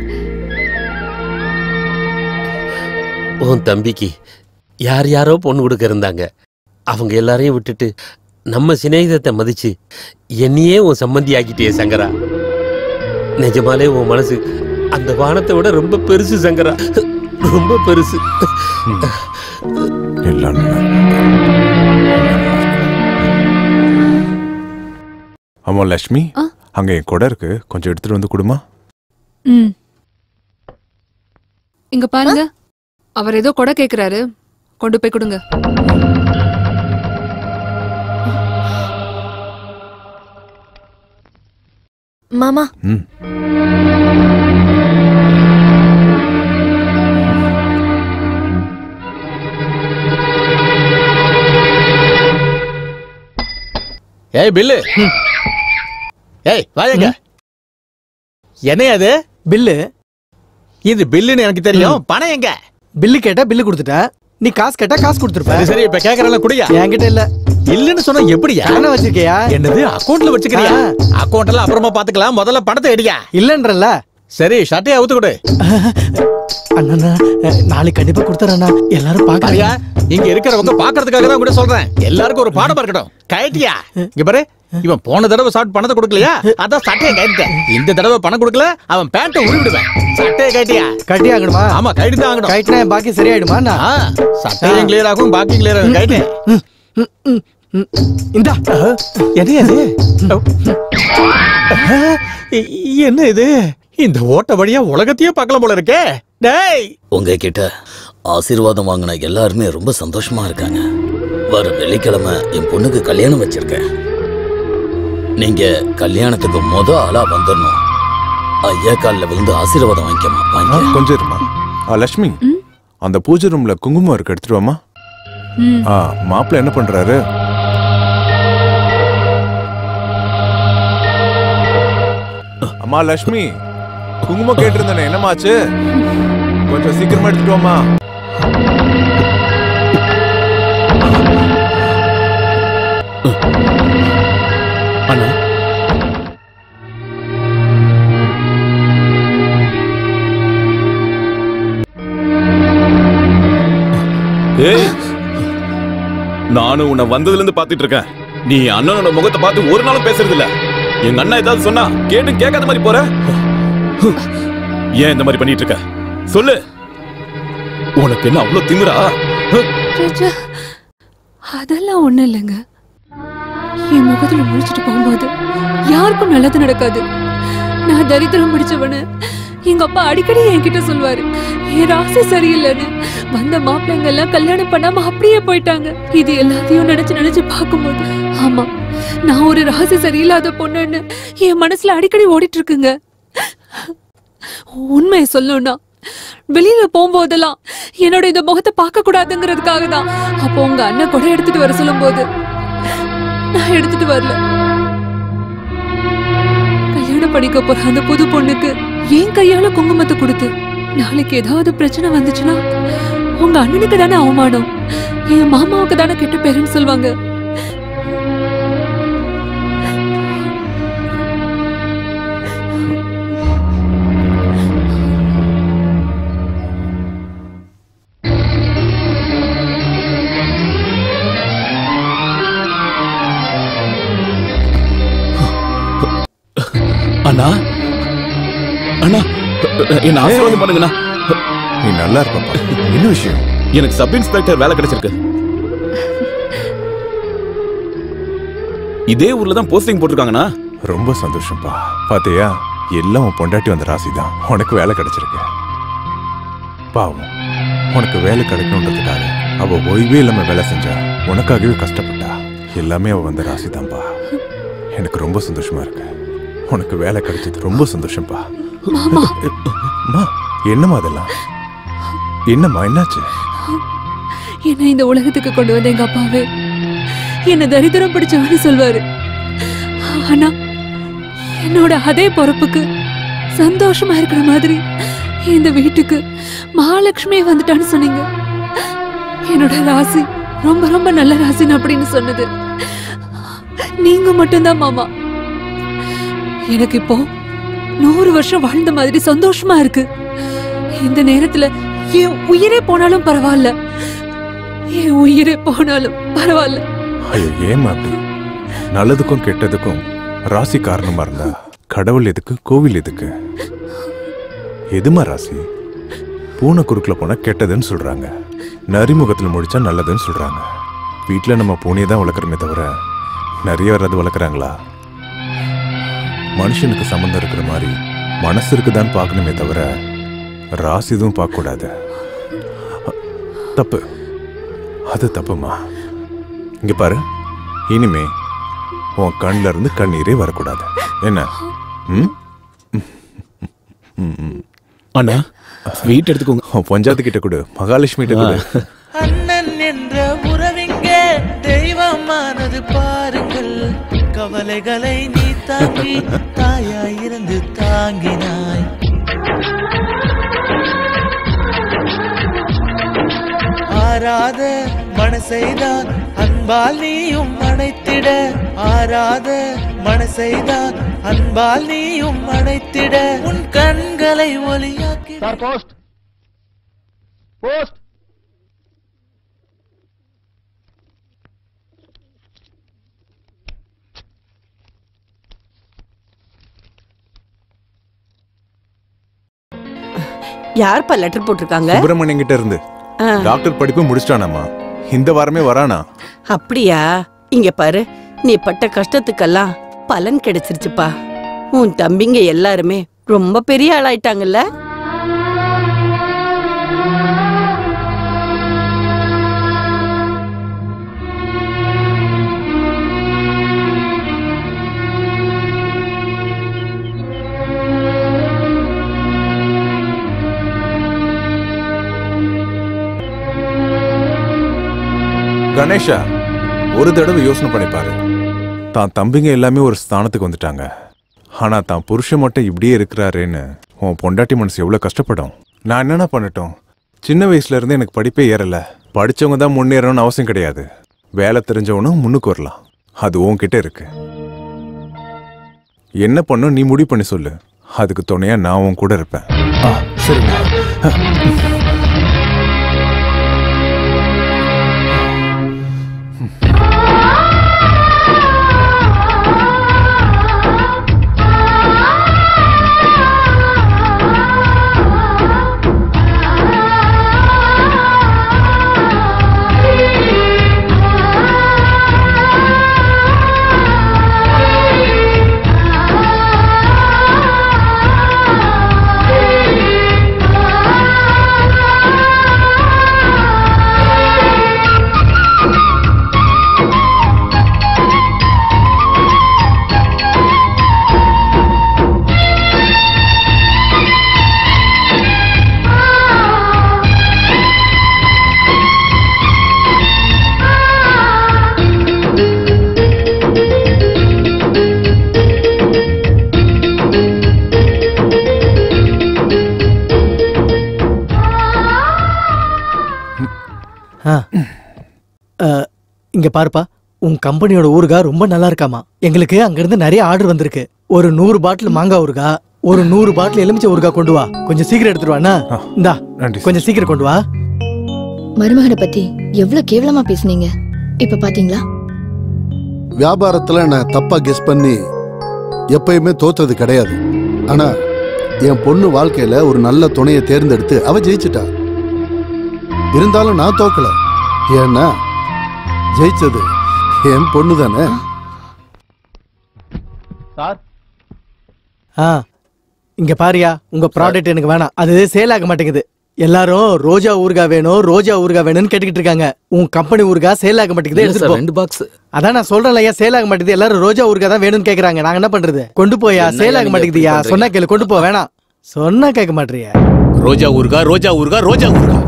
உன் தம்பிக்கு யார் யாரோ பொண்ணு கொடுக்க இருந்தாங்க, அவங்க எல்லாரையும் விட்டுட்டு நம்ம சிநேகிதத்தை மதிச்சு என்னையே உன் சம்பந்தி ஆக்கிட்டே சங்கரா. நிஜமாலே உன் மனசு அந்த வானத்தை விட ரொம்ப பெருசு சங்கரா, ரொம்ப பெருசு. ஆமா லட்சுமி, அங்க என் கொடை இருக்கு, கொஞ்சம் எடுத்துட்டு வந்து கொடுமா. ம், இங்க பாருங்க, அவர் ஏதோ கொடை கேக்குறாரு, கொண்டு போய் கொடுங்க. மாமா, ம், ஏய் பில்லு, ஏய் வாங்க. என்ன அது பில்லு? இது பில்லுன்னு எனக்கு தெரியும், பணம் எங்க? பில்லு கேட்டா பில்லு கொடுத்துட்ட, நீ காசு கேட்டா காசு கொடுத்துருப்ப. சரி சரி, இப்ப கேக்குறல குடியா. என்கிட்ட இல்ல. இல்லன்னு சொன்னா எப்படியா? என்ன வச்சிருக்கியா? என்னது அக்கவுண்ட்ல வச்சுக்கிறியா? அக்கவுண்ட் எல்லாம் அப்புறமா பாத்துக்கலாம், முதல்ல பணத்தை எடுயா. இல்லன்றல. சரி ஷர்ட்டை அவுத்து கொடு. அண்ணா நாளைக்கு கண்டிப்பா கொடுத்துறேண்ணா. எல்லாரும் பாக்கறியா? இங்க இருக்கிறவங்க பாக்குறதுக்காக தான் கூட சொல்றேன். எல்லாருக்கும் ஒரு பாடமா இருக்கட்டும். கயட்டியா இங்க பாரு, இவன் போன தடவை ஷார்ட் பணத்தை கொடுக்கலையா, அதான் சட்டையை கட்டிட்டேன். இந்த தடவை பணம் கொடுக்கல, அவன் பேண்ட்டை உருவிடுவேன். சட்டையை கட்டியா? கட்டி ஆகணுமா? ஆமா கட்டி தான் ஆகணும். கட்டினா பாக்கி சரியாயிடுமா? சட்டையும் கிளியர் ஆகும், பாக்கி கிளியர் ஆகும். கட்டி இந்தா. என்ன இது? என்ன இது? இந்த ஓட்ட வழியா உலகத்தையே பார்க்கலாம் போல இருக்கே. டேய், உங்ககிட்ட ஆசீர்வாதம் வாங்கின எல்லாருமே ரொம்ப சந்தோஷமா இருக்காங்க. வர வெள்ளிக்கிழமை என் பொண்ணுக்கு கல்யாணம் வச்சிருக்கேன். நீங்க கல்யாணத்துக்கு முத ஆளா வந்துடணும். ஐயா காலில் விழுந்து ஆசீர்வாதம் வாங்கிக்கமா. வாங்கி கொஞ்சம் இருமா. ஆ, லட்சுமி, அந்த பூஜை ரூம்ல குங்குமம் இருக்கு, எடுத்துட்டு வாமா. ஆ, மாப்பிள்ள என்ன பண்றாரு? அம்மா லட்சுமி, குங்குமம் கேட்டிருந்தேனே, என்னமாச்சு? கொஞ்சம் சீக்கிரமா எடுத்துட்டு வாமா. அண்ணா, ஏய், நானும் உன்னை வந்ததுல இருந்து பாத்துட்டு இருக்கேன். நீ அண்ணனோட முகத்தை பார்த்து ஒரு நாளும் பேசுறது இல்ல. எங்க அண்ணா ஏதாவது சொன்னா கேட்டு கேட்காத மாதிரி போற. ஏன் இந்த மாதிரி பண்ணிட்டு இருக்க? சொல்லு, உனக்கு என்ன அவ்வளவு திமிரா? ராஜா, அதெல்லாம் ஒண்ணு இல்லைங்க. என் முகத்துல முடிச்சுட்டு போகும்போது யாருக்கும் நல்லது நடக்காது. நான் தரித்திரம் பிடிச்சவனு எங்க அப்பா அடிக்கடி என்கிட்ட சொல்வாரு. என் ராசி சரியில்லைன்னு. வந்த மாப்பிள்ளைங்க எல்லாம் கல்யாணம் பண்ணாம அப்படியே போயிட்டாங்க. இது எல்லாத்தையும் நினைச்சு நினைச்சு பார்க்கும்போது, ஆமா, நான் ஒரு ராசி சரியில்லாத பொண்ணுன்னு என் மனசுல அடிக்கடி ஓடிட்டு இருக்குங்க. உண்மையை சொல்லணும்னா, வெளியில போகும்போதெல்லாம் என்னோட இந்த முகத்தை பார்க்க கூடாதுங்கிறதுக்காக தான் அப்போ உங்க அண்ணன் கூட எடுத்துட்டு வர சொல்லும் போது நான் எடுத்துட்டு வரல. கல்யாணம் பண்ணிக்க போற அந்த புது பொண்ணுக்கு ஏன் கையால குங்குமத்தை கொடுத்து நாளைக்கு ஏதாவது பிரச்சனை வந்துச்சுன்னா உங்க அண்ணனுக்கு தானே அவமானம், என் மாமாவுக்கு தானே கெட்ட பேருன்னு சொல்லுவாங்க. அண்ணா, அண்ணா, என்ன ஆசீர்வாதம் பண்ணுங்கண்ணா. நீ நல்லா இருப்பா. என்ன விஷயம்? எனக்கு சப் இன்ஸ்பெக்டர் வேலை கிடைச்சிருக்கு. இதே ஊர்ல தான் போஸ்டிங் போட்டிருக்காங்கண்ணா. ரொம்ப சந்தோஷம்ப்பா. பாத்தியா, எல்லாம் உன் பொண்டாட்டி வந்த ராசி தான். உனக்கு வேலை கிடைச்சிருக்கு. பாவம், உனக்கு வேலை கிடைக்கணுன்றதுக்காக அவ ஓய்வே இல்லாம வேலை செஞ்சா, உனக்காகவே கஷ்டப்பட்டா. எல்லாமே அவ வந்த ராசி தான்ப்பா. எனக்கு ரொம்ப சந்தோஷமா இருக்கு. உனக்கு வேலை கிடைச்சது ரொம்ப சந்தோஷம்ப்பா. மாமா, என்னம்மா அதெல்லாம்? என்னம்மா, என்னாச்சு? என்ன இந்த உலகத்துக்கு கொண்டு வந்த எங்க அப்பாவே என்ன தரித்திரம் பிடிச்சவன்னு சொல்வாரு. ஆனா என்னோட அதே பொறுப்புக்கு சந்தோஷமா இருக்கிற மாதிரி இந்த வீட்டுக்கு மகாலட்சுமி வந்துட்டான்னு சொன்னீங்க. என்னோட ராசி ரொம்ப ரொம்ப நல்ல ராசின்னு அப்படின்னு சொன்னது நீங்க மட்டும்தான் மாமா. எனக்கு இப்போ நூறு வருஷம் வாழ்ந்த மாதிரி சந்தோஷமா இருக்கு. இந்த நேரத்துல என் உயிரே போனாலும் பரவாயில்ல, என் உயிரே போனாலும் பரவாயில்ல. ஐயோ, ஏமா அப்படி? நல்லதுக்கும் கெட்டதுக்கும் ராசி காரணமா இருந்தா கடவுள் எதுக்கு, கோவில் எதுக்கு? எதுமா ராசி? பூனை குறுக்குல போனா கெட்டதுன்னு சொல்றாங்க, நரிமுகத்துல முடிச்சா நல்லதுன்னு சொல்றாங்க. வீட்டுல நம்ம பூனையை தான் வளர்க்குறமே தவிர நிறைய வராது வளர்க்குறாங்களா? மனுஷனுக்கு சம்பந்தம் இருக்கிற மாதிரி மனசு இருக்குதான்னு பார்க்கணுமே தவிர ராசி எதுவும் பார்க்க கூடாது. தப்பு, அது தப்புமா. இங்க பாரு, இனிமே உன் கண்ல இருந்து கண்ணீரே வரக்கூடாது. என்ன? ம்? அண்ணா, ஸ்வீட் எடுத்துக்கோங்க. பஞ்சாயத்து கிட்ட கொடு, மகாலட்சுமி கிட்ட கொடு. அண்ணன் என்ற உறவிங்க தெய்வமானது பாருங்கள். கவலைகளை நீ தாங்கி தாயாயிருந்து தாங்கினாய். ஆராத மனசைதான் அன்பால் நீயும் அணைத்திட. ஆராத மனசைதான் அன்பால் நீயும் அணைத்திட. விழித்திட உன் கண்களை ஒளியாக்கி போஸ்ட் போஸ்ட் யார்ப்பா லெட்டர் போட்டிருக்காங்க? சுப்பிரமணியன் கிட்ட இருந்து. ஆ. டாக்டர் படிப்பு முடிச்சிட்டானாமா, இந்த வாரமே வரானா. அப்படியா? இங்க பாரு, நீ பட்ட கஷ்டத்துக்கெல்லாம் பலன் கிடைச்சிருச்சுப்பா. உன் தம்பிங்க எல்லாருமே ரொம்ப பெரிய ஆளாயிட்டாங்கல்ல. கணேஷா, ஒரு தடவை யோசனை பண்ணிப்பாரு. தான் தம்பிங்க எல்லாமே ஒரு ஸ்தானத்துக்கு வந்துட்டாங்க. ஆனா தான் புருஷன் மட்டும் இப்படியே இருக்கிறாருன்னு உன் பொண்டாட்டி மனசு எவ்வளவு கஷ்டப்படும். நான் என்னென்ன பண்ணட்டும்? சின்ன வயசுல இருந்து எனக்கு படிப்பே ஏறல. படிச்சவங்க தான் முன்னேறணும்னு அவசியம் கிடையாது. வேலை தெரிஞ்சவனும் முன்னுக்கு வரலாம். அது உன்கிட்ட இருக்கு. என்ன பண்ணும் நீ முடிவு பண்ணி சொல்லு. அதுக்கு துணையா நான் உன் கூட இருப்பேன். சரிங்க. இங்க பாருப்பா, உன் கம்பெனியோட ஊறுகாய் ரொம்ப நல்லா இருக்காமா. எங்களுக்கு அங்கிருந்து நிறைய ஆர்டர் வந்திருக்கு. ஒரு நூறு பாட்டில் மாங்காய் ஊறுகாய், ஒரு நூறு பாட்டில் எலுமிச்சை ஊறுகாய் கொண்டு வா. கொஞ்சம் சீக்கிரம் எடுத்துருவானா? இந்தா கொஞ்சம் சீக்கிரம் கொண்டு வா. மருமகனை பத்தி எவ்வளவு கேவலமா பேசுனீங்க, இப்ப பாத்தீங்களா? வியாபாரத்துல நான் தப்பா கெஸ் பண்ணி எப்பயுமே தோத்தது கிடையாது. ஆனா என் பொண்ணு வாழ்க்கையில ஒரு நல்ல துணையை தேர்ந்தெடுத்து அவ ஜெயிச்சிட்டா. இருந்தாலும் நான் தோக்கல. ஏன்னா ஜெயிச்சது என் பொண்ணு தானே. ஆ, இங்க பாரியா, உங்க ப்ராடக்ட் எனக்கு வேணாம். அது சேல் ஆக மாட்டேங்குது. எல்லாரும் ரோஜா ஊறுகாய் வேணும், ரோஜா ஊறுகாய் வேணும்னு கேட்டுக்கிட்டு இருக்காங்க. உன் கம்பெனி ஊறுகாய் சேல் ஆக மாட்டேங்குது. எடுத்துட்டு போ. ரெண்டு பாக்ஸ். அதான் நான் சொல்றேன்லையா, சேல் ஆக மாட்டேங்குது. எல்லாரும் ரோஜா ஊறுகாய் தான் வேணும்னு கேக்குறாங்க. நாங்க என்ன பண்றது? கொண்டு போயா, சேல் ஆக மாட்டேங்குதுயா. சொன்னா கேளு, கொண்டு போ. வேணாம் சொன்னா கேட்க மாட்டேறியா? ரோஜா ஊறுகாய், ரோஜா ஊறுகாய், ரோஜா ஊறுகாய்.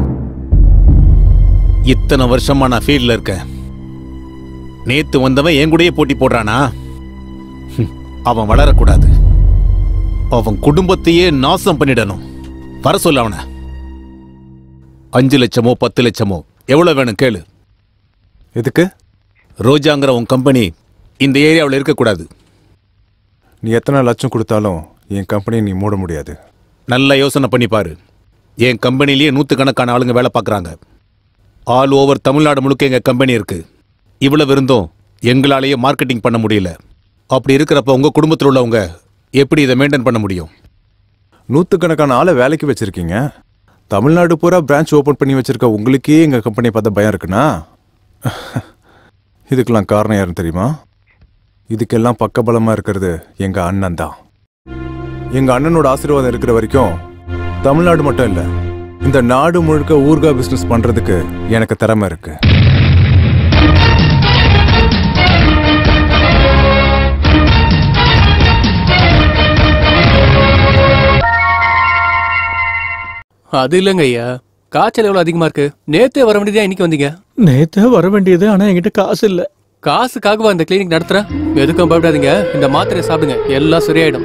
இத்தனை வருஷமா நான் ஃபீல்ட்ல இருக்கேன். நேத்து வந்தவன் என் கூடயே போட்டி போடுறானா? அவன் வளரக்கூடாது. அவன் குடும்பத்தையே நாசம் பண்ணிடணும். வர சொல்ல அவனை. அஞ்சு லட்சமோ பத்து லட்சமோ எவ்வளவு வேணும் கேளு. எதுக்கு? ரோஜாங்கிற உன் கம்பெனி இந்த ஏரியாவில் இருக்கக்கூடாது. நீ எத்தனை லட்சம் கொடுத்தாலும் என் கம்பெனியை நீ மூட முடியாது. நல்லா யோசனை பண்ணி பாரு. என் கம்பெனிலேயே நூற்றுக்கணக்கான ஆளுங்க வேலை பார்க்குறாங்க. ஆல் ஓவர் தமிழ்நாடு முழுக்க எங்கள் கம்பெனி இருக்கு. இவ்வளவு இருந்தும் எங்களாலேயே மார்க்கெட்டிங் பண்ண முடியல. அப்படி இருக்கிறப்ப உங்க குடும்பத்தில் உள்ளவங்க எப்படி இதை மெயின்டைன் பண்ண முடியும்? நூற்றுக்கணக்கான ஆளை வேலைக்கு வச்சிருக்கீங்க. தமிழ்நாடு பூரா பிரான்ச் ஓபன் பண்ணி வச்சிருக்க உங்களுக்கே எங்க கம்பெனியை பார்த்த பயம் இருக்குன்னா, இதுக்கெல்லாம் காரணம் யாருன்னு தெரியுமா? இதுக்கெல்லாம் பக்கபலமா இருக்கிறது எங்க அண்ணன் தான். எங்க அண்ணனோட ஆசீர்வாதம் இருக்கிற வரைக்கும் தமிழ்நாடு மட்டும் இல்ல, இந்த நாடு முழுக்க ஊர்கா பிசினஸ் பண்றதுக்கு எனக்கு திறமை இருக்கு. அது இல்லங்க ஐயா, காய்ச்சல் எவ்வளவு அதிகமா இருக்கு. நேத்தே வர வேண்டியதா இன்னைக்கு வந்தீங்க? நேத்தே வர வேண்டியது, ஆனா என்கிட்ட காசு இல்ல. காசுக்காகவா இந்த கிளினிக் நடத்துறேன்? எதுக்கும் பயப்படாதீங்க, இந்த மாத்திரையை சாப்பிடுங்க, எல்லாம் சரியாயிடும்.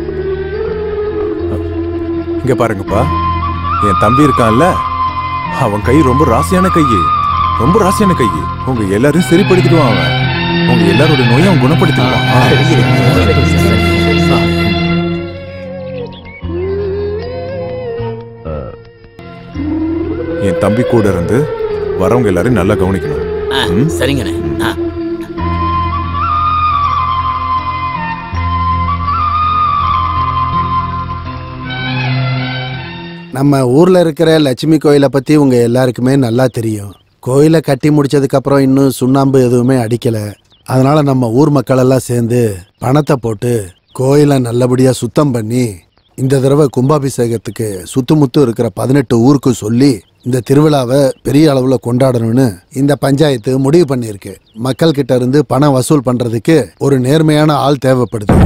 இங்க பாருங்கப்பா, என் தம்பி இருக்கான்ல, அவன் கை ரொம்ப ராசியான கை, ரொம்ப ராசியான கை. உங்க எல்லாரையும் சரிப்படுத்திடுவான் அவன். உங்க எல்லாரோட நோயை அவன் குணப்படுத்திடுவான். என் தம்பி கூட இருந்து வரவங்க எல்லாரையும் நல்லா கவனிக்கணும். ஆ, ம்? சரிங்கண்ணே. ஆ. நம்ம ஊர்ல இருக்கிற லட்சுமி கோயிலை பத்தி உங்க எல்லாருக்குமே நல்லா தெரியும். கோயிலை கட்டி முடிச்சதுக்கு அப்புறம் இன்னும் சுண்ணாம்பு எதுவுமே அடிக்கல. அதனால நம்ம ஊர் மக்கள் எல்லாம் சேர்ந்து பணத்தை போட்டு கோயிலை நல்லபடியா சுத்தம் பண்ணி இந்த தடவை கும்பாபிஷேகத்துக்கு சுத்துமுத்து இருக்கிற பதினெட்டு ஊருக்கு சொல்லி இந்த திருவிழாவை பெரிய அளவுல கொண்டாடணும்னு இந்த பஞ்சாயத்து முடிவு பண்ணியிருக்கு. மக்கள் கிட்ட இருந்து பணம் வசூல் பண்றதுக்கு ஒரு நேர்மையான ஆள் தேவைப்படுது.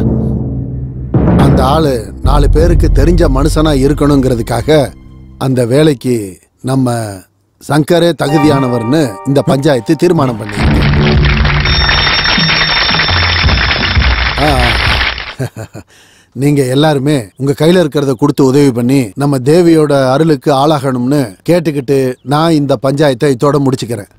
அந்த ஆளு நாலு பேருக்கு தெரிஞ்ச மனுஷனா இருக்கணுங்கிறதுக்காக அந்த வேலைக்கு நம்ம சங்கரே தகுதியானவர்னு இந்த பஞ்சாயத்து தீர்மானம் பண்ணியிருக்கு. நீங்க எல்லாருமே உங்க கையில இருக்கிறத கொடுத்து உதவி பண்ணி நம்ம தேவியோட அருளுக்கு ஆளாகணும்னு கேட்டுக்கிட்டு நான் இந்த பஞ்சாயத்தை இதோட முடிச்சுக்கிறேன்.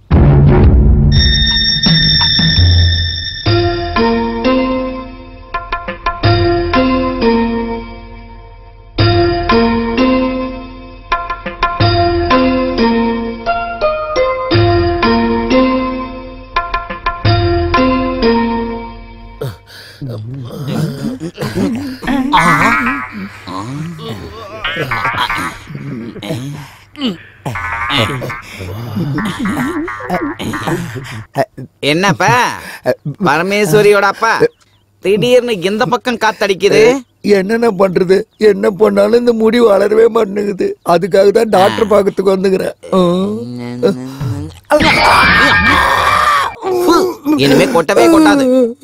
என்னப்பா பரமேஸ்வரியோட அப்பா திடீர்னு இந்த பக்கம் காத்தடிக்குது? என்னென்ன பண்றது, என்ன பண்ணாலும் இந்த முடி வளரவே மாட்டேங்குது. அதுக்காக தான் டாக்டர் பார்க்கறதுக்கு வந்துக்கிறேன். இனிமே கொட்டவே கொட்டாது.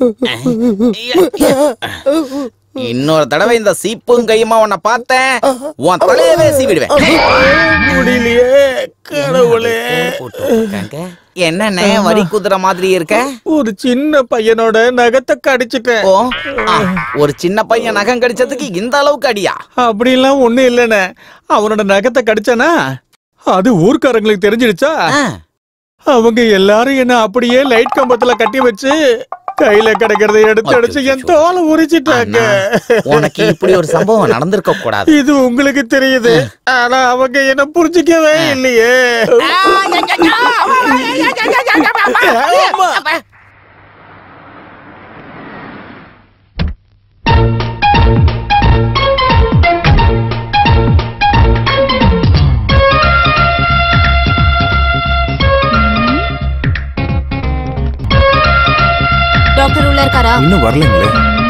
இன்னொரு தடவை இந்த சீப்பும் கையுமா உன்னை பார்த்தேன், உன் தலையவே சீவிடுவேன். முடியலையே கடவுளே. என்னண்ணே வரி குதிரை மாதிரி இருக்க? ஒரு சின்ன பையனோட நகத்தை கடிச்சிட்டேன். ஓ, ஆ, ஒரு சின்ன பையன் நகம் கடிச்சதுக்கு இந்த அளவுக்கு அடியா? அப்படிலாம் ஒண்ணும் இல்லைண்ணே. அவனோட நகத்தை கடிச்சானா அது ஊர்க்காரங்களுக்கு தெரிஞ்சிடுச்சா, அவங்க எல்லாரும் என்ன அப்படியே லைட் கம்பத்துல கட்டி வச்சு கையில கிடைக்கிறத எடுத்து அடிச்சு என் தோலை உரிச்சிட்டாங்க. உனக்கு இப்படி ஒரு சம்பவம் நடந்திருக்க கூடாது. இது உங்களுக்கு தெரியுது, ஆனா அவங்க என்ன புரிஞ்சுக்கவே இல்லையே. டாக்டர் உள்ள இருக்காரா? இன்னும் வரலங்களே.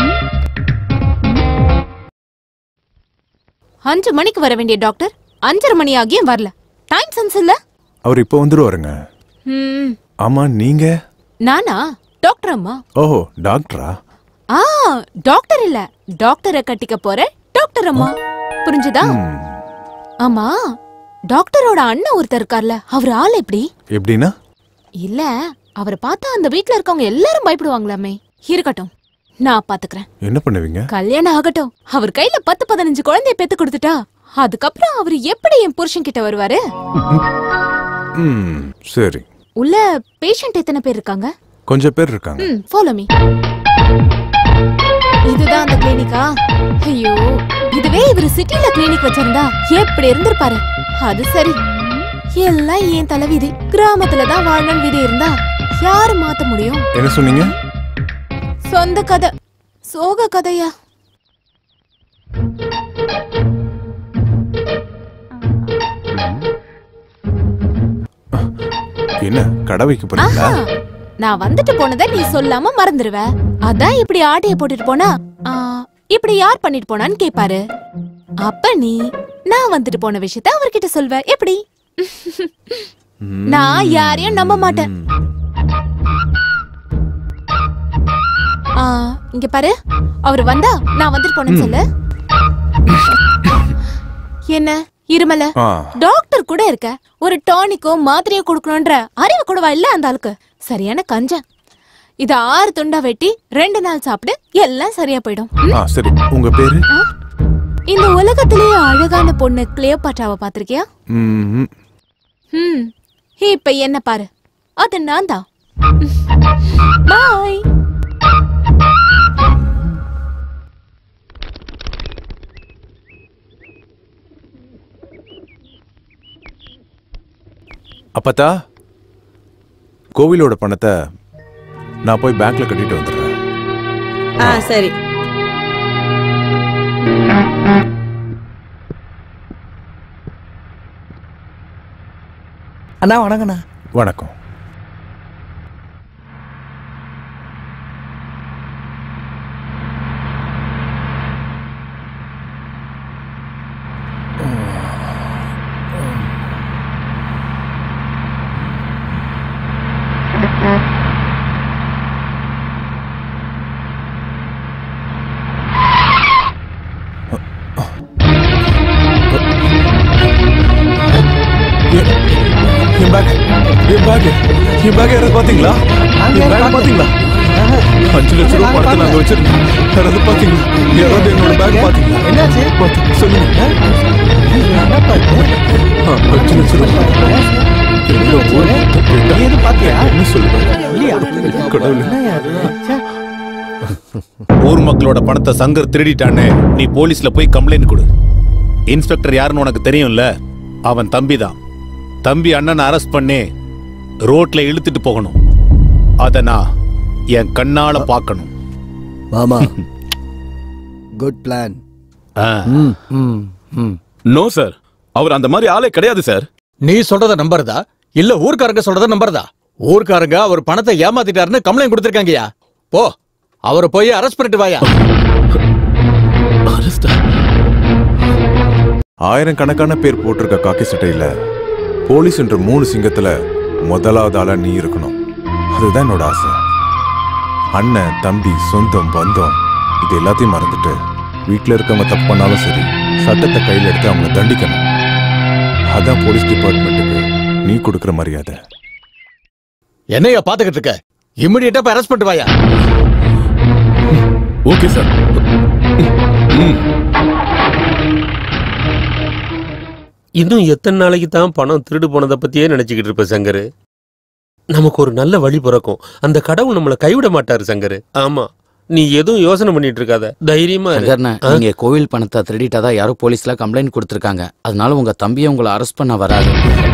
அஞ்சு மணிக்கு வர வேண்டிய டாக்டர் அஞ்சரை மணி ஆகியும் வரல. டைம் சென்ஸ் இல்ல. அவர் இப்ப வந்துருவாருங்க. ம், ஆமா, நீங்க? நானா? டாக்டர் அம்மா. ஓஹோ, டாக்டரா? ஆ, டாக்டர் இல்ல, டாக்டரை கட்டிக்க போற டாக்டர் அம்மா. புரிஞ்சுதா? ஆமா, டாக்டரோட அண்ணன் ஒருத்தர் இருக்கார்ல, அவர் ஆள் எப்படி? எப்படின்னா? இல்ல, அவரை பார்த்தா அந்த வீட்ல இருக்கவங்க எல்லாரும் பயப்படுவாங்களாமே. இருக்கட்டும், நான் பாத்துக்கிறேன். என்ன பண்ணுவீங்க? கல்யாணம் ஆகட்டும், அவர் கையில பத்து பதினஞ்சு குழந்தைய பெத்து கொடுத்துட்டா அதுக்கப்புறம் அவர் எப்படி என் புருஷன் கிட்ட வருவாரு? ம், சரி. உள்ள பேஷண்ட் எத்தனை பேர் இருக்காங்க? கொஞ்சம் பேர் இருக்காங்க. ம், ஃபாலோ மீ. இதுதான் அந்த கிளினிக்கா? ஐயோ, இதுவே இவர் சிட்டில கிளினிக் வச்சிருந்தா எப்படி இருந்திருப்பாரு? அது சரி, எல்லாம் ஏன் தலைவிதி. கிராமத்துல தான் வாழணும் விதி இருந்தா யாரு மாத்த முடியும்? என்ன சொன்னீங்க? சொந்த கதை, சோக கதையா? என்ன கடை வைக்க போறீங்களா? நான் வந்துட்டு போனதை நீ சொல்லாம மறந்துடுவ. அதான் இப்படி ஆட்டைய போட்டுட்டு போனா ஆ, இப்படி யார் பண்ணிட்டு போனான்னு கேப்பாரு. அப்ப நீ நான் வந்துட்டு போன விஷயத்த அவர்கிட்ட சொல்வ. எப்படி? நான் யாரையும் நம்ப மாட்டேன். ஆ, இங்க பாரு, அவர் வந்தா நான் வந்துட்டு போனேன்னு சொல்லு. என்ன இருமல? டாக்டர் கூட இருக்க, ஒரு டானிக்கோ மாத்திரையோ கொடுக்கணும்ன்ற அறிவு கூடவா இல்ல அந்த ஆளுக்கு? சரியான கஞ்சன். இத ஆறு துண்டா வெட்டி ரெண்டு நாள் சாப்பிடு, எல்லாம் சரியா போயிடும். ஆ, சரி. உங்க பேரு? இந்த உலகத்திலேயே அழகான பொண்ணு கிளியோபாட்ராவை பாத்திருக்கியா? ம், ம், இப்ப என்ன பாரு, அது நான் தான். பாய். அப்பத்தா கோவிலோட பணத்தை நான் போய் பேங்க்ல கட்டிட்டு வந்துடுறேன். ஆ சரி. அண்ணா வணக்கண்ணா. வணக்கம். பாத்தீங்களா பாத்தீங்களா அஞ்சு லட்சம் ரூபாய் பணத்தை நாங்க வச்சிருக்கோம். யாராவது பாத்தீங்களா? யாராவது என்னோட பேக் பாத்தீங்களா? என்னாச்சு சொல்லுங்க. அஞ்சு லட்சம் ரூபாய் என்ன சொல்லுங்க கடவுளே. ஊர் மக்களோட பணத்தை சங்கர் திருடிட்டான்னு நீ போலீஸ்ல போய் கம்ப்ளைண்ட் கொடு. இன்ஸ்பெக்டர் யாருன்னு உனக்கு தெரியும்ல, அவன் தம்பி தான். தம்பி அண்ணனை அரெஸ்ட் பண்ணி ரோட்ல இழுத்துட்டு போகணும். அத நான் என் கண்ணால பார்க்கணும். மாமா குட் பிளான். நோ சார், அவர் அந்த மாதிரி ஆளே கிடையாது சார். நீ சொல்றத நம்பறதா இல்ல ஊர்க்காரங்க சொல்றத நம்பறதா? ஊர்க்காரங்க அவர் பணத்தை ஏமாத்திட்டாருன்னு கம்ப்ளைண்ட் கொடுத்திருக்காங்கயா. போ, அவரை போய் அரெஸ்ட் பண்ணிட்டு வாயா. ஆயிரம் கணக்கான பேர் போட்டிருக்க காக்கி சட்டையில போலீஸ் என்ற மூணு சிங்கத்துல முதலாவது ஆளா நீ இருக்கணும். அதுதான் என்னோட ஆசை. அண்ணன் தம்பி சொந்தம் பந்தம் இது எல்லாத்தையும் மறந்துட்டு வீட்டுல இருக்கவங்க தப்பு பண்ணாலும் சரி சட்டத்தை கையில எடுத்து அவங்கள தண்டிக்கணும். அதான் போலீஸ் டிபார்ட்மெண்ட்டுக்கு நீ கொடுக்கிற மரியாதை. என்னையா பாத்துக்கிட்டு இருக்க? இமிடியேட்டா போய் அரெஸ்ட் பண்ணிட்டு வாயா. Okay sir. இன்னும் எத்தனை நாளைக்கு தான் பணம் திருடு போனதை பத்தியே நினைச்சுக்கிட்டு இருப்ப சங்கரு. நமக்கு ஒரு நல்ல வழி பிறக்கும். அந்த கடவுள் நம்மளை கைவிட மாட்டாரு சங்கரு. ஆமா, நீ எதுவும் யோசனை பண்ணிட்டு இருக்காத, தைரியமா இரு. நீங்க கோவில் பணத்தை திருடிட்டதா யாரோ போலீஸ்ல கம்ப்ளைண்ட் கொடுத்திருக்காங்க. அதனால உங்க தம்பியை உங்களை அரெஸ்ட் பண்ண வராது.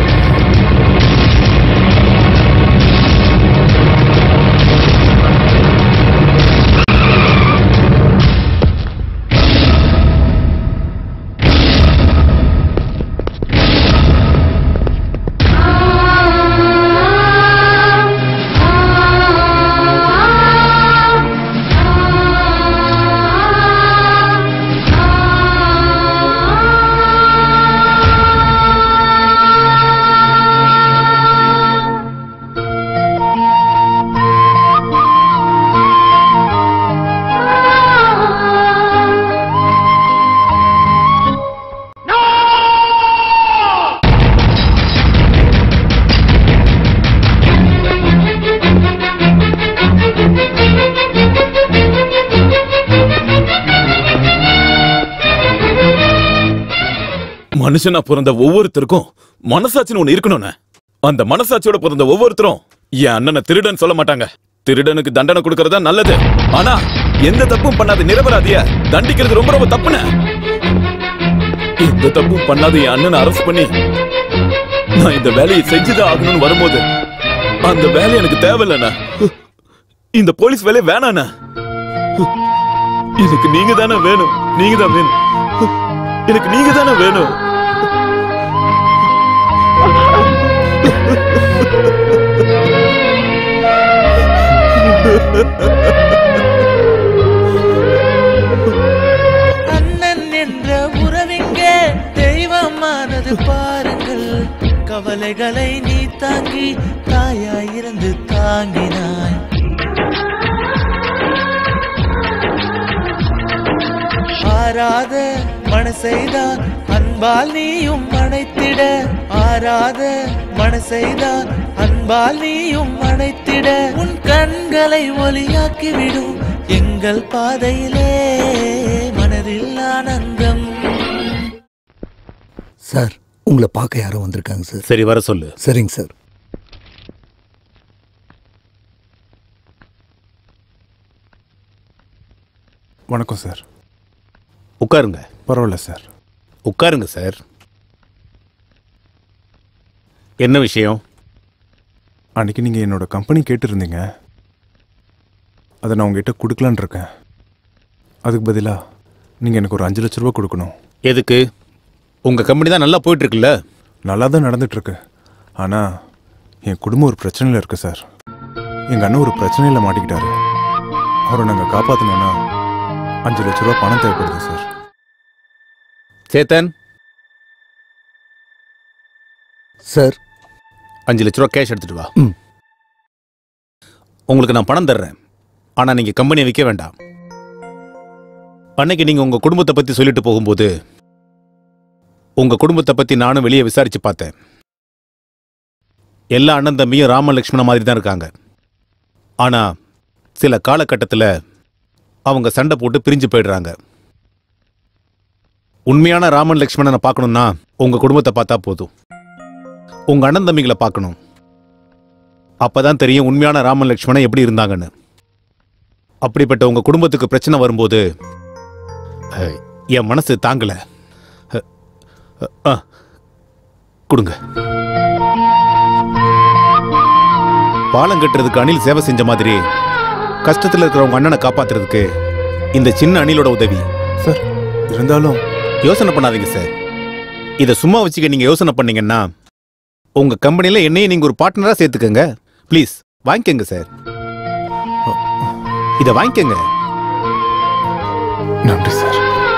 மனுஷனா பிறந்த ஒவ்வொருத்தருக்கும் மனசாட்சின்னு ஒண்ணு இருக்கணும்னு. அந்த மனசாட்சியோட பிறந்த ஒவ்வொருத்தரும் என் அண்ணனை திருடன் சொல்ல மாட்டாங்க. திருடனுக்கு தண்டனை கொடுக்கறதா நல்லது. ஆனா எந்த தப்பும் பண்ணாத நிரபராதிய தண்டிக்கிறது ரொம்ப ரொம்ப தப்புன்னு. எந்த தப்பும் பண்ணாத என் அண்ணனை அரெஸ்ட் பண்ணி நான் இந்த வேலையை செஞ்சுதான் ஆகணும்னு வரும்போது அந்த வேலை எனக்கு தேவையில்லைண்ணா. இந்த போலீஸ் வேலையை வேணாண்ணா. எனக்கு நீங்க தானே வேணும். நீங்க தான் வேணும். எனக்கு நீங்க தானே வேணும். அண்ணன் என்ற உறவிங்கே தெய்வமானது பாருங்கள். கவலைகளை நீ தாங்கி தாயாயிருந்து தாங்கினாய். ஆராத மனசைதான் அன்பால் நீயும் அணைத்திட. ஆராத மனசைதான் அன்பால் நீயும் அணைத்திட. உன் கண்களை ஒளியாக்கிவிடும் எங்கள் பாதையிலே மனதில் ஆனந்தம். சார், உங்களை பார்க்க யாரோ வந்திருக்காங்க சார். சரி, வர சொல்லு. சரிங்க சார். வணக்கம் சார். உட்காருங்க. பரவாயில்ல சார். உட்காருங்க சார். என்ன விஷயம்? அன்னைக்கு நீங்கள் என்னோட கம்பெனி கேட்டிருந்தீங்க, அதை நான் உங்ககிட்ட கொடுக்கலான் இருக்கேன். அதுக்கு பதிலாக நீங்கள் எனக்கு ஒரு அஞ்சு லட்ச ரூபா கொடுக்கணும். எதுக்கு? உங்கள் கம்பெனி தான் நல்லா போயிட்டு இருக்குல்ல? நல்லா தான் நடந்துட்டுருக்கு. ஆனால் என் குடும்பம் ஒரு பிரச்சனையில் இருக்குது சார். எங்கள் அண்ணன் ஒரு பிரச்சனையில் மாட்டிக்கிட்டாரு. அவரை நாங்கள் காப்பாற்றணுன்னா அஞ்சு லட்ச ரூபா பணம் தேவைப்படுது சார். சேத்தன் சார், அஞ்சு லட்ச ரூபா கேஷ் எடுத்துட்டு வா. உங்களுக்கு நான் பணம் தர்றேன், ஆனால் நீங்கள் கம்பெனியை விற்க வேண்டாம். அன்னைக்கு நீங்கள் உங்கள் குடும்பத்தை பற்றி சொல்லிட்டு போகும்போது உங்கள் குடும்பத்தை பற்றி நானும் வெளியே விசாரிச்சு பார்த்தேன். எல்லா அண்ணன் தம்பியும் ராம லக்ஷ்மண மாதிரி தான் இருக்காங்க. ஆனால் சில காலகட்டத்தில் அவங்க சண்டை போட்டு பிரிஞ்சு போயிடுறாங்க. உண்மையான ராமன் லக்ஷ்மணனை பார்க்கணும்னா உங்கள் குடும்பத்தை பார்த்தா போதும். உங்கள் அண்ணன் தம்பிகளை பார்க்கணும். அப்பதான் தெரியும் உண்மையான ராமன் லக்ஷ்மணன் எப்படி இருந்தாங்கன்னு. அப்படிப்பட்ட உங்கள் குடும்பத்துக்கு பிரச்சனை வரும்போது என் மனசு தாங்கலை. கொடுங்க. பாலம் கட்டுறதுக்கு அணில் சேவை செஞ்ச மாதிரி கஷ்டத்தில் இருக்கிறவங்க அண்ணனை காப்பாத்துறதுக்கு இந்த சின்ன அணிலோட உதவி. சார், இருந்தாலும் யோசனை பண்ணாதீங்க சார். இதை சும்மா வச்சுக்க நீங்க யோசனை பண்ணீங்கன்னா உங்க கம்பெனியில என்னையும் நீங்க ஒரு பார்ட்னரா சேர்த்துக்கங்க. ப்ளீஸ் வாங்கிக்கங்க சார். இதை வாங்கிக்கங்க. நன்றி சார்.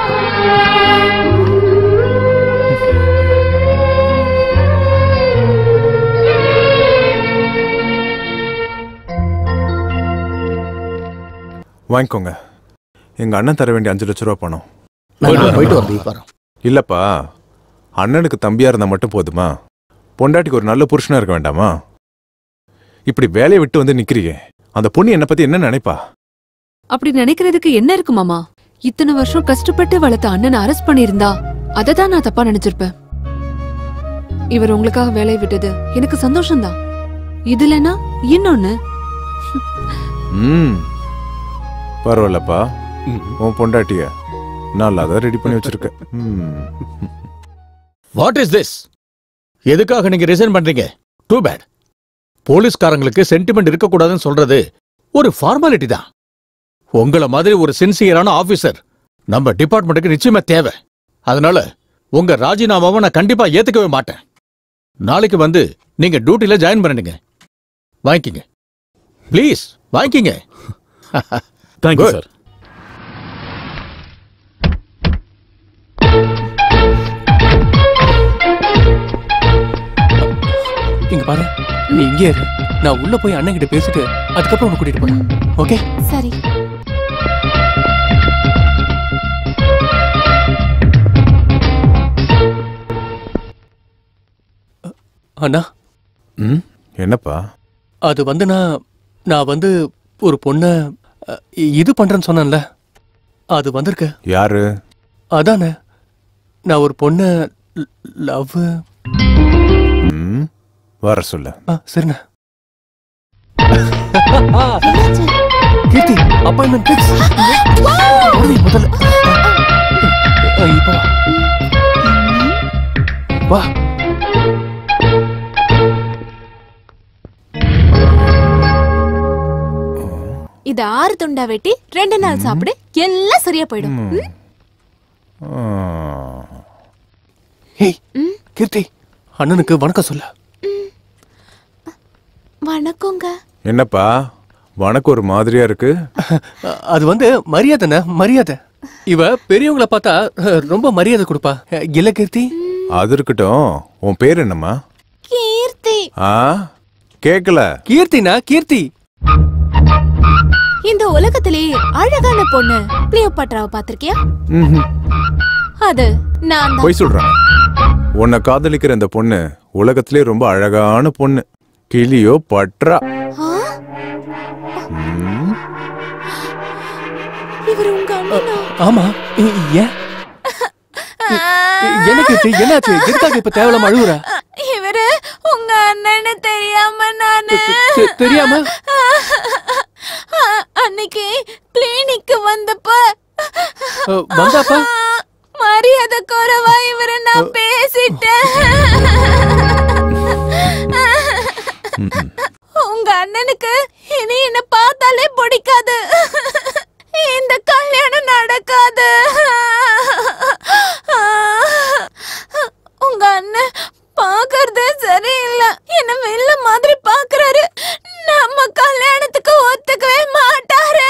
வாங்கிக்கோங்க. எங்க அண்ணன் தர வேண்டிய அஞ்சு லட்ச ரூபா பணம். போயிட்டு வரோம். இல்லப்பா, அண்ணனுக்கு தம்பியா இருந்தா மட்டும் போதுமா? பொண்டாட்டிக்கு ஒரு நல்ல புருஷனா இருக்க வேண்டாமா? இப்படி வேலையை விட்டு வந்து நிக்கிறீங்க, அந்த பொண்ணு என்ன பத்தி என்ன நினைப்பா? அப்படி நினைக்கிறதுக்கு என்ன இருக்கு மாமா? இத்தனை வருஷம் கஷ்டப்பட்டு வளர்த்த அண்ணனை அரெஸ்ட் பண்ணிருந்தா அதை தான் நான் தப்பா நினைச்சிருப்பேன். இவர் உங்களுக்காக வேலையை விட்டது எனக்கு சந்தோஷம்தான். இதுலனா இன்னொன்னு. ம் பரவாயில்லப்பா, உன் பொண்டாட்டிய நல்லா தான் ரெடி பண்ணி வச்சிருக்க. What is this? எதுக்காக நீங்க ரிசைன் பண்றீங்க? Two bad. போலீஸ்காரங்களுக்கு சென்டிமெண்ட் இருக்கக்கூடாதுன்னு சொல்றது ஒரு ஃபார்மாலிட்டி தான். உங்கள மாதிரி ஒரு சின்சியரான ஆபீசர் நம்ம டிபார்ட்மெண்ட்டுக்கு நிச்சயமா தேவை. அதனால உங்க ராஜினாமாவை நான் கண்டிப்பா ஏத்துக்கவே மாட்டேன். நாளைக்கு வந்து நீங்க டியூட்டில ஜாயின் பண்ணிடுங்க. வாங்கிக்கிங்க ப்ளீஸ், வாங்கிக்கிங்க. Thank you sir. இங்க பாரு, நீ இங்கே இரு. நான் உள்ள போய் அண்ணன் கிட்ட பேசிட்டு அதுக்கப்புறம் உன்னை கூட்டிட்டு போறேன். ஓகே? சரி. அண்ணா. ம் என்னப்பா? அது வந்து நான் நான் வந்து ஒரு பொண்ண இது பண்றேன்னு சொன்னேன்ல, அது வந்திருக்கு. யாரு? அதானே, நான் ஒரு பொண்ண லவ். ம் வர சொல்ல. சரிண்ணா. Keerthi, appointment fix. முதல்ல இப்போ வா. இத ஆறு துண்டா வெட்டி ரெண்டு நாள் சாப்பிடு, எல்லாம் சரியா போயிடும். ஏய் கீர்த்தி, அண்ணனுக்கு வணக்கம் சொல்ல. வணக்கங்க. என்னப்பா வணக்கம் ஒரு மாதிரியா இருக்கு? அது வந்து மரியாதைண்ணா, மரியாதை. இவ பெரியவங்களை பார்த்தா ரொம்ப மரியாதை கொடுப்பா. இல்ல கீர்த்தி? அது இருக்கட்டும், உன் பேர் என்னம்மா? கீர்த்தி. ஆ கேக்கல. கீர்த்தினா கீர்த்தி. இந்த உலகத்திலேயே அழகான பொண்ணு கிளியோபாட்ராவை பாத்திருக்கியா? அது நான் தான். போய் சொல்றேன். உன்னை காதலிக்கிற இந்த பொண்ணு உலகத்திலே ரொம்ப அழகான பொண்ணு, கிளியோபாட்ரா. இவர் உங்க அண்ணனா? ஆமா. ஏன் என்ன கீர்த்தி, என்னாச்சு? எதுக்காக இப்ப தேவலாம அழுகுற? இவரு உங்க அண்ணன்னு தெரியாம நானு தெரியாம அன்னைக்கு கிளினிக்கு வந்தப்ப வந்தாப்பா மரியாதை குறைவா இவரை நான் பேசிட்டேன். அண்ணனுக்கு இனி என்ன பார்த்தாலே பிடிக்காது. இந்த கல்யாணம் நடக்காது. உங்க அண்ணன் பாக்குறதே சரியில்லை. என்ன வெள்ள மாதிரி பாக்குறாரு. நம்ம கல்யாணத்துக்கு ஒத்துக்கவே மாட்டாரு.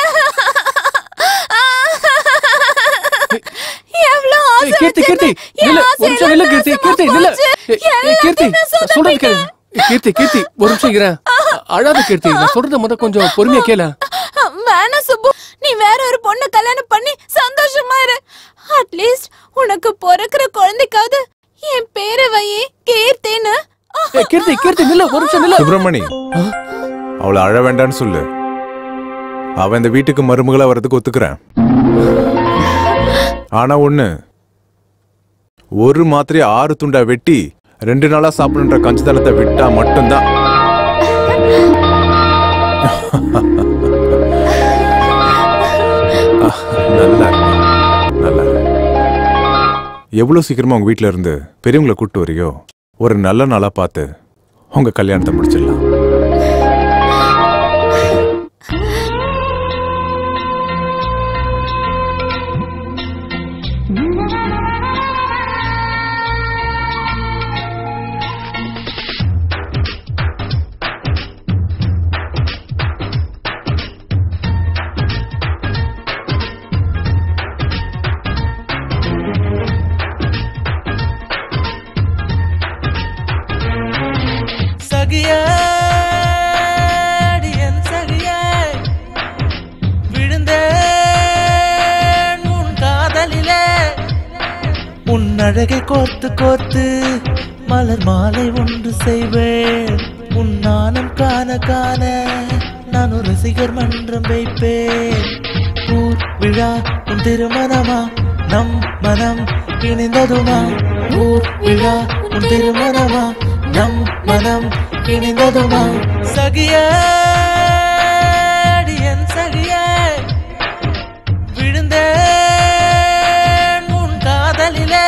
எவ்வளவு ஆசை கீர்த்தி கீர்த்தி இல்ல ஒரு நிமிஷம் இல்ல கீர்த்தி கீர்த்தி இல்ல கீர்த்தி சொல்றது கேளு. கீர்த்தி கீர்த்தி ஒரு நிமிஷம் இரு. அழாத கீர்த்தி, நான் சொல்றத முத கொஞ்சம் பொறுமையா கேளு. வேணா சுப்பு, நீ வேற ஒரு பொண்ணு கல்யாணம் பண்ணி சந்தோஷமா இரு. அட்லீஸ்ட் உனக்கு பிறக்கிற குழந்தைக்காவது என் பேரை வையே கீர்த்தின்னு. கீர்த்தி கீர்த்தி இல்ல ஒரு நிமிஷம் இல்ல. சுப்பிரமணி, அவளை அழ வேண்டான்னு சொல்லு. அவன் இந்த வீட்டுக்கு மருமகளா வர்றதுக்கு ஒத்துக்கிறேன். ஆனா ஒண்ணு, ஒரு மாத்திரையை ஆறு துண்டா வெட்டி ரெண்டு நாளா சாப்பிடுன்ற கஞ்சத்தனத்தை விட்டா மட்டும்தான். நல்லா நல்லா எவ்வளவு சீக்கிரமா உங்க வீட்டுல இருந்து பெரியவங்களை கூட்டு வரையோ ஒரு நல்ல நாளா பார்த்து உங்க கல்யாணத்தை முடிச்சிடலாம். அழகை கோர்த்து கோர்த்து மலர் மாலை ஒன்று செய்வேன். உன் நாணம் காண காண நான் ஒரு ரசிகர் மன்றம் வைப்பேன். ஊர் விழா உன் திருமணமா, நம் மனம் இணைந்ததுமா. ஊர் விழா உன் திருமணமா, நம் மனம் இணைந்ததுமா. சகியா என் சகியா விழுந்தேன் உன் காதலிலே.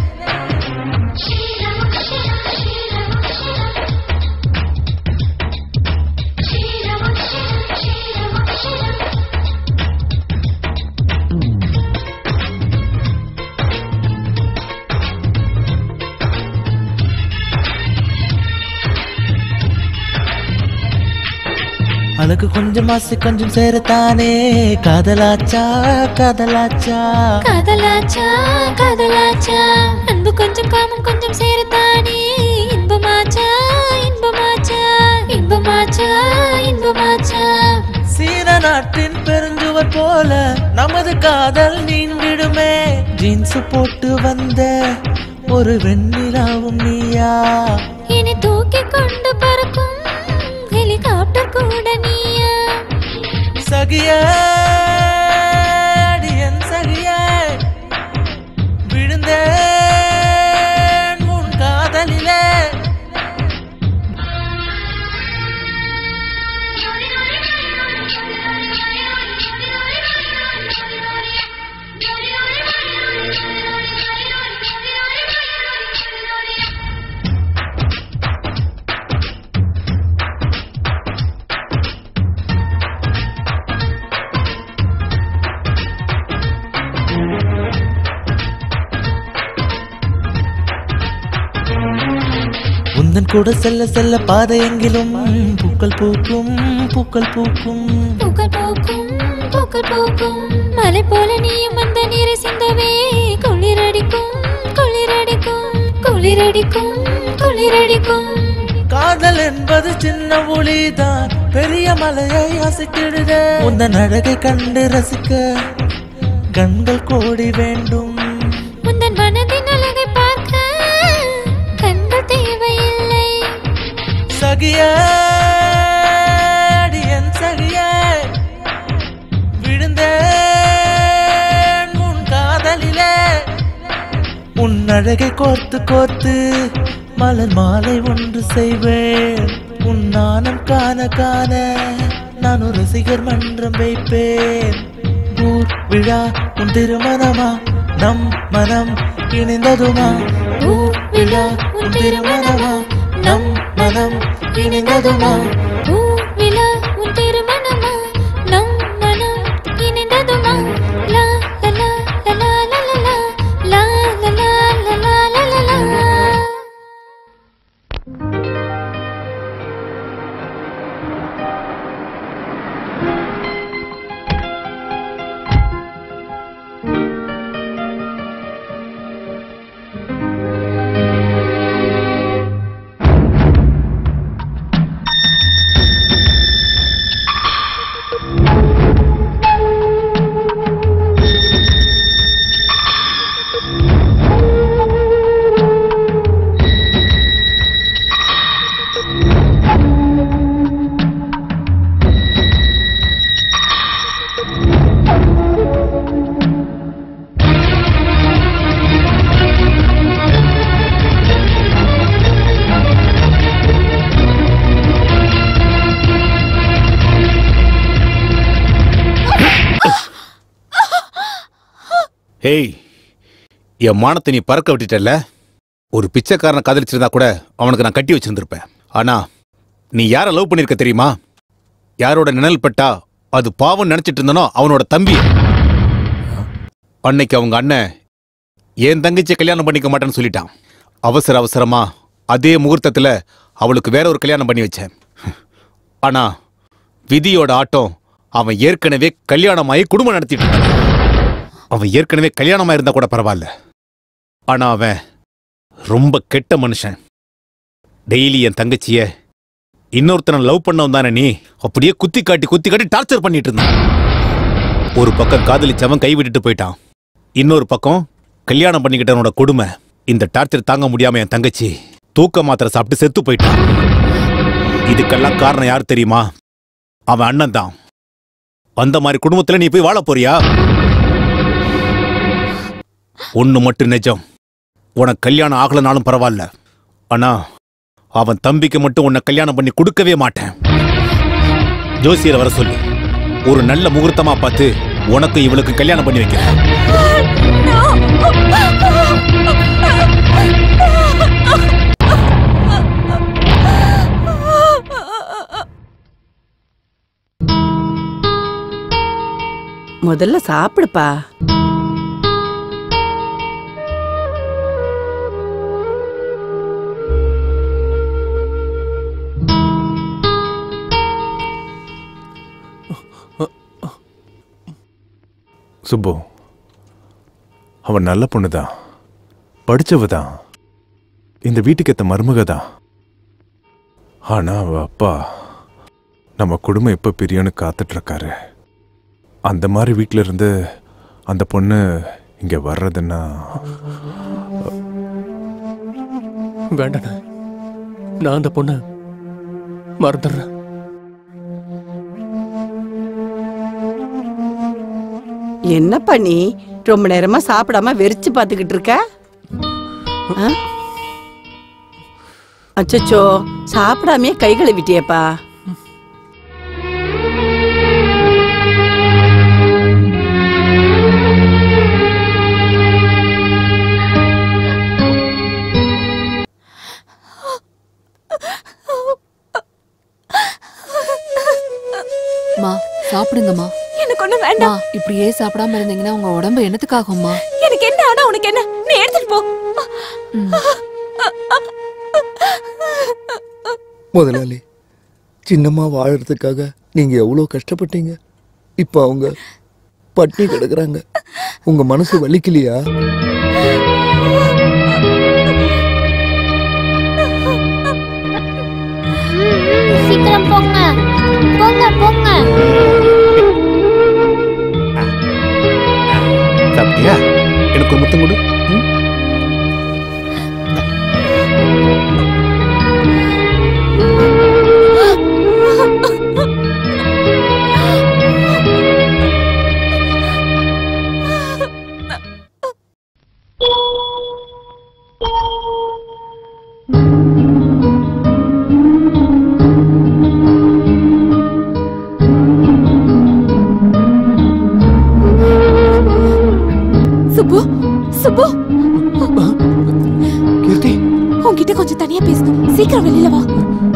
அழகு கொஞ்சம் ஆசை கொஞ்சம் சேரத்தானே காதலாச்சா காதலாச்சா காதலாச்சா காதலாச்சா அன்பு கொஞ்சம் காமம் கொஞ்சம் சேரத்தானே இன்பமாச்சா இன்பமாச்சா இன்பமாச்சா இன்பமாச்சா. சீன நாட்டின் பெருஞ்சுவர் போல நமது காதல் நீண்டிடுமே. ஜீன்ஸ் போட்டு வந்த ஒரு வெண்ணிலாவும் நீயா. இனி தூக்கி கொண்டு பறக்கும் ஹெலிகாப்டர் கூட நீயா. சகியா என் சகியா விழுந்தேன் உன் காதலிலே. உந்தன் கூட செல்ல செல்ல பாதை எங்கிலும் பூக்கள் பூக்கும் பூக்கள் பூக்கும் பூக்கள் பூக்கும் பூக்கள் பூக்கும். மலை போல நீயும் வந்த நீரை சிந்தவே குளிரடிக்கும் குளிரடிக்கும் குளிரடிக்கும் குளிரடிக்கும். காதல் என்பது சின்ன ஒளிதான் பெரிய மலையை அசைத்திடுதே. உந்தன் அழகை கண்டு ரசிக்க கண்கள் கோடி வேண்டும். உந்தன் மனதின் அழகை பார்க்க கண்கள் தேவையில்லை. சகியா என் சகியா விழுந்தேன் உன் காதலிலே. உன் அழகை கோர்த்து கோர்த்து மலர் மாலை ஒன்று செய்வேன். உன் நாணம் காண காண நான் ஒரு ரசிகர் மன்றம் வைப்பேன். ஊர் விழா உன் திருமணமா, நம் மனம் இணைந்ததுமா. ஊர் விழா உன் திருமணமா, நம் மனம் இணைந்ததுமா. ஊர் விழா ஏய், என் மானத்தை நீ பறக்க விட்டுட்டல்ல. ஒரு பிச்சைக்காரனை காதலிச்சிருந்தா கூட அவனுக்கு நான் கட்டி வச்சிருந்திருப்பேன். ஆனா நீ யாரை லவ் பண்ணிருக்க தெரியுமா? யாரோட நிழல் பட்டா அது பாவம் நினைச்சிட்டு இருந்தனோ அவனோட தம்பி. அன்னைக்கு அவங்க அண்ணன் என் தங்கச்சியை கல்யாணம் பண்ணிக்க மாட்டேன்னு சொல்லிட்டான். அவசர அவசரமா அதே முகூர்த்தத்துல அவளுக்கு வேற ஒரு கல்யாணம் பண்ணி வச்சேன். ஆனா விதியோட ஆட்டம், அவன் ஏற்கனவே கல்யாணமாயி குடும்பம் நடத்திட்டு இருக்கான். அவன் ஏற்கனவே கல்யாணமா இருந்தா கூட பரவாயில்ல. ஆனா அவன் ரொம்ப கெட்ட மனுஷன். டெய்லி என் தங்கச்சிய இன்னொருத்தனை லவ் பண்ணவன் தானே நீ, அப்படியே குத்தி காட்டி குத்தி காட்டி டார்ச்சர் பண்ணிட்டு இருந்தான். ஒரு பக்கம் காதலிச்சவன் கை விட்டுட்டு போயிட்டான், இன்னொரு பக்கம் கல்யாணம் பண்ணிக்கிட்டவனோட கொடுமை. இந்த டார்ச்சர் தாங்க முடியாம என் தங்கச்சி தூக்க மாத்திரை சாப்பிட்டு செத்து போயிட்டான். இதுக்கெல்லாம் காரணம் யார் தெரியுமா? அவன் அண்ணன் தான். அந்த மாதிரி குடும்பத்துல நீ போய் வாழ போறியா? ஒண்ணு மட்டும் நிஜம், உனக்கு கல்யாணம் ஆகலனாலும் பரவாயில்ல, ஆனா அவன் தம்பிக்கு மட்டும் உன்னை கல்யாணம் பண்ணி கொடுக்கவே மாட்டேன். ஜோசியரை வர சொல்லு, ஒரு நல்ல முகூர்த்தமா பார்த்து உனக்கு இவளுக்கு கல்யாணம் பண்ணி வைக்கிறேன். முதல்ல சாப்பிடுப்பா. சுப்பு, அவன் நல்ல பொண்ணுதான், படிச்சவதான், இந்த வீட்டுக்கு ஏத்த மருமகதான். ஆனா அவ அப்பா நம்ம குடும்பம் எப்ப பிரியும்னு காத்துட்டு இருக்காரு. அந்த மாதிரி வீட்டில இருந்து அந்த பொண்ணு இங்க வர்றதுன்னா வேண்டாண்ணா, நான் அந்த பொண்ணை மறந்துடுறேன். என்ன பண்ணி ரொம்ப நேரமா சாப்பிடாம வெறிச்சு பாத்துக்கிட்டு இருக்க? அச்சச்சோ, சாப்பிடாமே கை கழுவிட்டியப்பா. மா சாப்பிடுங்கம்மா. எனக்கு ஒண்ணு வேண்டாம். இப்படியே சாப்பிடாம இருந்தீங்கன்னா உங்க உடம்பு என்னத்துக்காகும்மா? எனக்கு என்ன ஆனா உனக்கு என்ன? நீ எடுத்துட்டு போ. முதலாளி, சின்னம்மா வாழறதுக்காக நீங்க எவ்வளவு கஷ்டப்பட்டீங்க. இப்ப அவங்க பட்னி கிடக்குறாங்க. உங்க மனசு வலிக்கலையா? சீக்கிரம் போங்க போங்க போங்க. சாப்பிட்டியா? எனக்கு ஒரு முத்தம் கொடு. சுப்பு, சுப்பு. கீர்த்தி, உன்கிட்ட கொஞ்சம் தனியா பேசணும். சீக்கிரம் வெளியில வா.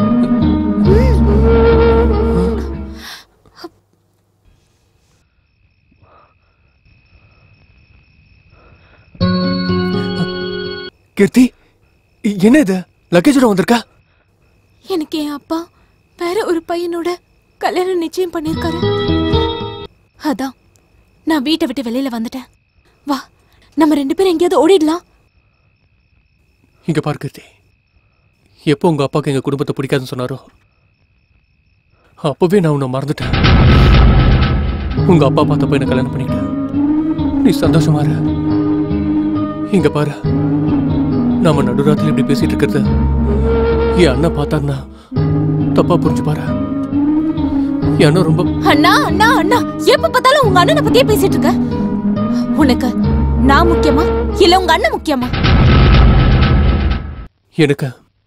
கீர்த்தி, என்ன இது? லக்கேஜோட வந்திருக்கா? எனக்கு என் அப்பா வேற ஒரு பையனோட கல்யாணம் நிச்சயம் பண்ணிருக்காரு. அதான் நான் வீட்டை விட்டு வெளியில வந்துட்டேன். வா, நம்ம ரெண்டு பேரும் எங்கேயாவது ஓடிடலாம். இங்க பாரு கீர்த்தி, எப்போ உங்க அப்பாவுக்கு எங்க குடும்பத்தை பிடிக்காதுன்னு சொன்னாரோ அப்பவே நான் உன்னை மறந்துட்டேன். உங்க அப்பா பார்த்தப்ப என்ன கல்யாணம் பண்ணிக்கிட்டேன். நீ சந்தோஷமா இரு. இங்க பாரு, நாம நடுராத்திரி இப்படி பேசிட்டு இருக்கிறது என் அண்ணா பார்த்தாருன்னா தப்பா புரிஞ்சு பாரு. என் அண்ணா ரொம்ப அண்ணா அண்ணா அண்ணா எப்ப பார்த்தாலும் உங்க அண்ணனை பத்தியே பேசிட்டு இருக்க. உனக்கு நான் முக்கியமா இல்ல உங்க அண்ணன் முக்கியமா? எனக்கு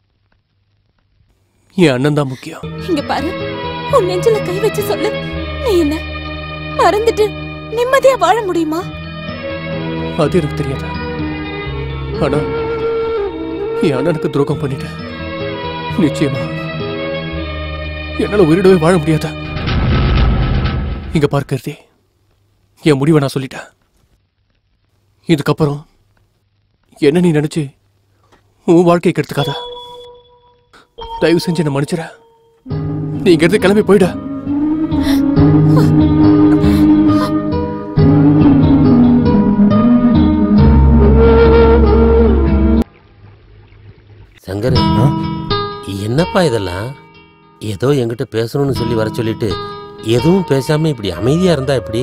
என் அண்ணன் தான் முக்கியம். இங்க பாரு, உன் நெஞ்சில கை வச்சு சொல்லு, நீ என்ன மறந்துட்டு நிம்மதியா வாழ முடியுமா? அது எனக்கு தெரியாதா? ஆனா என் அண்ணனுக்கு துரோகம் பண்ணிட்டேன். நிச்சயமா என்னால உயிரிடவே வாழ முடியாதா? இங்க பார்க்கறதே என் முடிவை நான் சொல்லிட்டேன். இதுக்கப்புறம் என்ன நீ நினைச்சு உன் வாழ்க்கையை கெடுத்துக்காத. தயவு செஞ்சு என்ன மன்னிச்சிட. நீ இங்க இருந்து கிளம்பி போயிட. சங்கர், என்னப்பா இதெல்லாம்? ஏதோ என்கிட்ட பேசணும்னு சொல்லி வர சொல்லிட்டு எதுவும் பேசாம இப்படி அமைதியா இருந்தா எப்படி?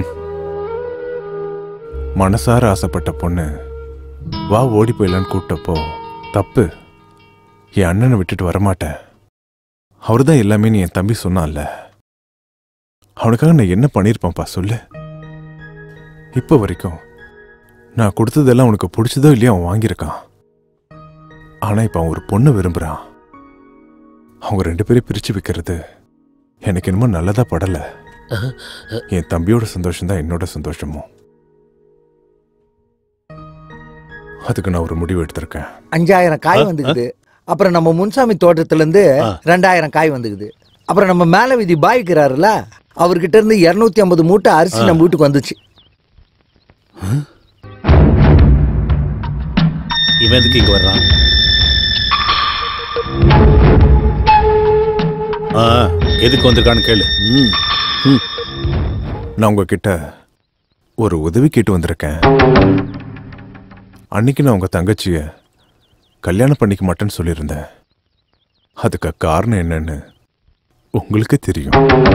மனசார ஆசைப்பட்ட பொண்ணு வா ஓடி போயிடலான்னு கூப்பிட்டப்போ தப்பு. என் அண்ணனை விட்டுட்டு வரமாட்டேன். அவரு தான் எல்லாமே நீ என் தம்பி சொன்னான்ல. அவனுக்காக நான் என்ன பண்ணியிருப்பேன்ப்பா சொல்லு. இப்போ வரைக்கும் நான் கொடுத்ததெல்லாம் உனக்கு பிடிச்சதோ இல்லையோ அவன் வாங்கியிருக்கான். ஆனா இப்ப அவன் ஒரு பொண்ணு விரும்புறான். அவங்க ரெண்டு பேரும் பிரிச்சு வைக்கிறது எனக்கு என்னமோ நல்லதா படல. என் தம்பியோட சந்தோஷம் தான் என்னோட சந்தோஷமும். அதுக்கு நான் ஒரு முடிவு எடுத்திருக்கேன். அஞ்சாயிரம் காய் வந்துக்குது. அப்புறம் நம்ம முன்சாமி தோட்டத்துல இருந்து ரெண்டாயிரம் காய் வந்துக்குது. அப்புறம் நம்ம மேல வீதி பாய்க்கிறாருல, அவர்கிட்ட இருந்து இருநூத்தி ஐம்பது மூட்டை அரிசி நம்ம வீட்டுக்கு வந்துச்சு. இவன் எதுக்கு இங்க வர்றான்? ஆ, எதுக்கு வந்திருக்கான்னு கேளு. நான் உங்ககிட்ட ஒரு உதவி கேட்டு வந்திருக்கேன். அன்னைக்கு நான் உங்க தங்கச்சிய கல்யாணம் பண்ணிக்க மாட்டேன்னு சொல்லியிருந்தேன். அதுக்கு காரணம் என்னன்னு உங்களுக்கு தெரியும்.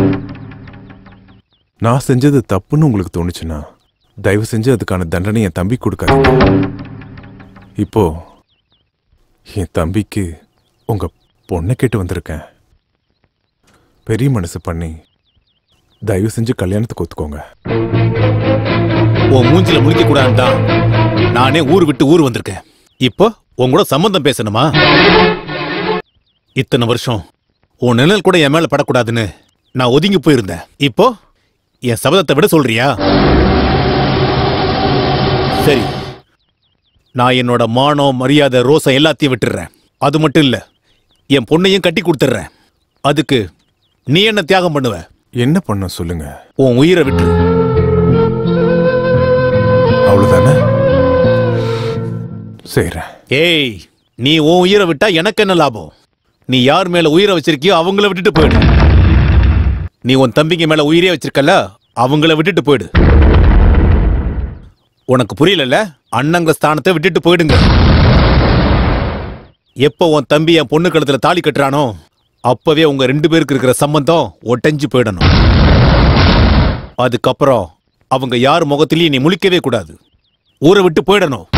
நான் செஞ்சது தப்புன்னு உங்களுக்கு தோணுச்சுன்னா தயவு செஞ்சு அதுக்கான தண்டனை என் தம்பி கொடுக்காதீங்க. இப்போ என் தம்பிக்கு உங்க பொண்ணை கேட்டு வந்திருக்கேன். பெரிய மனசு பண்ணி தயவு செஞ்சு கல்யாணத்துக்கு ஒத்துக்கோங்க. உன் மூஞ்சில முழிக்க கூடாதுன்னு தான் நானே ஊர் விட்டு ஊர் வந்திருக்கேன். இப்போ உன் கூட சம்பந்தம் பேசணுமா? இத்தனை வருஷம் உன் நிழல் கூட என் மேல படக்கூடாதுன்னு நான் ஒதுங்கி போயிருந்தேன். இப்போ என் சபதத்தை விட சொல்றியா? சரி, நான் என்னோட மானம் மரியாதை ரோசம் எல்லாத்தையும் விட்டுடுறேன். அது மட்டும் இல்ல, என் பொண்ணையும் கட்டி கொடுத்துடுறேன். அதுக்கு நீ என்ன தியாகம் பண்ணுவ? என்ன பண்ண சொல்லுங்க. உன் உயிரை விட்டு. அவ்வளவுதானே? செய்றேன். ஏய், நீ உன் உயிரை விட்டா எனக்கு என்ன லாபம்? நீ யார் மேல உயிரை வச்சிருக்கியோ அவங்கள விட்டுட்டு போயிடு. நீ உன் தம்பிங்க மேல உயிரே வச்சிருக்கல, அவங்கள விட்டுட்டு போயிடு. உனக்கு புரியல? அண்ணங்க ஸ்தானத்தை விட்டுட்டு போயிடுங்க. எப்போ உன் தம்பி என் பொண்ணு கழுத்துல தாலி கட்டுறானோ அப்பவே உங்க ரெண்டு பேருக்கு இருக்கிற சம்பந்தம் ஒட்டஞ்சு போயிடணும். அதுக்கப்புறம் அவங்க யார் முகத்திலேயே நீ முழிக்கவே கூடாது. ஊரை விட்டு போயிடணும்.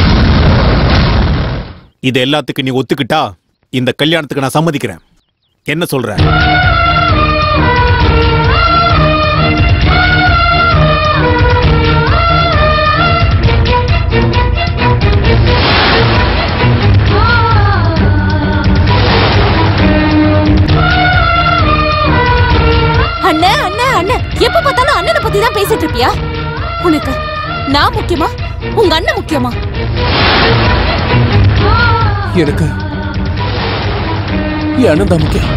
இது எல்லாத்துக்கும் நீ ஒத்துக்கிட்டா இந்த கல்யாணத்துக்கு நான் சம்மதிக்கிறேன். என்ன சொல்ற? அண்ணே அண்ணே அண்ணே எப்ப பார்த்தாலும் அண்ணனை பத்தி தான் பேசிட்டு இருப்பியா? உனக்கு நான் முக்கியமா உங்க அண்ணன் முக்கியமா? எனக்கு என் அண்ணன் தான் முக்கியம்.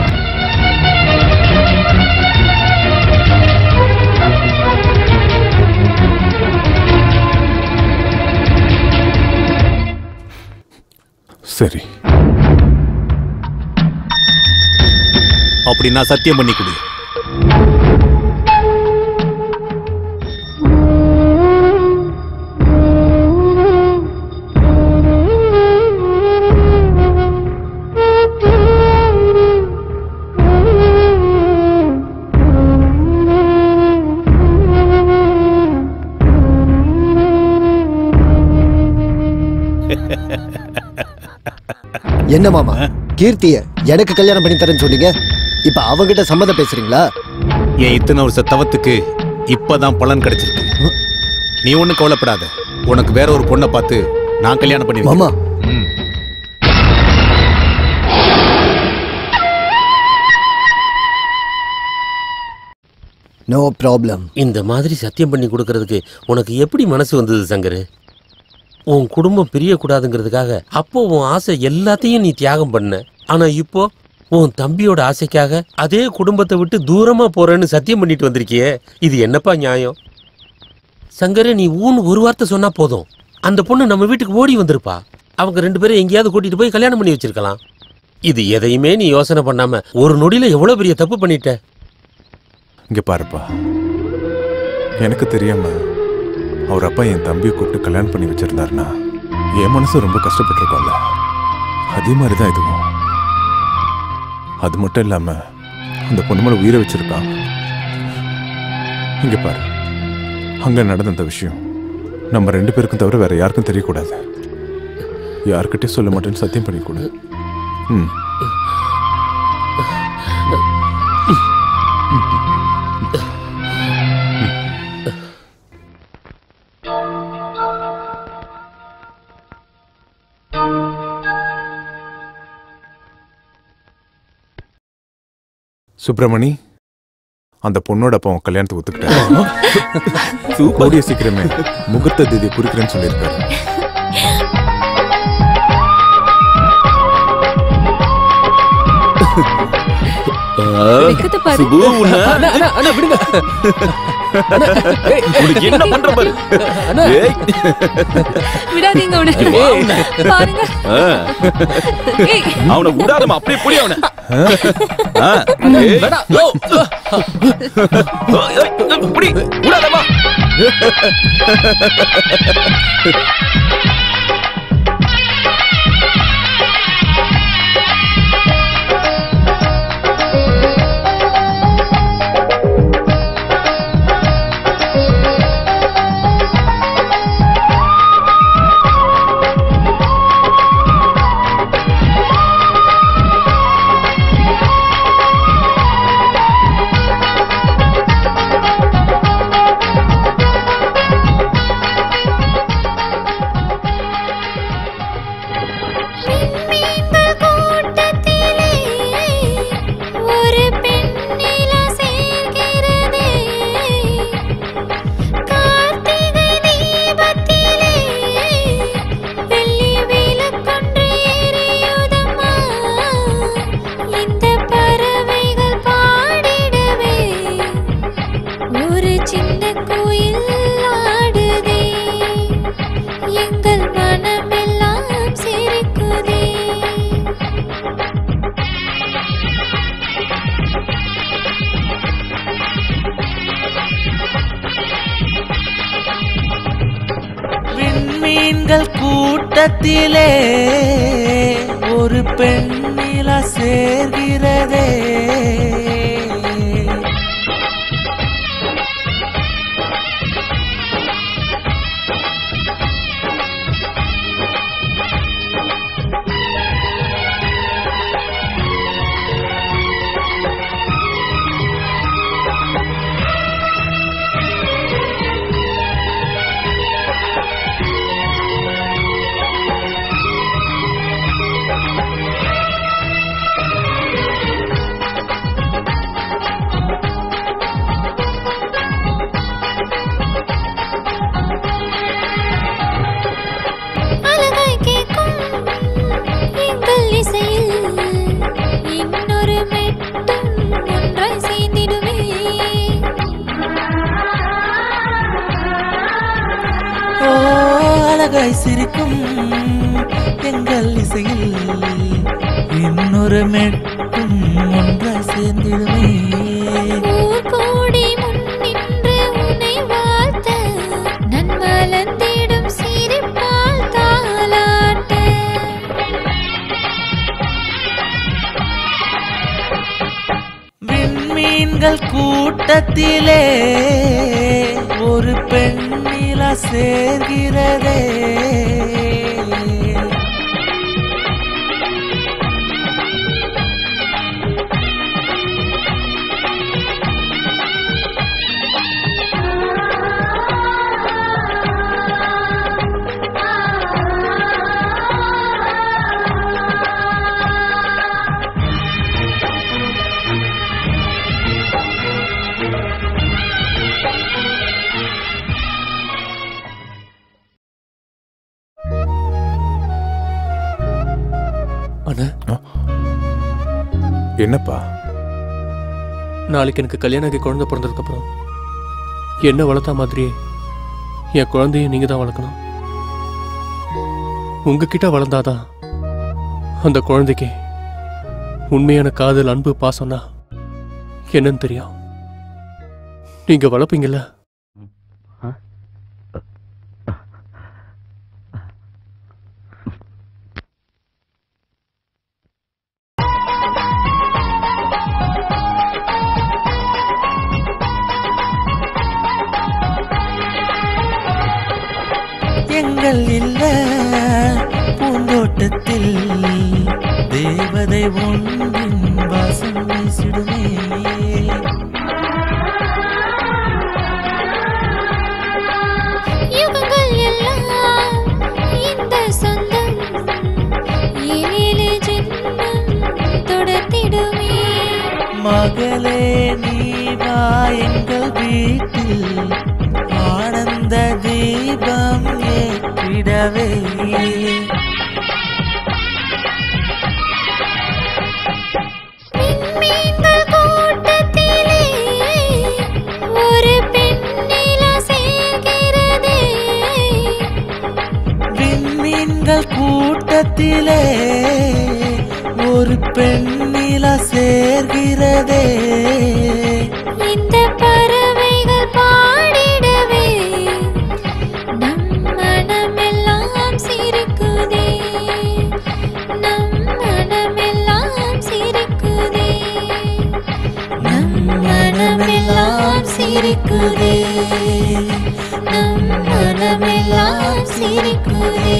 சரி, அப்படின்னா சத்தியம் பண்ணி கொடு. என்ன மாமா கீர்த்திய எனக்கு கல்யாணம் பண்ணி தரேன்னு சொன்னீங்க, இப்ப அவங்கிட்ட சம்மதம் பேசுறீங்களா? என் இத்தனை வருஷ தவத்துக்கு இப்பதான் பலன் கிடைச்சிருக்கு. நீ ஒண்ணும் கவலைப்படாத, உனக்கு வேற ஒரு பொண்ணை பார்த்து நான் கல்யாணம் பண்ணி மாமா. No problem. இந்த மாதிரி சத்தியம் பண்ணி கொடுக்கறதுக்கு உனக்கு எப்படி மனசு வந்தது சங்கரு? உன் குடும்பம் பிரியக்கூடாதுங்கிறதுக்காக அப்போ உன் ஆசை எல்லாத்தையும் நீ தியாகம் பண்ண. ஆனா இப்போ உன் தம்பியோட ஆசைக்காக அதே குடும்பத்தை விட்டு தூரமா போறேன்னு சத்தியம் பண்ணிட்டு வந்திருக்கியே, இது என்னப்பா நியாயம்? சங்கரே, நீ ஊன்னு ஒரு வார்த்தை சொன்னா போதும், அந்த பொண்ணு நம்ம வீட்டுக்கு ஓடி வந்திருப்பா. அவங்க ரெண்டு பேரும் எங்கேயாவது கூட்டிட்டு போய் கல்யாணம் பண்ணி வச்சிருக்கலாம். இது எதையுமே நீ யோசனை பண்ணாம ஒரு நொடியில எவ்வளவு பெரிய தப்பு பண்ணிட்ட. இங்க பாருப்பா, எனக்கு தெரியாம அவர் அப்பா என் தம்பியை கூப்பிட்டு கல்யாணம் பண்ணி வச்சிருந்தாருன்னா என் மனசு ரொம்ப கஷ்டப்பட்டிருக்கோம்ல. அதே மாதிரிதான் இதுவும். அது மட்டும் இல்லாம அந்த பொண்ணு மேல உயிரை வச்சிருக்கான். இங்க பாரு, அங்க நடந்த அந்த விஷயம் நம்ம ரெண்டு பேருக்கும் தவிர வேற யாருக்கும் தெரியக்கூடாது. யாருக்கிட்டே சொல்ல மாட்டேன்னு சத்தியம் பண்ணி கொடு. ம் சுப்பிரமணி, அந்த பொண்ணோட அப்பா உன் கல்யாணத்தை ஒத்துக்கிட்டாரு. கூடிய சீக்கிரமே முகூர்த்த தேதி குறிக்கிறேன்னு சொல்லியிருக்காரு. என்ன பண்ற பாரு. விடாதீங்க அவனை. பாருங்க. அவனை விடாதமா, அப்படியே புடி அவனை. புடி விடாதமா. விண்மீன்கள் கூட்டத்திலே ஒரு பெண்ணிலா சேர்கிறதே. அழகாய் சிரிக்கும் எங்கள் இசையில் இன்னொரு மெட்டும் ஒன்றாய் சேர்ந்திடுமே. விண்மீன்கள் கூட்டத்திலே ஒரு பெண்ணிலா சேர்கிறதே. என்னப்பா? நாளைக்கு எனக்கு கல்யாணம் ஆகி குழந்தை பிறந்ததுக்கு அப்புறம் என்ன வளர்த்தா மாதிரியே என் குழந்தைய நீங்க தான் வளர்க்கணும். உங்ககிட்ட வளர்ந்தாதான் அந்த குழந்தைக்கு உண்மையான காதல், அன்பு, பாசம்னா என்னன்னு தெரியும். நீங்க வளர்ப்பீங்கல்ல? எங்கள் இல்ல பூந்தோட்டத்தில் தேவதை ஒன்றின் வாசம் வீசிடுமே. யுகங்கள் எல்லாம் இந்த சொந்தம் ஏழு ஜென்மம் தொடர்த்திடுமே. மகளே நீ வா எங்கள் வீட்டில் ஆனந்த தீபம் ஏற்றிடவே. விண்மீன்கள் கூட்டத்திலே ஒரு பெண்ணிலா சேர்கிறதே. விண்மீன்கள் கூட்டத்திலே ஒரு பெண்ணிலா சேர்கிறதே. இந்த பறவைகள் பாடிடவே நம் மனமெல்லாம் சிரிக்குதே. நம் மனமெல்லாம் சிரிக்குதே. நம் மனமெல்லாம் சிரிக்குதே. நம் மனமெல்லாம் சிரிக்குதே.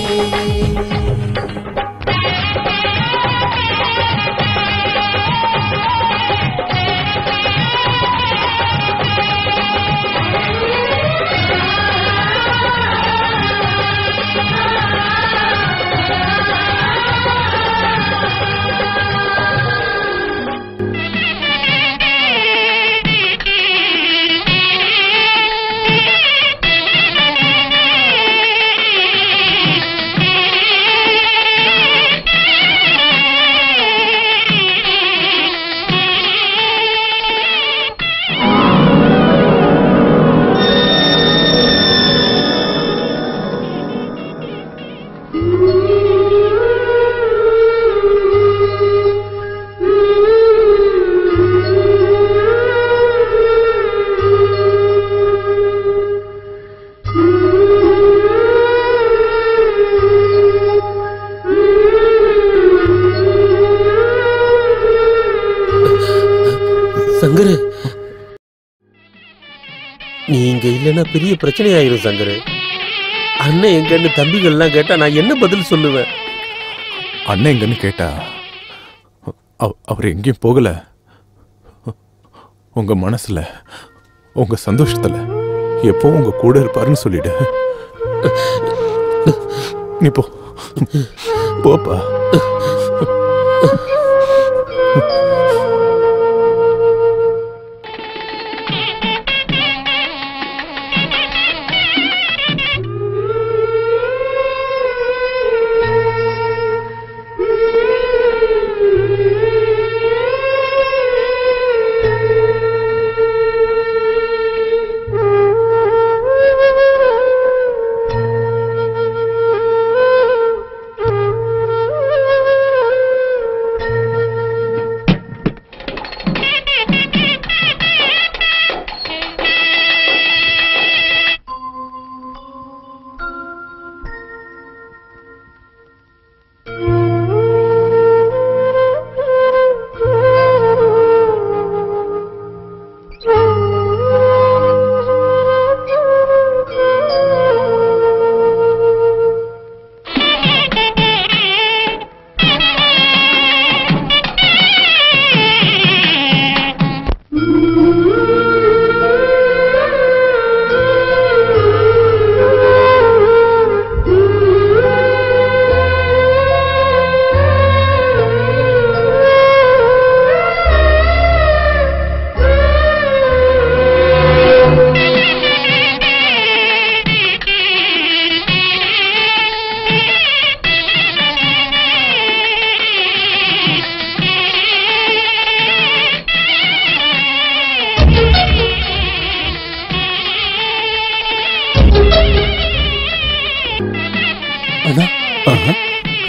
சங்கரு, நீ இங்க இல்லைன்னா பெரிய பிரச்சனை ஆயிரும் சங்கரு. அண்ணன் எங்கன்னு தம்பிகள்லாம் கேட்டா நான் என்ன பதில் சொல்லுவேன்? அண்ணன் எங்கன்னு கேட்டா அவ- அவர் எங்கேயும் போகல. உங்க மனசுல, உங்க சந்தோஷத்துல எப்பவும் உங்க கூட இருப்பாருன்னு சொல்லிடு. நீ போ, போப்பா.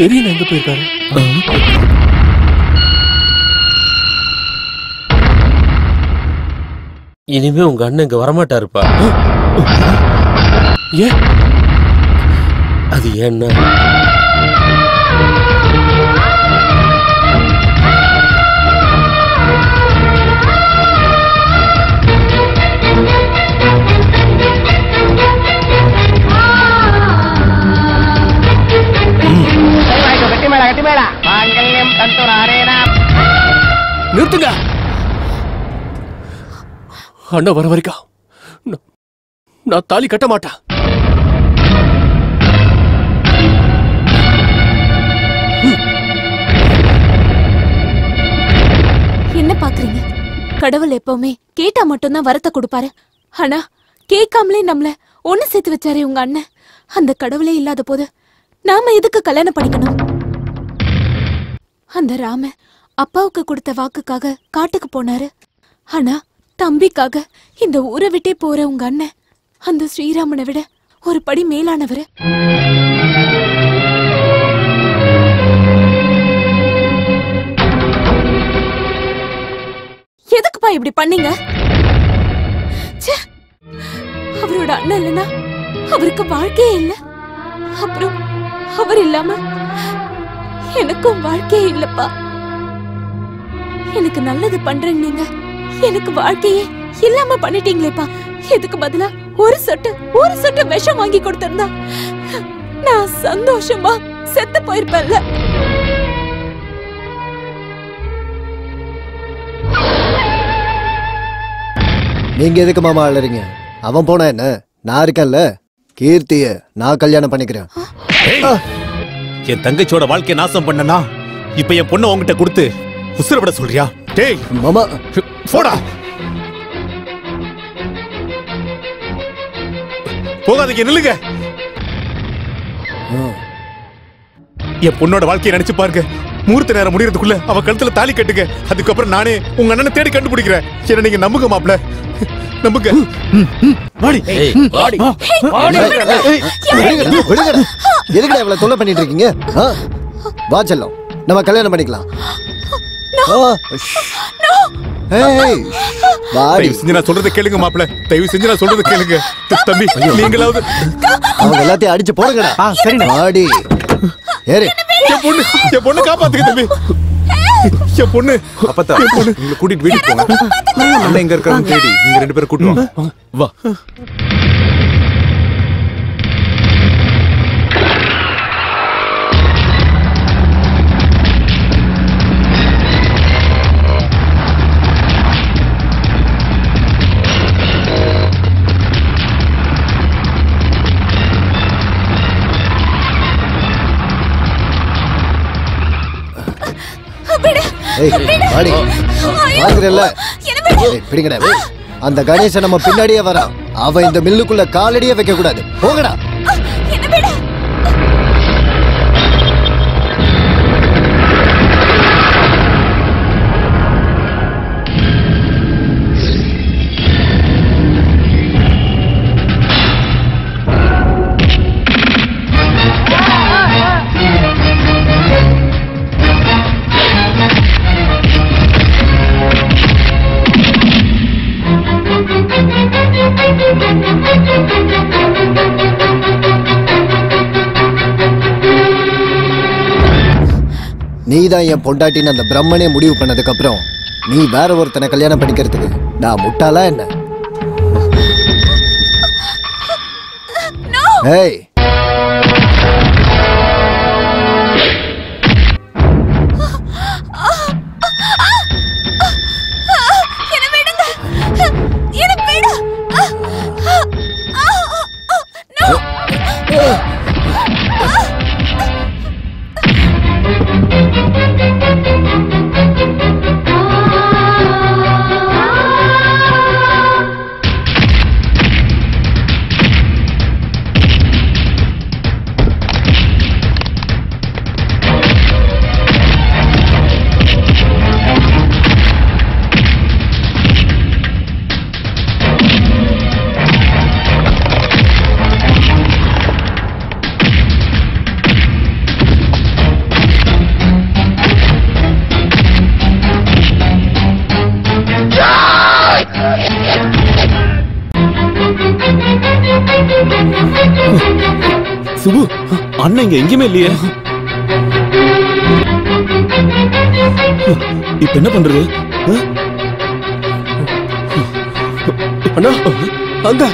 பெரிய எங்க போயிருக்காரு? இனிமே உங்க அண்ணன் இங்க வரமாட்டாருப்பா. ஏன்? அது ஏன்னா நிறுத்துங்க. அண்ணா வர வரைக்கும் நான்- நான் தாலி கட்ட மாட்டேன். என்ன பாக்குறீங்க? கடவுள் எப்பவுமே கேட்டா மட்டும்தான் வரத்தை கொடுப்பாரு. ஆனா கேட்காமலே நம்மள ஒண்ணு சேர்த்து வச்சாரே உங்க அண்ணன். அந்த கடவுளே இல்லாத போது நாம எதுக்கு கல்யாணம் பண்ணிக்கணும்? அந்த ராம அப்பாவுக்கு கொடுத்த வாக்குக்காக காட்டுக்கு போனாரு. ஆனா தம்பிக்காக இந்த ஊரை விட்டே போற உங்க அண்ணன் அந்த ஸ்ரீராமனை விட ஒரு படி மேலானவர். எதுக்குப்பா இப்படி பண்ணீங்க? ச்சே, அவரோட அண்ணன் இல்லைன்னா அவருக்கு வாழ்க்கையே இல்ல. அப்புறம் அவர் இல்லாம எனக்கும் வாழ்க்கையே இல்லப்பா. எனக்கு நல்லது பண்றேன்னு நீங்க எனக்கு வாழ்க்கையே இல்லாம பண்ணிட்டீங்களேப்பா. இதுக்கு பதிலா ஒரு சொட்டு ஒரு சொட்டு விஷம் வாங்கி கொடுத்திருந்தா நான் சந்தோஷமா செத்து போயிருப்பேன்ல. நீங்க எதுக்கு மாமா அழறீங்க? அவன் போனா என்ன, நான் இருக்கேன்ல. கீர்த்திய நான் கல்யாணம் பண்ணிக்கிறேன். என் தங்கச்சியோட வாழ்க்கையை நாசம் பண்ணனா இப்ப என் பொண்ணை உங்ககிட்ட கொடுத்து உசுரப்பட சொல்றியா? டேய் மாமா போடா. போகாதீங்க, நில்லுங்க. என் பொண்ணோட வாழ்க்கையை நினைச்சு பாருங்க. முகூர்த்த நேரம் முடியறதுக்குள்ள அவ கழுத்துல தாலி கட்டுங்க. அதுக்கப்புறம் நானே உங்க அண்ணனை தேடி கண்டுபிடிக்கிறேன். என்ன நீங்க நம்புங்க மாப்ள, நம்புங்க. எதுக்கு இவ்வளவு தொல்லை பண்ணிட்டு இருக்கீங்க? வா செல்லம், நம்ம கல்யாணம் பண்ணிக்கலாம். தயவு செஞ்சு நான் சொல்றதை கேளுங்க மாப்ள, தயவு செஞ்சு நான் சொல்றதை கேளுங்க. தம்பி நீங்களாவது அவங்க எல்லாத்தையும் அடிச்சு போடுங்கடா. சரி வாடி ஏறு. என் பொண்ணு என் பொண்ணு காப்பாத்துங்க தம்பி. என் பொண்ணு அப்பத்தா நீங்க கூட்டிட்டு வீட்டுக்கு போங்க. அண்ணன் எங்க இருக்காருன்னு தேடி நீங்க ரெண்டு பேரும் கூட்டு வாங்க. வா. அந்த கணேசன் நம்ம பின்னாடியே வரான். அவன் இந்த மில்லுக்குள்ள காலடியே வைக்க கூடாது. போகடா. நீதான் என் பொண்டாட்டின்னு அந்த பிரம்மனே முடிவு பண்ணதுக்கு அப்புறம் நீ வேற ஒருத்தனை கல்யாணம் பண்ணிக்கிறதுக்கு நான் முட்டாளா என்ன? ஏய் சுபு அண்ணன் இங்க எங்கேயுமே இல்லையே. இப்ப என்ன பண்றது? அண்ணா அங்க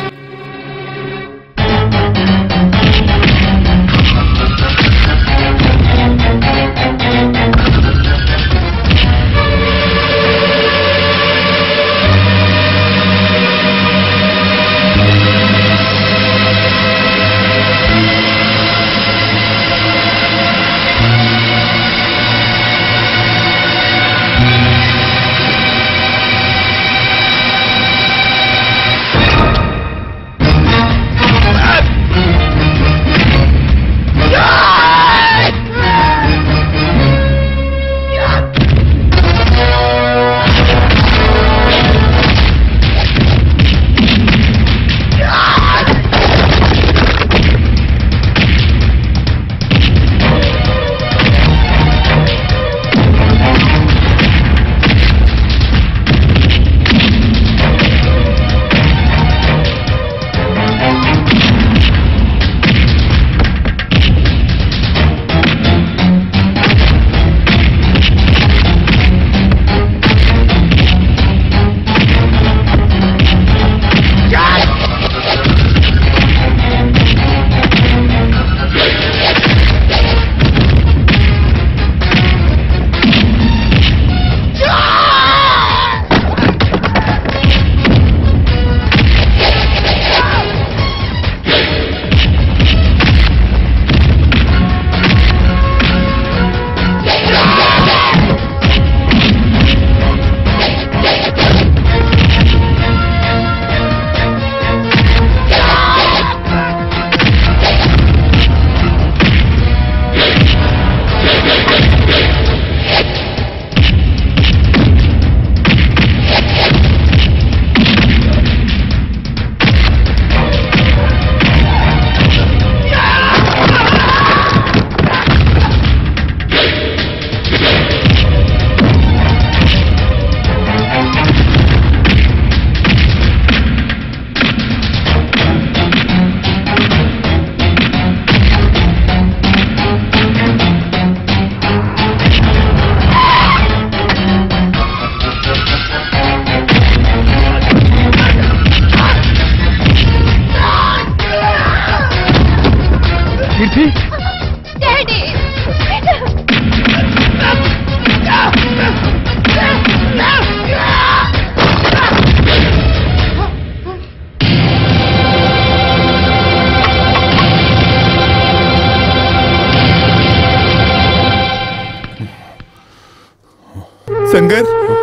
சங்கர்,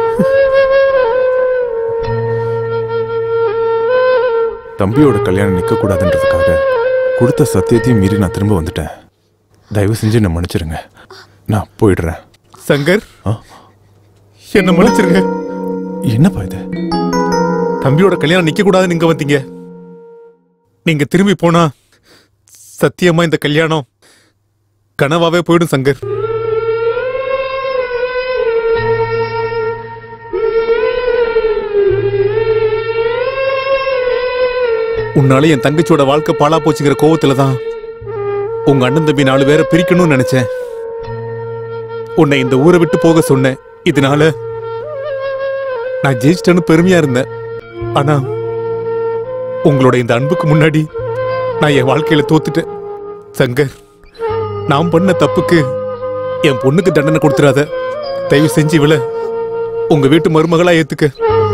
தம்பியோட கல்யாணம் நிக்க கூடாதுன்றதுக்காக கொடுத்த சத்தியத்தையும் மீறி நான் திரும்ப வந்துட்டேன். தயவு செஞ்சு என்ன மன்னிச்சிருங்க, நான் போயிடுறேன். சங்கர், என்ன மன்னிச்சிருங்க. என்னப்பா இது? தம்பியோட கல்யாணம் நிக்க கூடாதுன்னு நீங்க வந்தீங்க. நீங்க திரும்பி போனா சத்தியமா இந்த கல்யாணம் கனவாவே போயிடும் சங்கர். உன்னால என் தங்கச்சியோட வாழ்க்கை பாழா போச்சுங்கிற கோவத்துலதான் உங்க அண்ணன் தம்பி நாலு பேரை பிரிக்கணும்னு நினைச்சேன். உன்னை இந்த ஊரை விட்டு போக சொன்னேன். இதனால நான் ஜெயிச்சிட்டேன்னு பெருமையா இருந்தேன். ஆனா உங்களோட இந்த அன்புக்கு முன்னாடி நான் என் வாழ்க்கையில தோத்துட்டேன். சங்கர், நான் பண்ண தப்புக்கு என் பொண்ணுக்கு தண்டனை கொடுத்துறாத. தயவு செஞ்சு இவள உங்க வீட்டு மருமகளா ஏத்துக்க.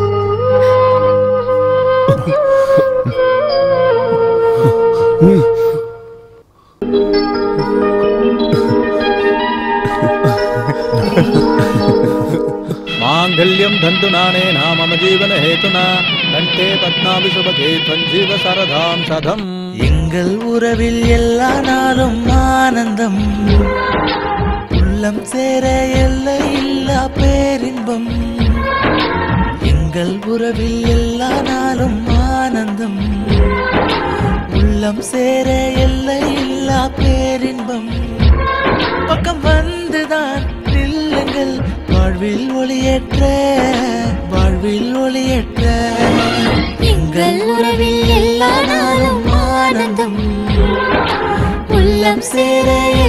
மாங்கல்யம் தந்து நானே நாம ஜீவன ஹேதுனா கண்டே பத்மாபி சுபகே தஞ்சீவ சரதாம் சதம். எங்கள் உறவில் எல்லா நாளும் ஆனந்தம், உள்ளம் சேர எல்லை இல்லா பேரின்பம். எங்கள் உறவில் எல்லா நாளும் ஆனந்தம், உள்ளம் சேர எல்லை இல்லா பேரின்பம். பக்கம் வந்துதான் நில்லுங்கள், வாழ்வில் ஒளியேற்ற வாழ்வில் ஒளியேற்ற. எங்கள் உறவில் எல்லா நாளும் ஆனந்தம், சேர